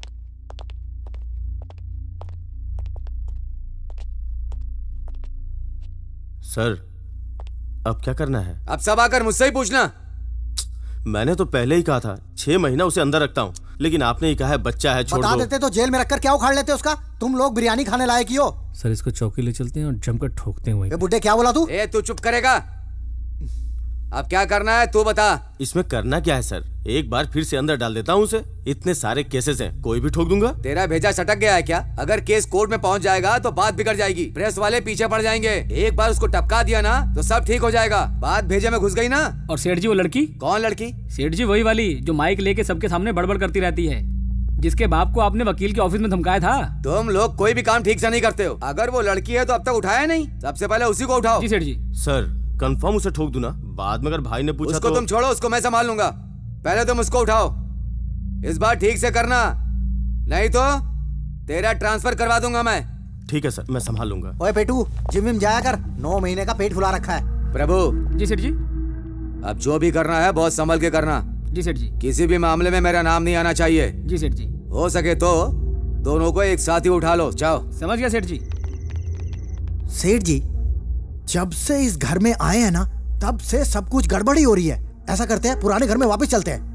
सर, अब क्या करना है? अब सब आकर मुझसे ही पूछना। मैंने तो पहले ही कहा था छह महीना उसे अंदर रखता हूँ, लेकिन आपने ही कहा है बच्चा है, छोड़ बता दो। देते तो जेल में रखकर क्या उखाड़ लेते उसका। तुम लोग बिरयानी खाने लायक ही हो। सर इसको चौकी ले चलते हैं और जमकर ठोकते हैं। बुड्ढे क्या बोला तू? ए तू चुप करेगा? अब क्या करना है तू बता। इसमें करना क्या है सर? एक बार फिर से अंदर डाल देता हूँ उसे। इतने सारे केसेस हैं, कोई भी ठोक दूंगा। तेरा भेजा सटक गया है क्या? अगर केस कोर्ट में पहुंच जाएगा तो बात बिगड़ जाएगी, प्रेस वाले पीछे पड़ जाएंगे। एक बार उसको टपका दिया ना तो सब ठीक हो जाएगा। बात भेजे में घुस गई ना। और सेठ जी वो लड़की? कौन लड़की? सेठ जी वही वाली जो माइक लेके सबके सामने बड़बड़ करती रहती है, जिसके बाप को आपने वकील के ऑफिस में धमकाया था। तुम लोग कोई भी काम ठीक से नहीं करते हो। अगर वो लड़की है तो अब तक उठाया नहीं, सबसे पहले उसी को उठाओ। जी सेठ जी। सर कंफर्म उसे ठोक दूं ना? बाद में अगर भाई ने पूछा उसको तो... तुम छोड़ो, उसको मैं संभाल लूंगा। पहले तुम उसको उठाओ। इस बार ठीक से करना, नहीं तो तेरा ट्रांसफर करवा दूंगा मैं। ठीक है सर, मैं संभाल लूंगा। ओए पेटू, जिम विम जाया कर, नौ महीने का पेट फुला रखा है। प्रभु। जी सेठ जी। अब जो भी करना है बहुत संभल के करना। जी सेठ जी। किसी भी मामले में मेरा नाम नहीं आना चाहिए। जी सेठ जी। हो सके तो दोनों को एक साथ ही उठा लो। जाओ। समझ गया सेठ जी। सेठ जी, जब से इस घर में आए हैं ना तब से सब कुछ गड़बड़ी हो रही है। ऐसा करते हैं पुराने घर में वापस चलते हैं।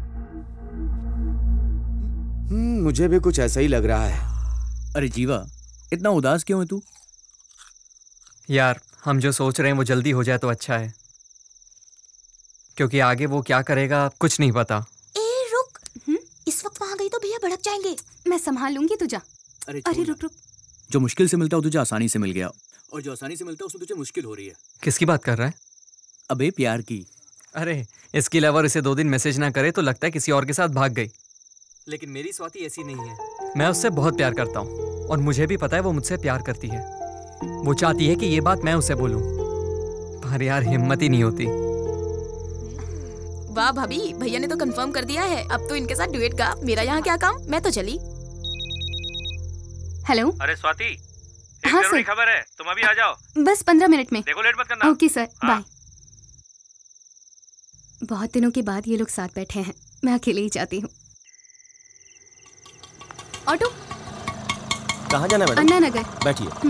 हम्म, मुझे भी कुछ ऐसा ही लग रहा है। अरे जीवा, इतना उदास क्यों है तू? यार हम जो सोच रहे हैं वो जल्दी हो जाए तो अच्छा है, क्योंकि आगे वो क्या करेगा कुछ नहीं पता। ए रुक, इस वक्त वहाँ गई तो भैया भड़क जाएंगे। मैं संभाल लूंगी, तू जा। अरे, अरे रुक रुक। जो मुश्किल से मिलता है तुझे आसानी से मिल गया, और जो आसानी से मिलता है उसमें तुझे मुश्किल हो रही है। किसकी बात कर रहा है? अबे प्यार की। अरे इसकी लवर इसे दो दिन मैसेज ना करे तो लगता है किसी और के साथ भाग गई, लेकिन मेरी स्वाति ऐसी नहीं है। मैं उससे बहुत प्यार करता हूँ और मुझे भी पता है वो मुझसे प्यार करती है। वो चाहती है कि ये बात मैं उसे बोलूं, पर यार हिम्मत ही नहीं होती। वाह भाभी, भैया ने तो कंफर्म कर दिया है। अब तो इनके साथ डुएट गा। मेरा यहाँ क्या काम, मैं तो चली। हेलो। अरे स्वाति, एक हाँ जरूरी सर। खबर है, तुम अभी आ जाओ। बस पंद्रह मिनट में। देखो लेट मत करना। Okay sir, bye. बहुत दिनों के बाद ये लोग साथ बैठे हैं, मैं अकेले ही जाती हूँ। ऑटो। कहाँ जाना है मैडम? अन्ना नगर। बैठिए।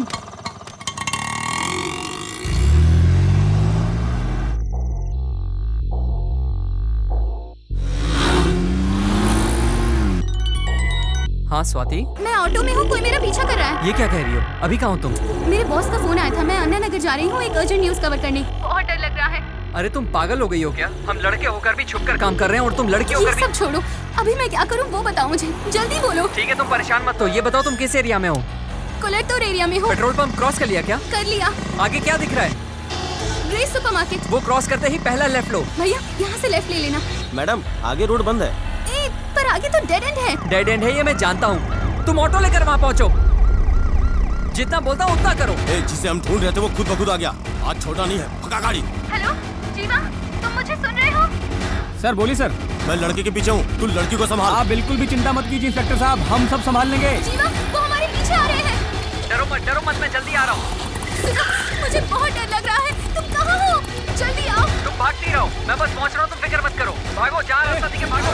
हाँ स्वाति। मैं ऑटो में हूँ, कोई मेरा पीछा कर रहा है। ये क्या कह रही हो? अभी कहाँ हो तुम? मेरे बॉस का फोन आया था, मैं अन्ना नगर जा रही हूँ एक अर्जेंट न्यूज कवर करने। बहुत डर लग रहा है। अरे तुम पागल हो गई हो क्या? हम लड़के होकर भी छुपकर काम कर रहे हैं और तुम लड़की होकर ये सब छोड़ो, अभी मैं क्या करूँ वो बताओ मुझे, जल्दी बोलो। ठीक है तुम परेशान मत हो, ये बताओ तुम किस एरिया में हो? कोलेटोर एरिया में हूँ। पेट्रोल पंप क्रॉस कर लिया क्या? कर लिया। आगे क्या दिख रहा है? Grace supermarket. वो क्रॉस करते ही पहला लेफ्ट लो। भैया यहाँ से लेफ्ट ले लेना। मैडम आगे रोड बंद है। ए, पर आगे तो डेड एंड है। डेड एंड है ये मैं जानता हूँ, तुम ऑटो लेकर वहाँ पहुँचो। जितना बोलता हूँ उतना करो। ए, जिसे हम ढूंढ रहे थे वो खुद ब खुद आ गया। आज छोटा नहीं है, भगा गाड़ी। हेलो जीवा, तुम मुझे सुन रहे हो? सर बोलिए सर। मैं लड़के के पीछे हूँ, तू लड़की को संभाल। आप बिल्कुल भी चिंता मत कीजिए इंस्पेक्टर साहब, हम सब संभाल लेंगे। जीवा, वो हमारे पीछे आ रहे हैं। डरो मत, डरो मत, मैं जल्दी आ रहा हूँ। मुझे बहुत डर लग रहा है, तुम कहाँ हो? जल्दी आओ। तुम भागती रहो, मैं बस पहुँच रहा हूँ, तुम फिक्र मत करो। भागो, जहाँ रास्ता दिखे भागो।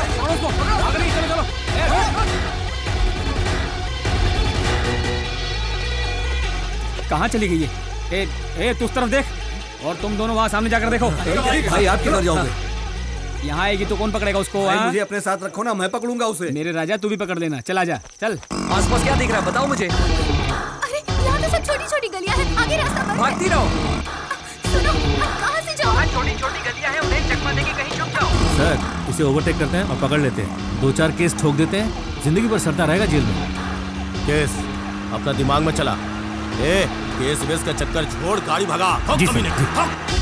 कहाँ चली गई है? ए, ए, तू उस तरफ देख, और तुम दोनों वहाँ सामने जाकर देखो। भाई आप किधर जाओगे? यहाँ आएगी तो कौन पकड़ेगा उसको? भाई मुझे अपने साथ रखो ना, मैं पकड़ूंगा उसे। मेरे राजा तू भी पकड़ लेना। चल आजा, चल। आसपास क्या दिख रहा है बताओ मुझे। अरे यहाँ तो सब छोटी छोटी गलियाँ हैं, आगे रास्ता बंद है। भागती रहो। सुनो, अब कहाँ से जाओ? छोटी छोटी गलियाँ हैं, उन्हें चकमा देके कहीं छुप जाओ। सर इसे ओवरटेक करते हैं और पकड़ लेते हैं, दो चार केस ठोक देते हैं, जिंदगी भर सड़ता रहेगा जेल में। केस अपना दिमाग में चला। ए, केस वेस का चक्कर छोड़, गाड़ी भगा। जी सर, जी।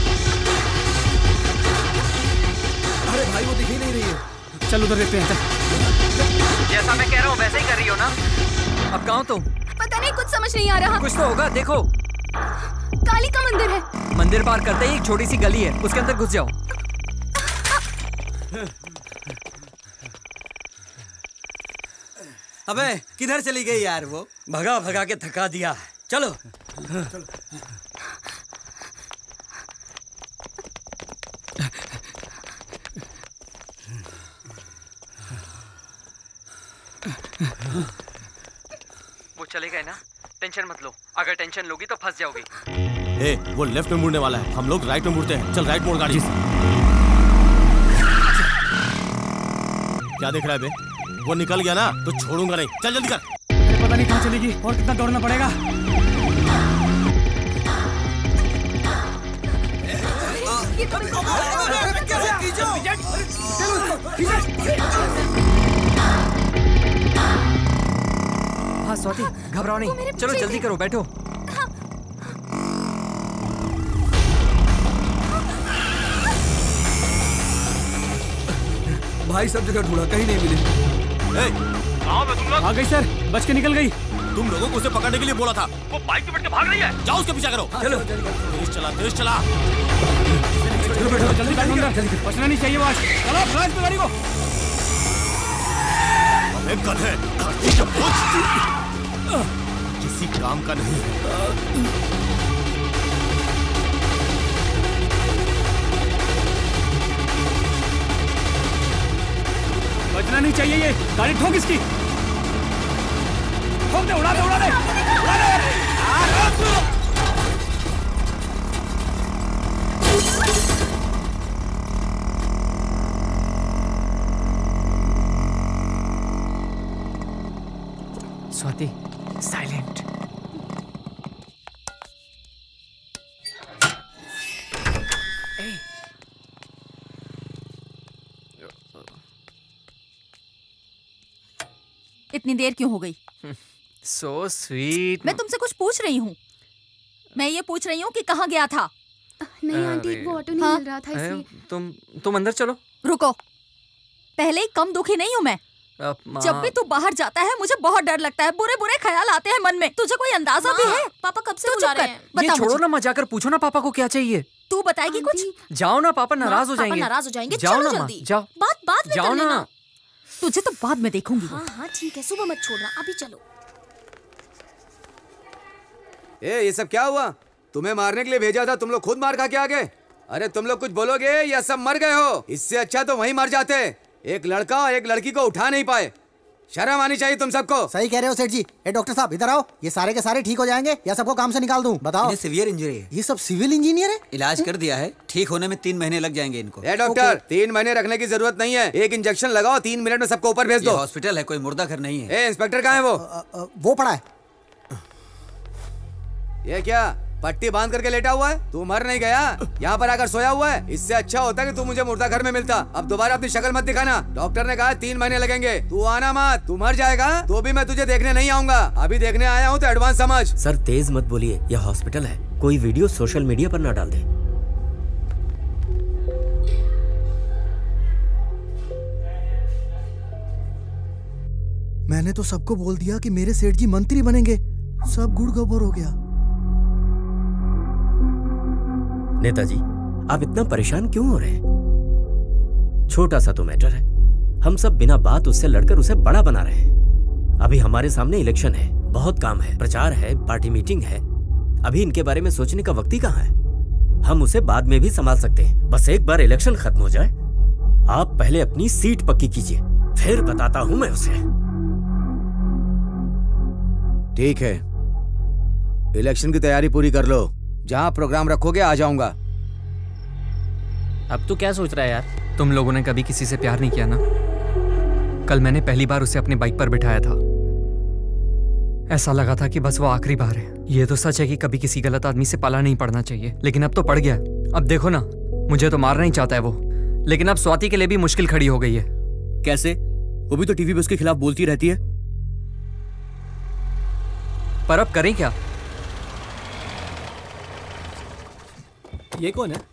अरे भाई वो दिख ही नहीं रही है। चल उधर देखते हैं, चल। जैसा मैं कह रहा हूँ वैसे ही कर रही हो ना? अब कहाँ हो तुम? पता नहीं, कुछ समझ नहीं आ रहा। कुछ तो होगा, देखो। काली का मंदिर है। मंदिर पार करते ही एक छोटी सी गली है, उसके अंदर घुस जाओ। अबे किधर चली गई यार वो? भगा भगा के थका दिया। चलो, चलो। वो चले गए ना? टेंशन मत लो, अगर टेंशन लोगी तो फंस जाओगी। ए, वो लेफ्ट में मुड़ने वाला है, हम लोग राइट में मुड़ते हैं। चल राइट मोड़ गाड़ी। क्या देख रहा है बे? वो निकल गया ना तो छोड़ूंगा नहीं। चल जल्दी कर। पता नहीं कहाँ चलेगी और कितना दौड़ना पड़ेगा। हाँ स्वाति, घबराओ नहीं, चलो जल्दी करो, बैठो। भाई सब जगह ढूंढा, कहीं नहीं मिली। ए, कहाँ पे तुम लोग? आ गई सर, बच के निकल गई। तुम लोगों को उसे पकड़ने के लिए बोला था। वो बाइक पे बैठ के भाग रही है। जाओ उसके पीछे करो। चलो तेज चला, तेज चला। चलो बैठो, जल्दी बैठो अंदर, बचना नहीं चाहिए वहाँ। चलो फ्लाश पे गाड़ी को। अबे गधे, धरती का बोझ किसी काम का नहीं है। बचना नहीं चाहिए ये। गाड़ी ठोक इसकी। ठोक दे, उड़ा दे, उड़ा दे, उड़ा दे। स्वाति, साइलेंट। इतनी देर क्यों हो गई? So sweet। मैं तुमसे कुछ पूछ रही हूँ। मैं ये पूछ रही हूँ कि कहाँ गया था? नहीं आंटी, वो ऑटो नहीं मिल रहा था इसलिए। तुम तुम अंदर चलो। रुको, पहले ही कम दुखी नहीं हूँ मैं। जब भी तू बाहर जाता है मुझे बहुत डर लगता है, बुरे बुरे ख्याल आते हैं मन में। तुझे कोई अंदाजा भी है? पापा कब से बुला रहे हैं? ये छोड़ो ना, मत जाकर पूछो ना पापा को क्या चाहिए। तू बताएगी कुछ? जाओ ना, पापा नाराज हो जाएंगे। नाराज हो जाएंगे। जाओ चलो ना, जल्दी। जाओ। बात बात में जाओ कर लेना। ना। तुझे तो बाद में देखूंगी। हाँ हाँ ठीक है, सुबह मत छोड़ना, अभी चलो। ए, ये सब क्या हुआ? तुम्हें मारने के लिए भेजा था, तुम लोग खुद मार खा के आ गए। अरे तुम लोग कुछ बोलोगे या सब मर गए हो? इससे अच्छा तो वहीं मर जाते। एक लड़का और एक लड़की को उठा नहीं पाए। शर्म आनी चाहिए तुम सबको। सही कह रहे हो सेठ जी। ए डॉक्टर साहब इधर आओ। ये सारे के सारे ठीक हो जाएंगे या सबको काम से निकाल दूं? बताओ। सिवियर इंजरी है। ये सब सिविल इंजीनियर है? इलाज कर दिया है, ठीक होने में तीन महीने लग जाएंगे इनको। ए डॉक्टर, तीन महीने रखने की जरूरत नहीं है। एक इंजेक्शन लगाओ, तीन मिनट में सबको ऊपर भेज दो। हॉस्पिटल है, कोई मुर्दा घर नहीं है। ए इंस्पेक्टर कहाँ है वो? आ, आ, वो पड़ा है। ये क्या पट्टी बांध करके लेटा हुआ है? तू मर नहीं गया, यहाँ पर आकर सोया हुआ है। इससे अच्छा होता कि तू मुझे मुर्दा घर में मिलता। अब दोबारा अपनी शक्ल मत दिखाना। डॉक्टर ने कहा तीन महीने लगेंगे। तू आना मत। तू मर जाएगा तो भी मैं तुझे देखने नहीं आऊंगा। अभी देखने आया हूँ तो एडवांस समझ। सर तेज मत बोलिए, यह हॉस्पिटल है। कोई वीडियो सोशल मीडिया पर ना डाल दे। मैंने तो सबको बोल दिया कि मेरे सेठ जी मंत्री बनेंगे। सब गुड़ गोबर हो गया। नेताजी, आप इतना परेशान क्यों हो रहे हैं? छोटा सा तो मैटर है, हम सब बिना बात उससे लड़कर उसे बड़ा बना रहे हैं। अभी हमारे सामने इलेक्शन है, बहुत काम है, प्रचार है, पार्टी मीटिंग है। अभी इनके बारे में सोचने का वक्त ही कहाँ है। हम उसे बाद में भी संभाल सकते हैं, बस एक बार इलेक्शन खत्म हो जाए। आप पहले अपनी सीट पक्की कीजिए, फिर बताता हूं मैं उसे। ठीक है, इलेक्शन की तैयारी पूरी कर लो। जहाँ प्रोग्राम रखोगे आ जाऊंगा। अब तू क्या सोच रहा है यार? तुम लोगों ने कभी किसी से प्यार नहीं किया ना? कल मैंने पहली बार उसे अपने बाइक पर बिठाया था। ऐसा लगा था कि बस वो आखिरी बार है। ये तो सच है कि कभी किसी गलत आदमी से पाला नहीं पड़ना चाहिए, लेकिन अब तो पड़ गया। अब देखो ना, मुझे तो मारना ही चाहता है वो, लेकिन अब स्वाति के लिए भी मुश्किल खड़ी हो गई है। कैसे? वो भी तो टीवी पे उसके खिलाफ बोलती रहती है। पर अब करें क्या? ये कौन है?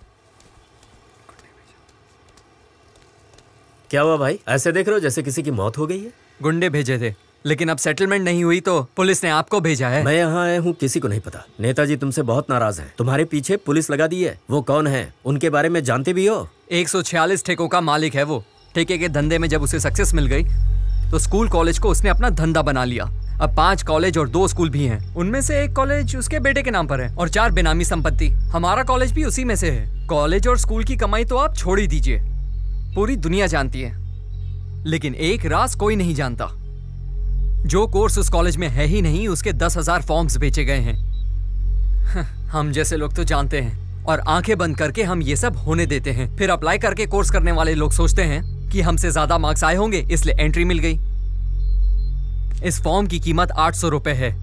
क्या हुआ भाई, ऐसे देख रहे हो जैसे किसी की मौत हो गई है? गुंडे भेजे थे, लेकिन अब सेटलमेंट नहीं हुई तो पुलिस ने आपको भेजा है। मैं यहाँ आया हूँ, किसी को नहीं पता। नेताजी तुमसे बहुत नाराज हैं। तुम्हारे पीछे पुलिस लगा दी है। वो कौन है, उनके बारे में जानते भी हो? एक सौ छियालीस ठेकों का मालिक है वो। ठेके के धंधे में जब उसे सक्सेस मिल गई तो स्कूल कॉलेज को उसने अपना धंधा बना लिया। अब पांच कॉलेज और दो स्कूल भी हैं। उनमें से एक कॉलेज उसके बेटे के नाम पर है और चार बेनामी संपत्ति। हमारा कॉलेज भी उसी में से है। कॉलेज और स्कूल की कमाई तो आप छोड़ ही दीजिए, पूरी दुनिया जानती है, लेकिन एक राज कोई नहीं जानता। जो कोर्स उस कॉलेज में है ही नहीं, उसके दस हजार फॉर्म्स बेचे गए हैं। हम जैसे लोग तो जानते हैं और आंखें बंद करके हम ये सब होने देते हैं। फिर अप्लाई करके कोर्स करने वाले लोग सोचते हैं कि हमसे ज्यादा मार्क्स आए होंगे इसलिए एंट्री मिल गई। इस फॉर्म की कीमत आठ सौ रुपए है।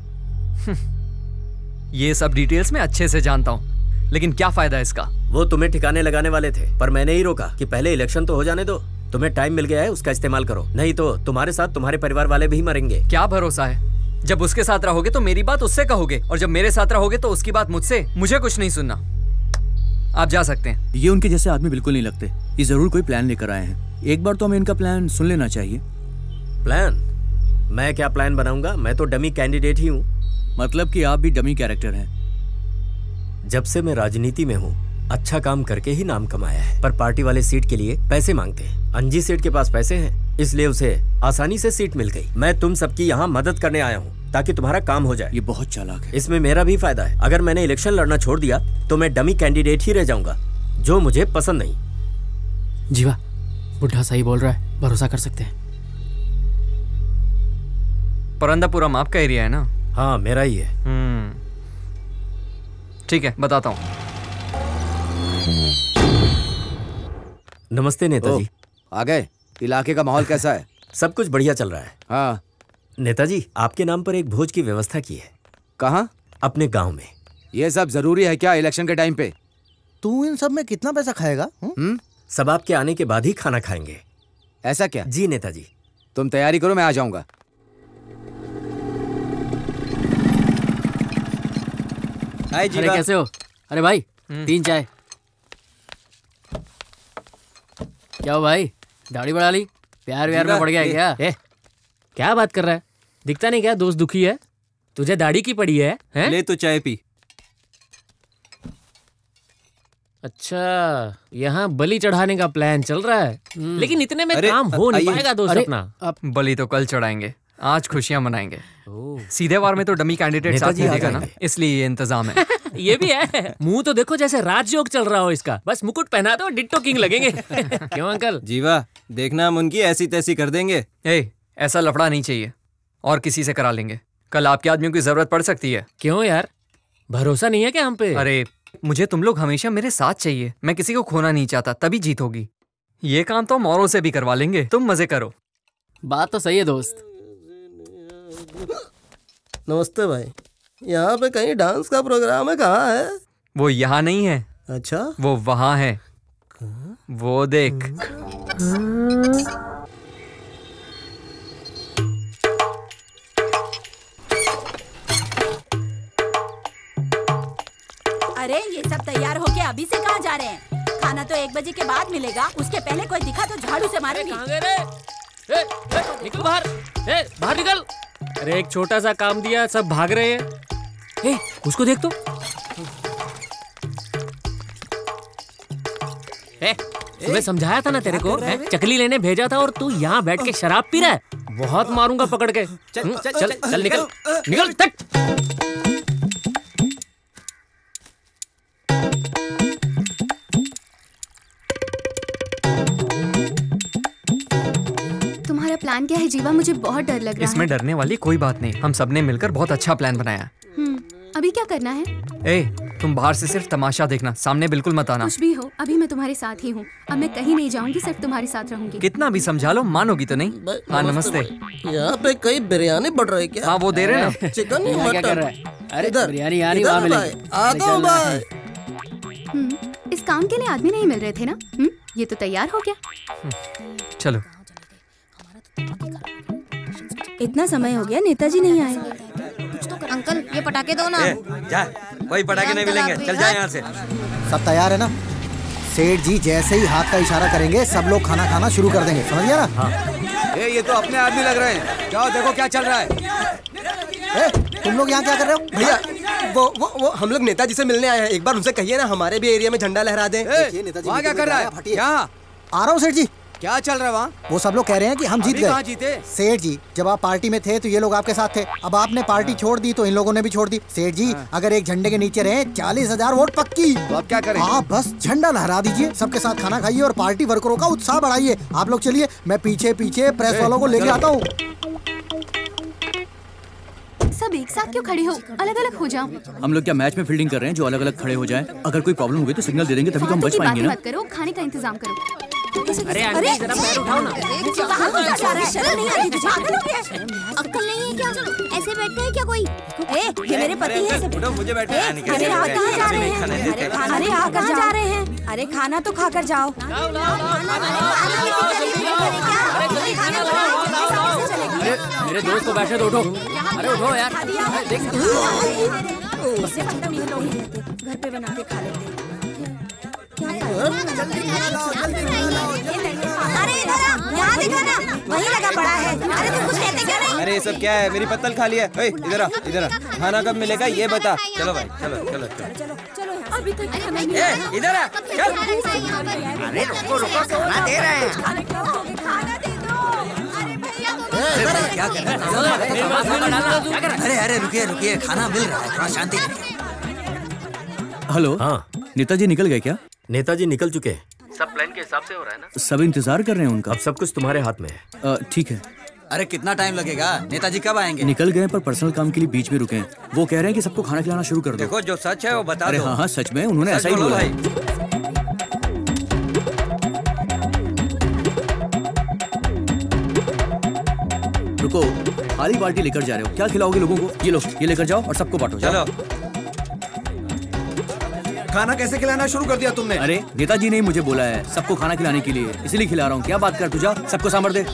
ये सब डिटेल्स मैं अच्छे से जानता हूँ, लेकिन क्या फायदा है इसका? वो तुम्हें ठिकाने लगाने वाले थे, पर मैंने ही रोका कि पहले इलेक्शन तो हो जाने दो। तुम्हें टाइम मिल गया है, उसका इस्तेमाल करो, नहीं तो तुम्हारे साथ तुम्हारे परिवार वाले भी मरेंगे। क्या भरोसा है? जब उसके साथ रहोगे तो मेरी बात उससे कहोगे, और जब मेरे साथ रहोगे तो उसकी बात मुझसे। मुझे कुछ नहीं सुनना, आप जा सकते हैं। ये उनके जैसे आदमी बिल्कुल नहीं लगते। ये जरूर कोई प्लान लेकर आए हैं। एक बार तो हमें इनका प्लान सुन लेना चाहिए। प्लान? मैं क्या प्लान बनाऊंगा? मैं तो डमी कैंडिडेट ही हूँ। मतलब कि आप भी डमी कैरेक्टर हैं। जब से मैं राजनीति में हूँ अच्छा काम करके ही नाम कमाया है, पर पार्टी वाले सीट के लिए पैसे मांगते हैं। अंजी सेठ के पास पैसे हैं, इसलिए उसे आसानी से सीट मिल गई। मैं तुम सबकी यहाँ मदद करने आया हूँ ताकि तुम्हारा काम हो जाए। ये बहुत चालाक है। इसमें मेरा भी फायदा है। अगर मैंने इलेक्शन लड़ना छोड़ दिया तो मैं डमी कैंडिडेट ही रह जाऊंगा, जो मुझे पसंद नहीं। जीवा, बुढ़ा सही बोल रहा है, भरोसा कर सकते हैं। परंदापुरम आपका एरिया है ना? हाँ, मेरा ही है। हम्म, ठीक है, बताता हूँ। नमस्ते नेताजी। आ गए? इलाके का माहौल कैसा है? सब कुछ बढ़िया चल रहा है। हाँ नेताजी, आपके नाम पर एक भोज की व्यवस्था की है। कहाँ? अपने गांव में। ये सब जरूरी है क्या इलेक्शन के टाइम पे? तू इन सब में कितना पैसा खाएगा? हम्म, सब आपके आने के बाद ही खाना खाएंगे। ऐसा क्या? जी नेताजी। तुम तैयारी करो, मैं आ जाऊंगा। हाय जीवा। अरे कैसे हो? अरे भाई तीन चाय। क्या हो भाई, दाढ़ी बढ़ा ली? प्यार व्यार में पड़ गया है क्या? ए, क्या बात कर रहा है? दिखता नहीं क्या दोस्त दुखी है? तुझे दाढ़ी की पड़ी है, है? ले तो चाय पी। अच्छा, यहाँ बलि चढ़ाने का प्लान चल रहा है, लेकिन इतने में काम हो नहीं पाएगा दोस्त अपना। बलि तो कल चढ़ाएंगे, आज खुशियां मनाएंगे। सीधे वार में तो डमी कैंडिडेट साथ नहीं देगा ना, इसलिए ये इंतजाम है। ये भी है। मुंह तो देखो जैसे राजयोग चल रहा हो इसका। बस मुकुट पहना दो, डिट्टो किंग लगेंगे। क्यों अंकल? जीवा, देखना हम उनकी ऐसी तैसी कर देंगे। ए, ऐसा लफड़ा नहीं चाहिए, और किसी से करा लेंगे। कल आपके आदमियों की जरूरत पड़ सकती है। क्यों यार, भरोसा नहीं है क्या हम पे? अरे मुझे तुम लोग हमेशा मेरे साथ चाहिए। मैं किसी को खोना नहीं चाहता, तभी जीत होगी। ये काम तो मोरों से भी करवा लेंगे, तुम मजे करो। बात तो सही है दोस्त। नमस्ते भाई, यहाँ पे कहीं डांस का प्रोग्राम है? कहाँ है? वो यहाँ नहीं है। अच्छा, वो वहाँ है। वो देख। अरे ये सब तैयार होके अभी से कहाँ जा रहे हैं? खाना तो एक बजे के बाद मिलेगा, उसके पहले कोई दिखा तो झाड़ू से मारेंगे। कहाँ गए रे? ए, ए, निकल बाहर। ए, बाहर निकल। अरे एक छोटा सा काम दिया, सब भाग रहे हैं। ए, उसको देख तो। ए, तुम्हें समझाया था ना तेरे को, चकली लेने भेजा था और तू यहाँ बैठ के शराब पी रहा है। बहुत मारूंगा पकड़ के। चल चल चल, चल निकल निकल तक। प्लान क्या है जीवा? मुझे बहुत डर लग रहा है। इसमें डरने वाली कोई बात नहीं, हम सबने मिलकर बहुत अच्छा प्लान बनाया। हम्म, अभी क्या करना है? ए, तुम बाहर से सिर्फ तमाशा देखना, सामने बिल्कुल मत आना। कुछ भी हो, अभी मैं तुम्हारे साथ ही हूँ। अब मैं कहीं नहीं जाऊंगी, सिर्फ तुम्हारे साथ रहूंगी। कितना भी समझा लो, मानोगी तो नहीं। हाँ नमस्ते। यहाँ पे कहीं बिरयानी बढ़ रही है क्या? हाँ वो दे रहे ना। चिकन या मटन? अरे बिरयानी यार वहाँ मिलेगी। आता हूँ भाई। इस काम के लिए आदमी नहीं मिल रहे थे ना? हम्म, ये तो तैयार हो गया। चलो। इतना समय हो गया, नेताजी नहीं आए। कुछ तो अंकल, ये पटाखे दो ना। ए, जा, कोई पटाखे नहीं मिलेंगे, चल जा यहाँ से। सब तैयार है ना? सेठ जी जैसे ही हाथ का इशारा करेंगे सब लोग खाना खाना शुरू कर देंगे, समझ गया ना? हाँ। ए, ये तो अपने आदमी लग रहे हैं। जाओ देखो क्या चल रहा है। ए, तुम लोग यहाँ क्या कर रहे हो? भैया वो वो वो हम लोग नेताजी से मिलने आए हैं। एक बार उनसे कहिए ना हमारे भी एरिया में झंडा लहरा दें। वहाँ क्या कर रहा है? यहाँ आ रहा हूँ सेठ जी। क्या चल रहा है वहाँ? वो सब लोग कह रहे हैं कि हम जीत गए। कहाँ जीते? सेठ जी, जब आप पार्टी में थे तो ये लोग आपके साथ थे। अब आपने पार्टी छोड़ दी तो इन लोगों ने भी छोड़ दी। सेठ जी, अगर एक झंडे के नीचे रहे चालीस हजार वोट पक्की। तो आप क्या करें? आप बस झंडा लहरा दीजिए, सबके साथ खाना खाइए और पार्टी वर्करों का उत्साह बढ़ाइए। आप लोग चलिए, मैं पीछे पीछे प्रेस वालों को लेके आता हूँ। सब सब एक साथ क्यों खड़े हो? अलग अलग हो जाओ। हम लोग क्या मैच में फील्डिंग कर रहे हैं जो अलग अलग खड़े हो जाएं? अगर कोई प्रॉब्लम होगी तो सिग्नल दे देंगे तभी तो हम बच पाएंगे ना। मत करो, खाने का इंतजाम करो। अरे आंटी जरा पैर उठाओ ना। कहाँ को जा रहा है? शर्म नहीं आती तुझे? पागल हो गया? अक्ल नहीं है क्या? ऐसे बैठते हैं क्या कोई? ए, ये मेरे पति हैं। उठो, मुझे बैठे अरे आप कहाँ जा रहे हैं? अरे आप कहाँ जा रहे हैं? अरे खाना तो खाकर जाओ। अरे मेरे दोस्त को बैठे तो उठो। अरे उठो यार। घर पे बना के खा लेते। अरे यहाँ देखो ना, वहीं लगा पड़ा है। अरे तुम कुछ कहते क्यों नहीं? अरे ये सब क्या है? मेरी पत्तल खा लिया। इधर आ, इधर आ। खाना कब मिलेगा ये बता। चलो भाई, चलो चलो चलो चलो अभी तक खाना नहीं आया। इधर आ, चल। अरे रुको रुको, खाना दे रहे हैं। खाना दे दो। अरे भैया क्या कर रहे हैं? अरे अरे रुकिए रुकिए, खाना मिल रहा है, थोड़ा शांति रखिए। हेलो। हाँ नेताजी निकल गए क्या? नेताजी निकल चुके हैं। सब प्लान के हिसाब से हो रहा है ना? सब इंतजार कर रहे हैं उनका। अब सब कुछ तुम्हारे हाथ में है। ठीक है। अरे कितना टाइम लगेगा? नेताजी कब आएंगे? निकल गए पर पर्सनल काम के लिए बीच में रुके हैं। वो कह रहे हैं कि सबको खाना खिलाना शुरू कर दो। देखो जो सच है वो बता अरे दो। हाँ हाँ सच में उन्होंने ऐसा ही बोला। रुको, खाली बाल्टी लेकर जा रहे हो, क्या खिलाओगे लोगों को? ये लो, ये लेकर जाओ और सबको बांटो। चलो। खाना कैसे खिलाना शुरू कर दिया तुमने? अरे नेताजी ने मुझे बोला है सबको खाना खिलाने के लिए, इसलिए खिला रहा हूँ। क्या बात कर तू, जा सबको सांभर दे।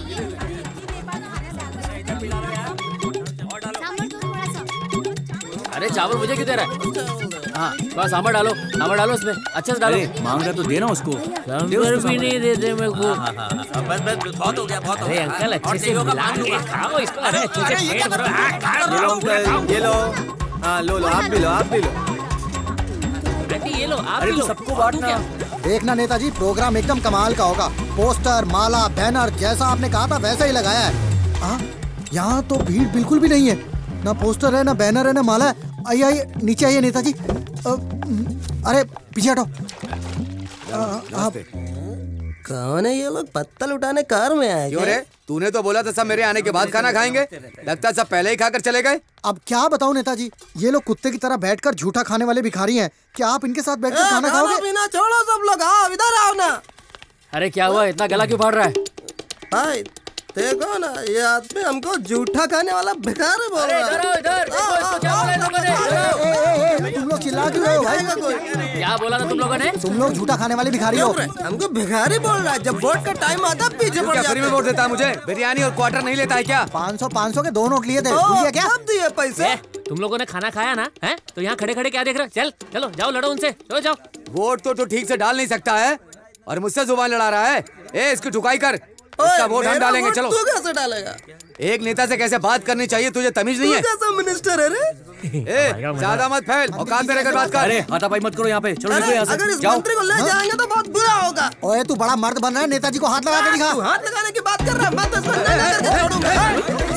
अरे चावल मुझे क्यों दे रहा है? हाँ थोड़ा सांभर डालो, सांभर डालो उसमें, अच्छे से डालो। मांग रहा तो देना उसको। सांभर भी नहीं देते मेरे को। बस बस बहुत हो गया, बहुत हो अरे गया। अंकल अच्छे से मिला के खाओ इसको। अरे अच्छे से पेट भरो। हाँ, खाओ, ये लो खाओ, खाओ। अंकल, ये लो। हाँ लो लो, आप भी लो, आप भी लो। ये लो, आप अरे भी लो। सबको बांटना। देखना नेताजी, प्रोग्राम एकदम कमाल का होगा। पोस्टर, माला, बैनर जैसा आपने कहा था वैसा ही लगाया है। हाँ यहाँ तो भीड़ बिल्कुल भी नहीं है, ना पोस्टर है, ना बैनर है, ना माला है। आइए आइए नीचे आइए नेताजी। अ, अरे पीछे हटो। आप कौन है ये लोग? पत्तल उठाने कार में आए क्यों रे? तूने तो बोला था सब मेरे आने के बाद खाना खाएंगे। लगता है सब पहले ही खाकर चले गए। अब क्या बताऊं नेताजी, ये लोग कुत्ते की तरह बैठकर झूठा खाने वाले भिखारी हैं। क्या आप इनके साथ बैठकर खाना खाओगे? बिना छोड़ो सब लोग, आओ इधर आओ ना। अरे क्या हुआ, इतना गला क्यों फाड़ रहा है? भाई देखो ना, ये आदमी हमको झूठा खाने वाला भिखारी बोल रहा है। इधर इधर देखो इसको क्या बोला इन लोगों ने? तुम लोग चिल्ला क्यों रहे हो भाई? क्या बोला था तुम लोगों ने? तुम लोग झूठा खाने वाले भिखारी हो। हमको भिखारी बोल रहा है, जब वोट का टाइम आता है पीछे पड़ जाते फ्री में वोट देता है मुझे? बिरयानी और क्वार्टर नहीं लेता है क्या? पाँच सौ पाँच सौ के दो नोट लिए थे, भूल गया क्या? अब दिए पैसे। तुम लोगों ने खाना खाया ना? हैं? तो यहाँ खड़े खड़े क्या देख रहे हो? चल चलो जाओ, लड़ो उनसे, चलो जाओ। वोट तो तू ठीक से डाल नहीं सकता है और मुझसे जुबान लड़ा रहा है। ए इसकी ठुकाई कर, इसका वोट हम डालेंगे। चलो। तू कैसे डालेगा? एक नेता से कैसे बात करनी चाहिए, तुझे तमीज नहीं है? तू कैसा मिनिस्टर है रे? ए ज्यादा मत फैल, औकात में रहकर बात कर। अरे हाथापाई मत करो यहाँ पे, चलो निकलो यहाँ से। अगर इस जाओ। मंत्री को ले जाएंगे तो बहुत बुरा होगा। ओए तू बड़ा मर्द बन रहा है, नेताजी को हाथ लगा के दिखा। तू हाथ लगाने की बात कर रहा है, मैं तो इसको अंदर करके छोड़ूंगा।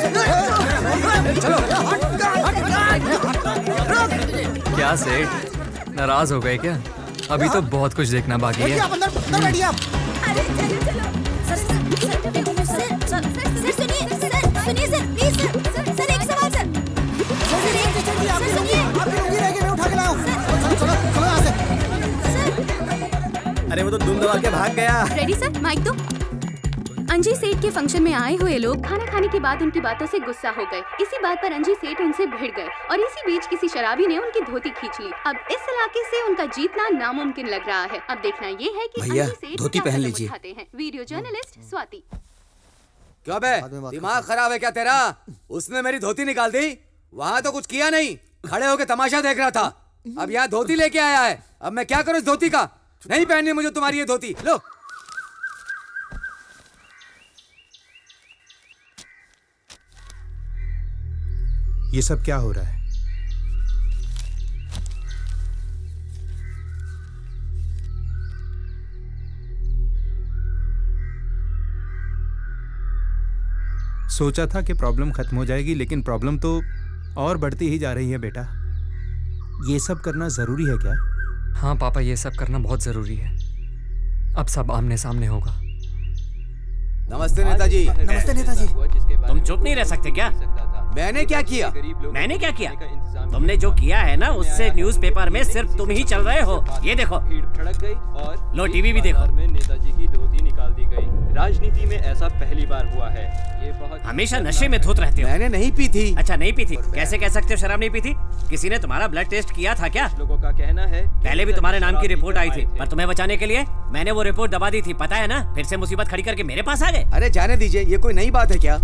क्या सेठ नाराज हो गए क्या? अभी तो बहुत कुछ देखना बाकी है। अंदर अंदर बैठिए आप। अरे चलो चलो। सर सर सर सुनिए, सर सुनिए सर, प्लीज सर, सर एक सवाल सर। सर एक सर सुनिए। आप लोग रहेंगे, मैं उठा के लाऊं। चलो चलो चलो यहाँ से। अरे वो तो दुम दबा के भाग गया। रेडी सर, माइक दो। अंजी सेठ के फंक्शन में आए हुए लोग खाना खाने के बाद उनकी बातों से गुस्सा हो गए। इसी बात पर अंजी सेठ उनसे भिड़ गए और इसी बीच किसी शराबी ने उनकी धोती खींच ली। अब इस इलाके से उनका जीतना नामुमकिन लग रहा है। अब देखना ये है कि भैया, अंजी सेठ धोती क्या पहन कदम लीजिए। उठाते हैं। Video journalist Swati. क्यों बे, दिमाग खराब है क्या तेरा? उसने मेरी धोती निकाल दी। वहाँ तो कुछ किया नहीं, खड़े होके तमाशा देख रहा था। अब यहाँ धोती लेके आया है। अब मैं क्या करूँ इस धोती का? नहीं पहननी मुझे तुम्हारी ये धोती। लो ये सब क्या हो रहा है? सोचा था कि प्रॉब्लम खत्म हो जाएगी, लेकिन प्रॉब्लम तो और बढ़ती ही जा रही है बेटा। ये सब करना जरूरी है क्या? हाँ पापा, ये सब करना बहुत जरूरी है। अब सब आमने सामने होगा। नमस्ते नेताजी। नमस्ते नेताजी। तुम चुप नहीं रह सकते क्या? मैंने क्या किया? मैंने क्या किया? तुमने जो किया है ना, उससे न्यूज़पेपर में सिर्फ तुम ही चल रहे हो। ये देखो, भीड़ भड़क गई और लो टीवी भी देखो। में नेताजी की धोती निकाल दी गई। राजनीति में ऐसा पहली बार हुआ है। ये बहुत हमेशा नशे में धुत रहते हो। मैंने नहीं पी थी। अच्छा नहीं पी थी, कैसे कह सकते हो शराब नहीं पी थी? किसी ने तुम्हारा ब्लड टेस्ट किया था क्या? लोगों का कहना है पहले भी तुम्हारे नाम की रिपोर्ट आई थी, पर तुम्हें बचाने के लिए मैंने वो रिपोर्ट दबा दी थी, पता है ना? फिर से मुसीबत खड़ी करके मेरे पास आ गए। अरे जाने दीजिए, ये कोई नई बात है क्या?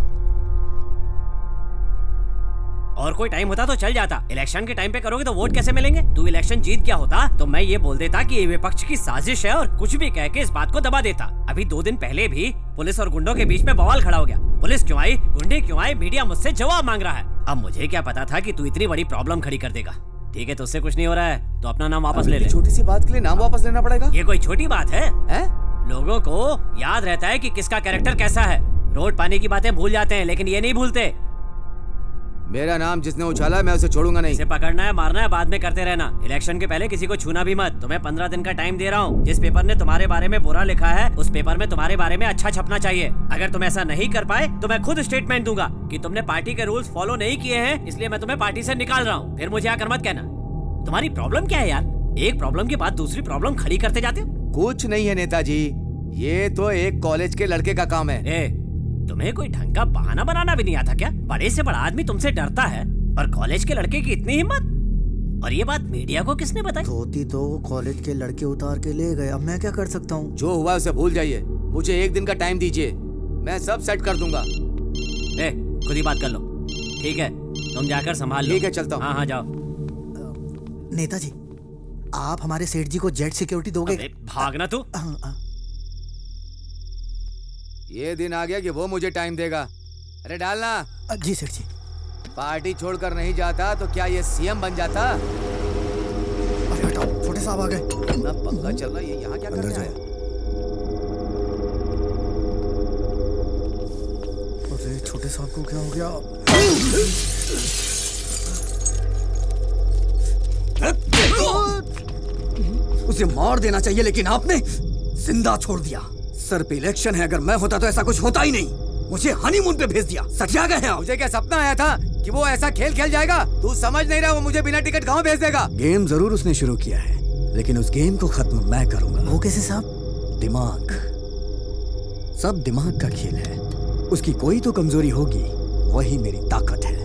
और कोई टाइम होता तो चल जाता, इलेक्शन के टाइम पे करोगे तो वोट कैसे मिलेंगे? तू इलेक्शन जीत गया होता तो मैं ये बोल देता कि ये विपक्ष की साजिश है और कुछ भी कह के इस बात को दबा देता। अभी दो दिन पहले भी पुलिस और गुंडों के बीच में बवाल खड़ा हो गया। पुलिस क्यों आई, गुंडे क्यों आए, मीडिया मुझसे जवाब मांग रहा है। अब मुझे क्या पता था कि तू इतनी बड़ी प्रॉब्लम खड़ी कर देगा। ठीक है, तो उससे कुछ नहीं हो रहा है तो अपना नाम वापस ले ले। छोटी सी बात के लिए नाम वापस लेना पड़ेगा? ये कोई छोटी बात है? है? लोगों को याद रहता है कि किसका कैरेक्टर कैसा है। रोड पानी की बातें भूल जाते हैं, लेकिन ये नहीं भूलते। मेरा नाम जिसने उछाला मैं उसे छोड़ूंगा नहीं। इसे पकड़ना है, मारना है, बाद में करते रहना। इलेक्शन के पहले किसी को छूना भी मत। तुम्हें पंद्रह दिन का टाइम दे रहा हूँ। जिस पेपर ने तुम्हारे बारे में बुरा लिखा है, उस पेपर में तुम्हारे बारे में अच्छा छपना चाहिए। अगर तुम ऐसा नहीं कर पाए तो मैं खुद स्टेटमेंट दूंगा कि तुमने पार्टी के रूल्स फॉलो नहीं किए हैं, इसलिए मैं तुम्हें पार्टी से निकाल रहा हूँ। फिर मुझे आकर मत कहना। तुम्हारी प्रॉब्लम क्या है यार? एक प्रॉब्लम के बाद दूसरी प्रॉब्लम खड़ी करते जाते हो। कुछ नहीं है नेताजी, ये तो एक कॉलेज के लड़के का काम है। ए, तुम्हें कोई ढंग का बहाना बनाना भी नहीं आता क्या? बड़े से बड़ा आदमी तुमसे डरता है और कॉलेज के लड़के की इतनी हिम्मत? और ये बात मीडिया को किसने बताई? धोती तो कॉलेज के लड़के उतार के ले गए, अब मैं क्या कर सकता हूँ? जो हुआ उसे भूल जाइए, मुझे एक दिन का टाइम दीजिए, मैं सब सेट कर दूंगा। ए, खुद ही बात कर लो। ठीक है, तुम जाकर संभाल लो। ठीक है, चलता हूँ। हाँ हाँ जाओ। नेताजी, आप हमारे सेठ जी को जेट सिक्योरिटी दोगे? भागना तू। ये दिन आ गया कि वो मुझे टाइम देगा। अरे डालना। जी सेठ जी। पार्टी छोड़कर नहीं जाता तो क्या ये सीएम बन जाता? अरे हटाओ, छोटे साहब आ गए। इतना पंगा चल रहा है, ये यहाँ क्या कर रहा है? अरे छोटे साहब को क्या हो गया? उसे मार देना चाहिए, लेकिन आपने जिंदा छोड़ दिया। सर पे इलेक्शन है, अगर मैं होता तो ऐसा कुछ होता ही नहीं। मुझे हनीमून पे भेज दिया। सटिया गए हैं आप। मुझे क्या सपना आया था कि वो ऐसा खेल खेल जाएगा? तू समझ नहीं रहा, वो मुझे बिना टिकट गाँव भेज देगा। गेम जरूर उसने शुरू किया है, लेकिन उस गेम को खत्म मैं करूंगा। वो कैसे साहब? दिमाग, सब दिमाग का खेल है। उसकी कोई तो कमजोरी होगी, वही मेरी ताकत है।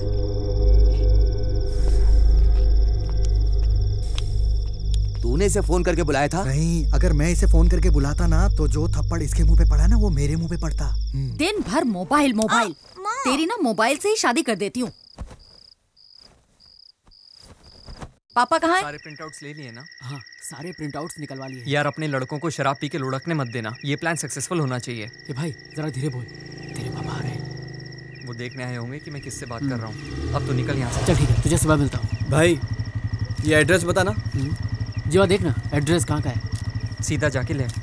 तूने इसे फोन करके बुलाया था? नहीं, अगर मैं इसे फोन करके बुलाता ना तो जो थप्पड़ इसके मुंह पे पड़ा ना वो मेरे मुंह पे पड़ता। दिन भर मोबाइल मोबाइल। तेरी ना मोबाइल से ही शादी कर देती हूँ। पापा कहाँ हैं? सारे प्रिंटआउट्स ले लिए ना? हाँ, सारे प्रिंटआउट्स निकलवा लिए। यार अपने लड़कों को शराब पी के लुढ़कने मत देना, ये प्लान सक्सेसफुल होना चाहिए। ए भाई जरा धीरे बोल, तेरे पापा आ रहे हैं। वो देखने आए होंगे कि मैं किससे बात कर रहा हूँ। अब तो निकल यहाँ से। चल ठीक है, तुझे सुबह मिलता हूँ। भाई ये एड्रेस बताना। जीवा देखना एड्रेस कहाँ का है। सीधा जाके लेफ्ट।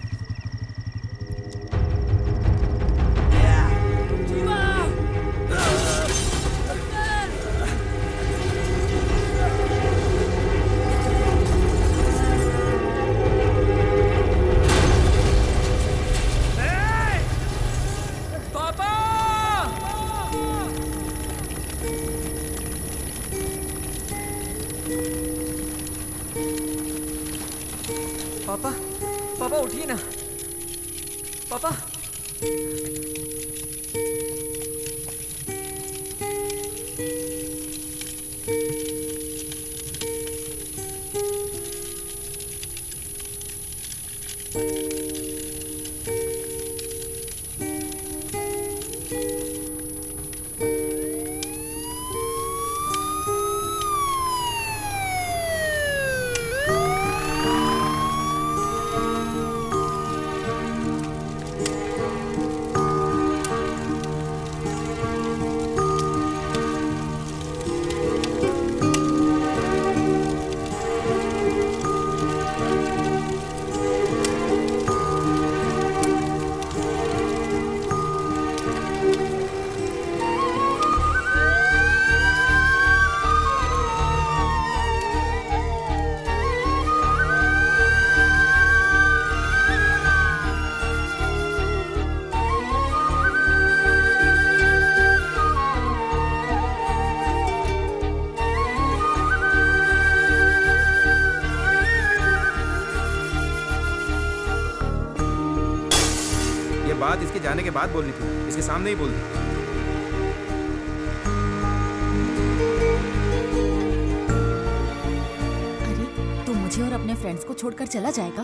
पापा, पापा उठिए ना। पापा। बात इसके जाने के बाद बोलनी थी, इसके सामने ही बोल दी। अरे तू मुझे और अपने फ्रेंड्स को छोड़कर चला जाएगा?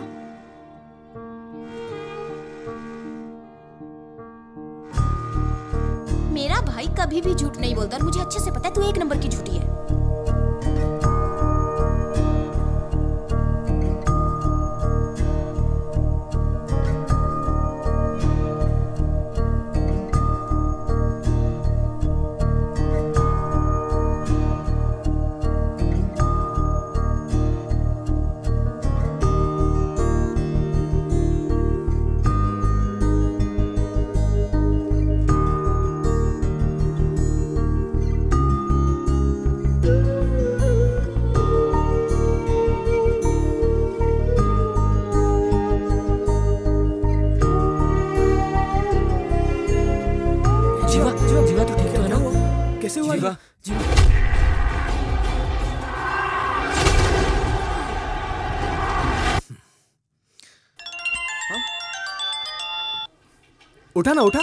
मेरा भाई कभी भी झूठ नहीं बोलता और मुझे अच्छे से पता है तू एक नंबर की झूठी है। उठा ना उठा।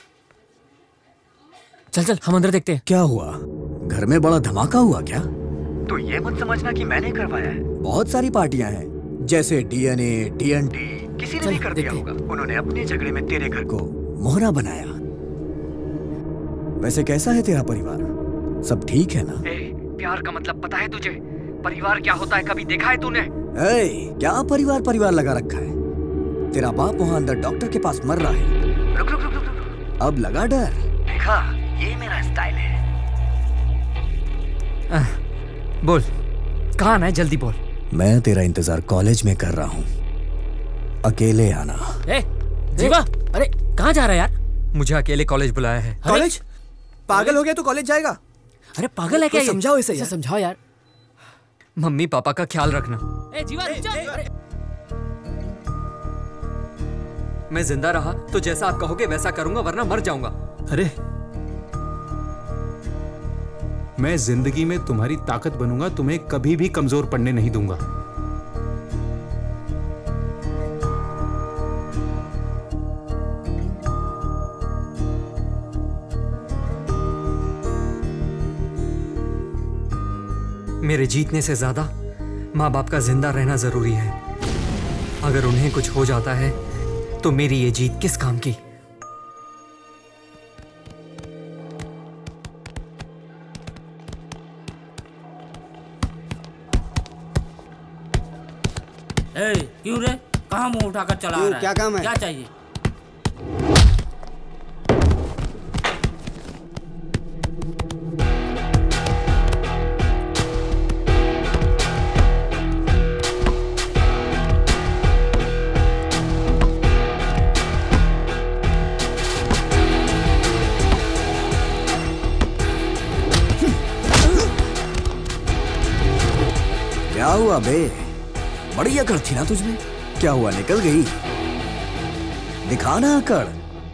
चल चल हम अंदर देखते हैं। क्या हुआ? घर में बड़ा धमाका हुआ क्या? तो ये मत समझना कि मैंने करवाया है। बहुत सारी पार्टियां हैं, जैसे डीएनए, टीएनटी। किसी ने भी कर दिया होगा। उन्होंने अपने झगड़े में तेरे घर को मोहरा बनाया। वैसे कैसा है तेरा परिवार? सब ठीक है ना? ए, प्यार का मतलब पता है तुझे? परिवार क्या होता है कभी देखा है तूने? ए, क्या परिवार परिवार लगा रखा है? तेरा बाप वहाँ अंदर डॉक्टर के पास मर रहा है। रुक रुक रुक रुक रुक। अब लगा डर? देखा, ये मेरा स्टाइल है। आ, बोल, कहाँ आना है? जल्दी बोल। मैं तेरा इंतजार कॉलेज में कर रहा हूँ, अकेले आना। ए, जीवा, अरे कहाँ जा रहा है यार? मुझे अकेले कॉलेज बुलाया है। कॉलेज? पागल हो गया तो कॉलेज जाएगा? अरे पागल है क्या? समझाओ इसे यार। समझाओ यार। मम्मी पापा का ख्याल रखना। ए, जीवा, रुक जा। अरे मैं जिंदा रहा तो जैसा आप कहोगे वैसा करूंगा, वरना मर जाऊंगा। अरे मैं जिंदगी में तुम्हारी ताकत बनूंगा, तुम्हें कभी भी कमजोर पड़ने नहीं दूंगा। मेरे जीतने से ज्यादा माँ बाप का जिंदा रहना जरूरी है। अगर उन्हें कुछ हो जाता है तो मेरी ये जीत किस काम की? ए, क्यों रे? कहाँ मुंह उठाकर चला रहा है? क्या काम है? क्या चाहिए? क्या हुआ बे? बड़ी अकड़ थी ना तुझमें। क्या हुआ, निकल गई? दिखाना अकड़।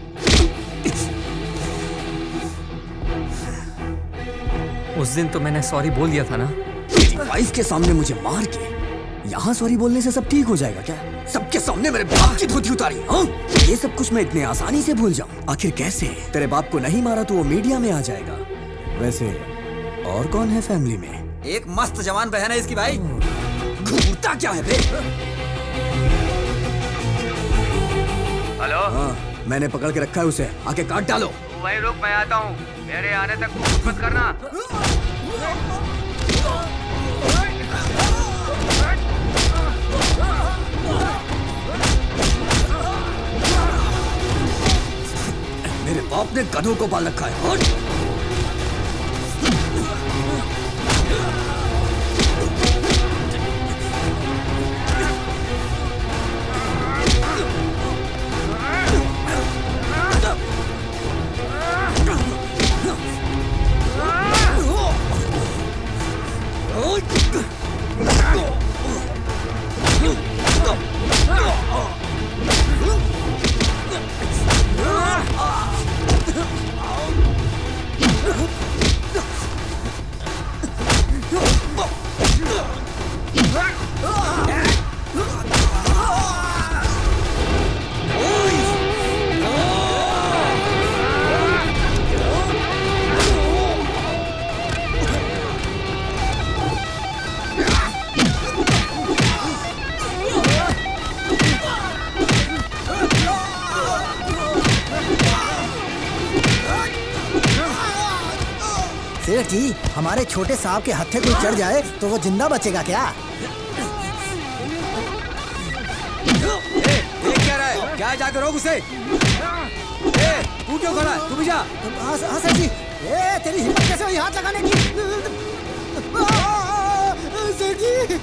उस दिन तो मैंने सॉरी बोल दिया था ना। तेरी वाइफ के सामने मुझे मार के यहाँ सॉरी बोलने से सब ठीक हो जाएगा क्या? सबके सामने मेरे बाप की धोती उतारी। हाँ? ये सब कुछ मैं इतने आसानी से भूल जाऊं? आखिर कैसे? तेरे बाप को नहीं मारा तो वो मीडिया में आ जाएगा। वैसे और कौन है फैमिली में? एक मस्त जवान बहन है इसकी भाई। घूरता क्या है बे? हेलो। हाँ, मैंने पकड़ के रखा है उसे, आके काट डालो। तू वहीं रुक, मैं आता हूँ। मेरे आने तक तू कुछ मत करना। मेरे बाप ने गधों को पाल रखा है। और अरे की हमारे छोटे साहब के हत्थे कोई चढ़ जाए तो वो जिंदा बचेगा क्या? ए, ये क्या रहा है? क्या जाकर रोक उसे? ए, तू क्यों खड़ा है? तू भी जा। हाँ हाँ सर जी। ए, तेरी हिम्मत कैसे हुई हाथ लगाने की? सर जी।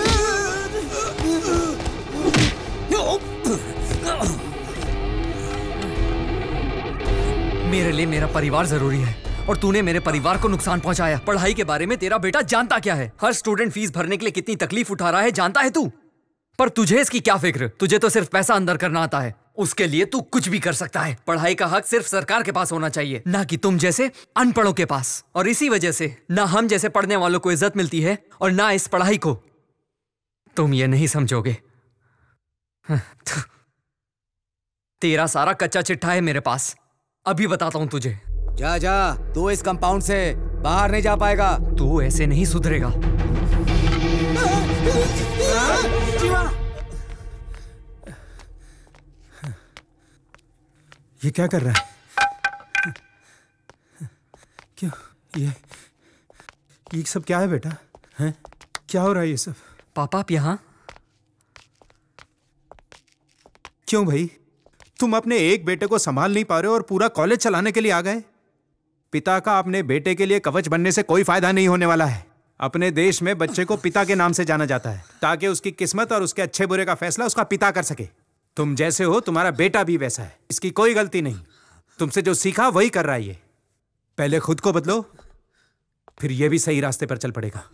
मेरे लिए मेरा परिवार जरूरी है और तूने मेरे परिवार को नुकसान पहुंचाया। पढ़ाई के बारे में तेरा बेटा जानता क्या है? हर स्टूडेंट फीस भरने के लिए कितनी तकलीफ उठा रहा है जानता है तू? पर तुझे इसकी क्या फिक्र? तुझे तो सिर्फ पैसा अंदर करना आता है। उसके लिए तू कुछ भी कर सकता है। पढ़ाई का हक सिर्फ सरकार के पास होना चाहिए, ना कि तुम जैसे अनपढ़ों के पास। और इसी वजह से ना हम जैसे पढ़ने वालों को इज्जत मिलती है और ना इस पढ़ाई को। तुम ये नहीं समझोगे। तेरा सारा कच्चा चिट्ठा है मेरे पास। अभी बताता हूं तुझे। जा जा, तू इस कंपाउंड से बाहर नहीं जा पाएगा। तू ऐसे नहीं सुधरेगा। ये क्या कर रहा है? क्यों ये ये सब क्या है बेटा? हैं? क्या हो रहा है ये सब? पापा आप यहाँ? क्यों भाई, तुम अपने एक बेटे को संभाल नहीं पा रहे हो और पूरा कॉलेज चलाने के लिए आ गए? पिता का अपने बेटे के लिए कवच बनने से कोई फायदा नहीं होने वाला है। अपने देश में बच्चे को पिता के नाम से जाना जाता है ताकि उसकी किस्मत और उसके अच्छे बुरे का फैसला उसका पिता कर सके। तुम जैसे हो तुम्हारा बेटा भी वैसा है, इसकी कोई गलती नहीं। तुमसे जो सीखा वही कर रहा है ये। पहले खुद को बदलो, फिर ये भी सही रास्ते पर चल पड़ेगा।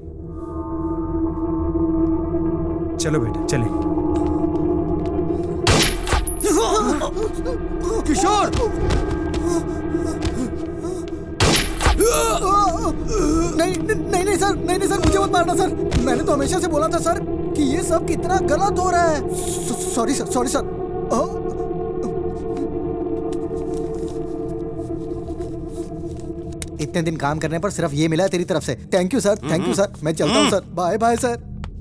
चलो बेटा चले। किशोर! नहीं नहीं नहीं सर, नहीं नहीं सर, मुझे मत मारना सर। मैंने तो हमेशा से बोला था सर कि ये सब कितना गलत हो रहा है। Sorry sir, sorry sir. इतने दिन काम करने पर सिर्फ ये मिला है तेरी तरफ से। Thank you sir, thank you sir. मैं चलता हूँ सर। Bye bye sir.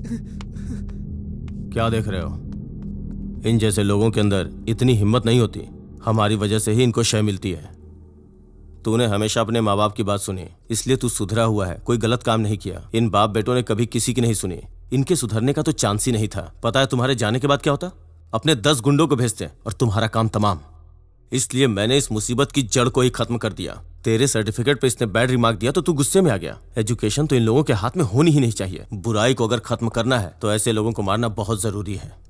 क्या देख रहे हो? इन जैसे लोगों के अंदर इतनी हिम्मत नहीं होती। हमारी वजह से ही इनको शय मिलती है। तूने हमेशा अपने माँ बाप की बात सुनी, इसलिए तू सुधरा हुआ है, कोई गलत काम नहीं किया। इन बाप बेटों ने कभी किसी की नहीं सुनी। इनके सुधरने का तो चांस ही नहीं था। पता है तुम्हारे जाने के बाद क्या होता? अपने दस गुंडों को भेजते और तुम्हारा काम तमाम। इसलिए मैंने इस मुसीबत की जड़ को ही खत्म कर दिया। तेरे सर्टिफिकेट पे इसने बैड रिमार्क दिया तो तू गुस्से में आ गया। एजुकेशन तो इन लोगों के हाथ में होनी ही नहीं चाहिए। बुराई को अगर खत्म करना है तो ऐसे लोगों को मारना बहुत जरूरी है।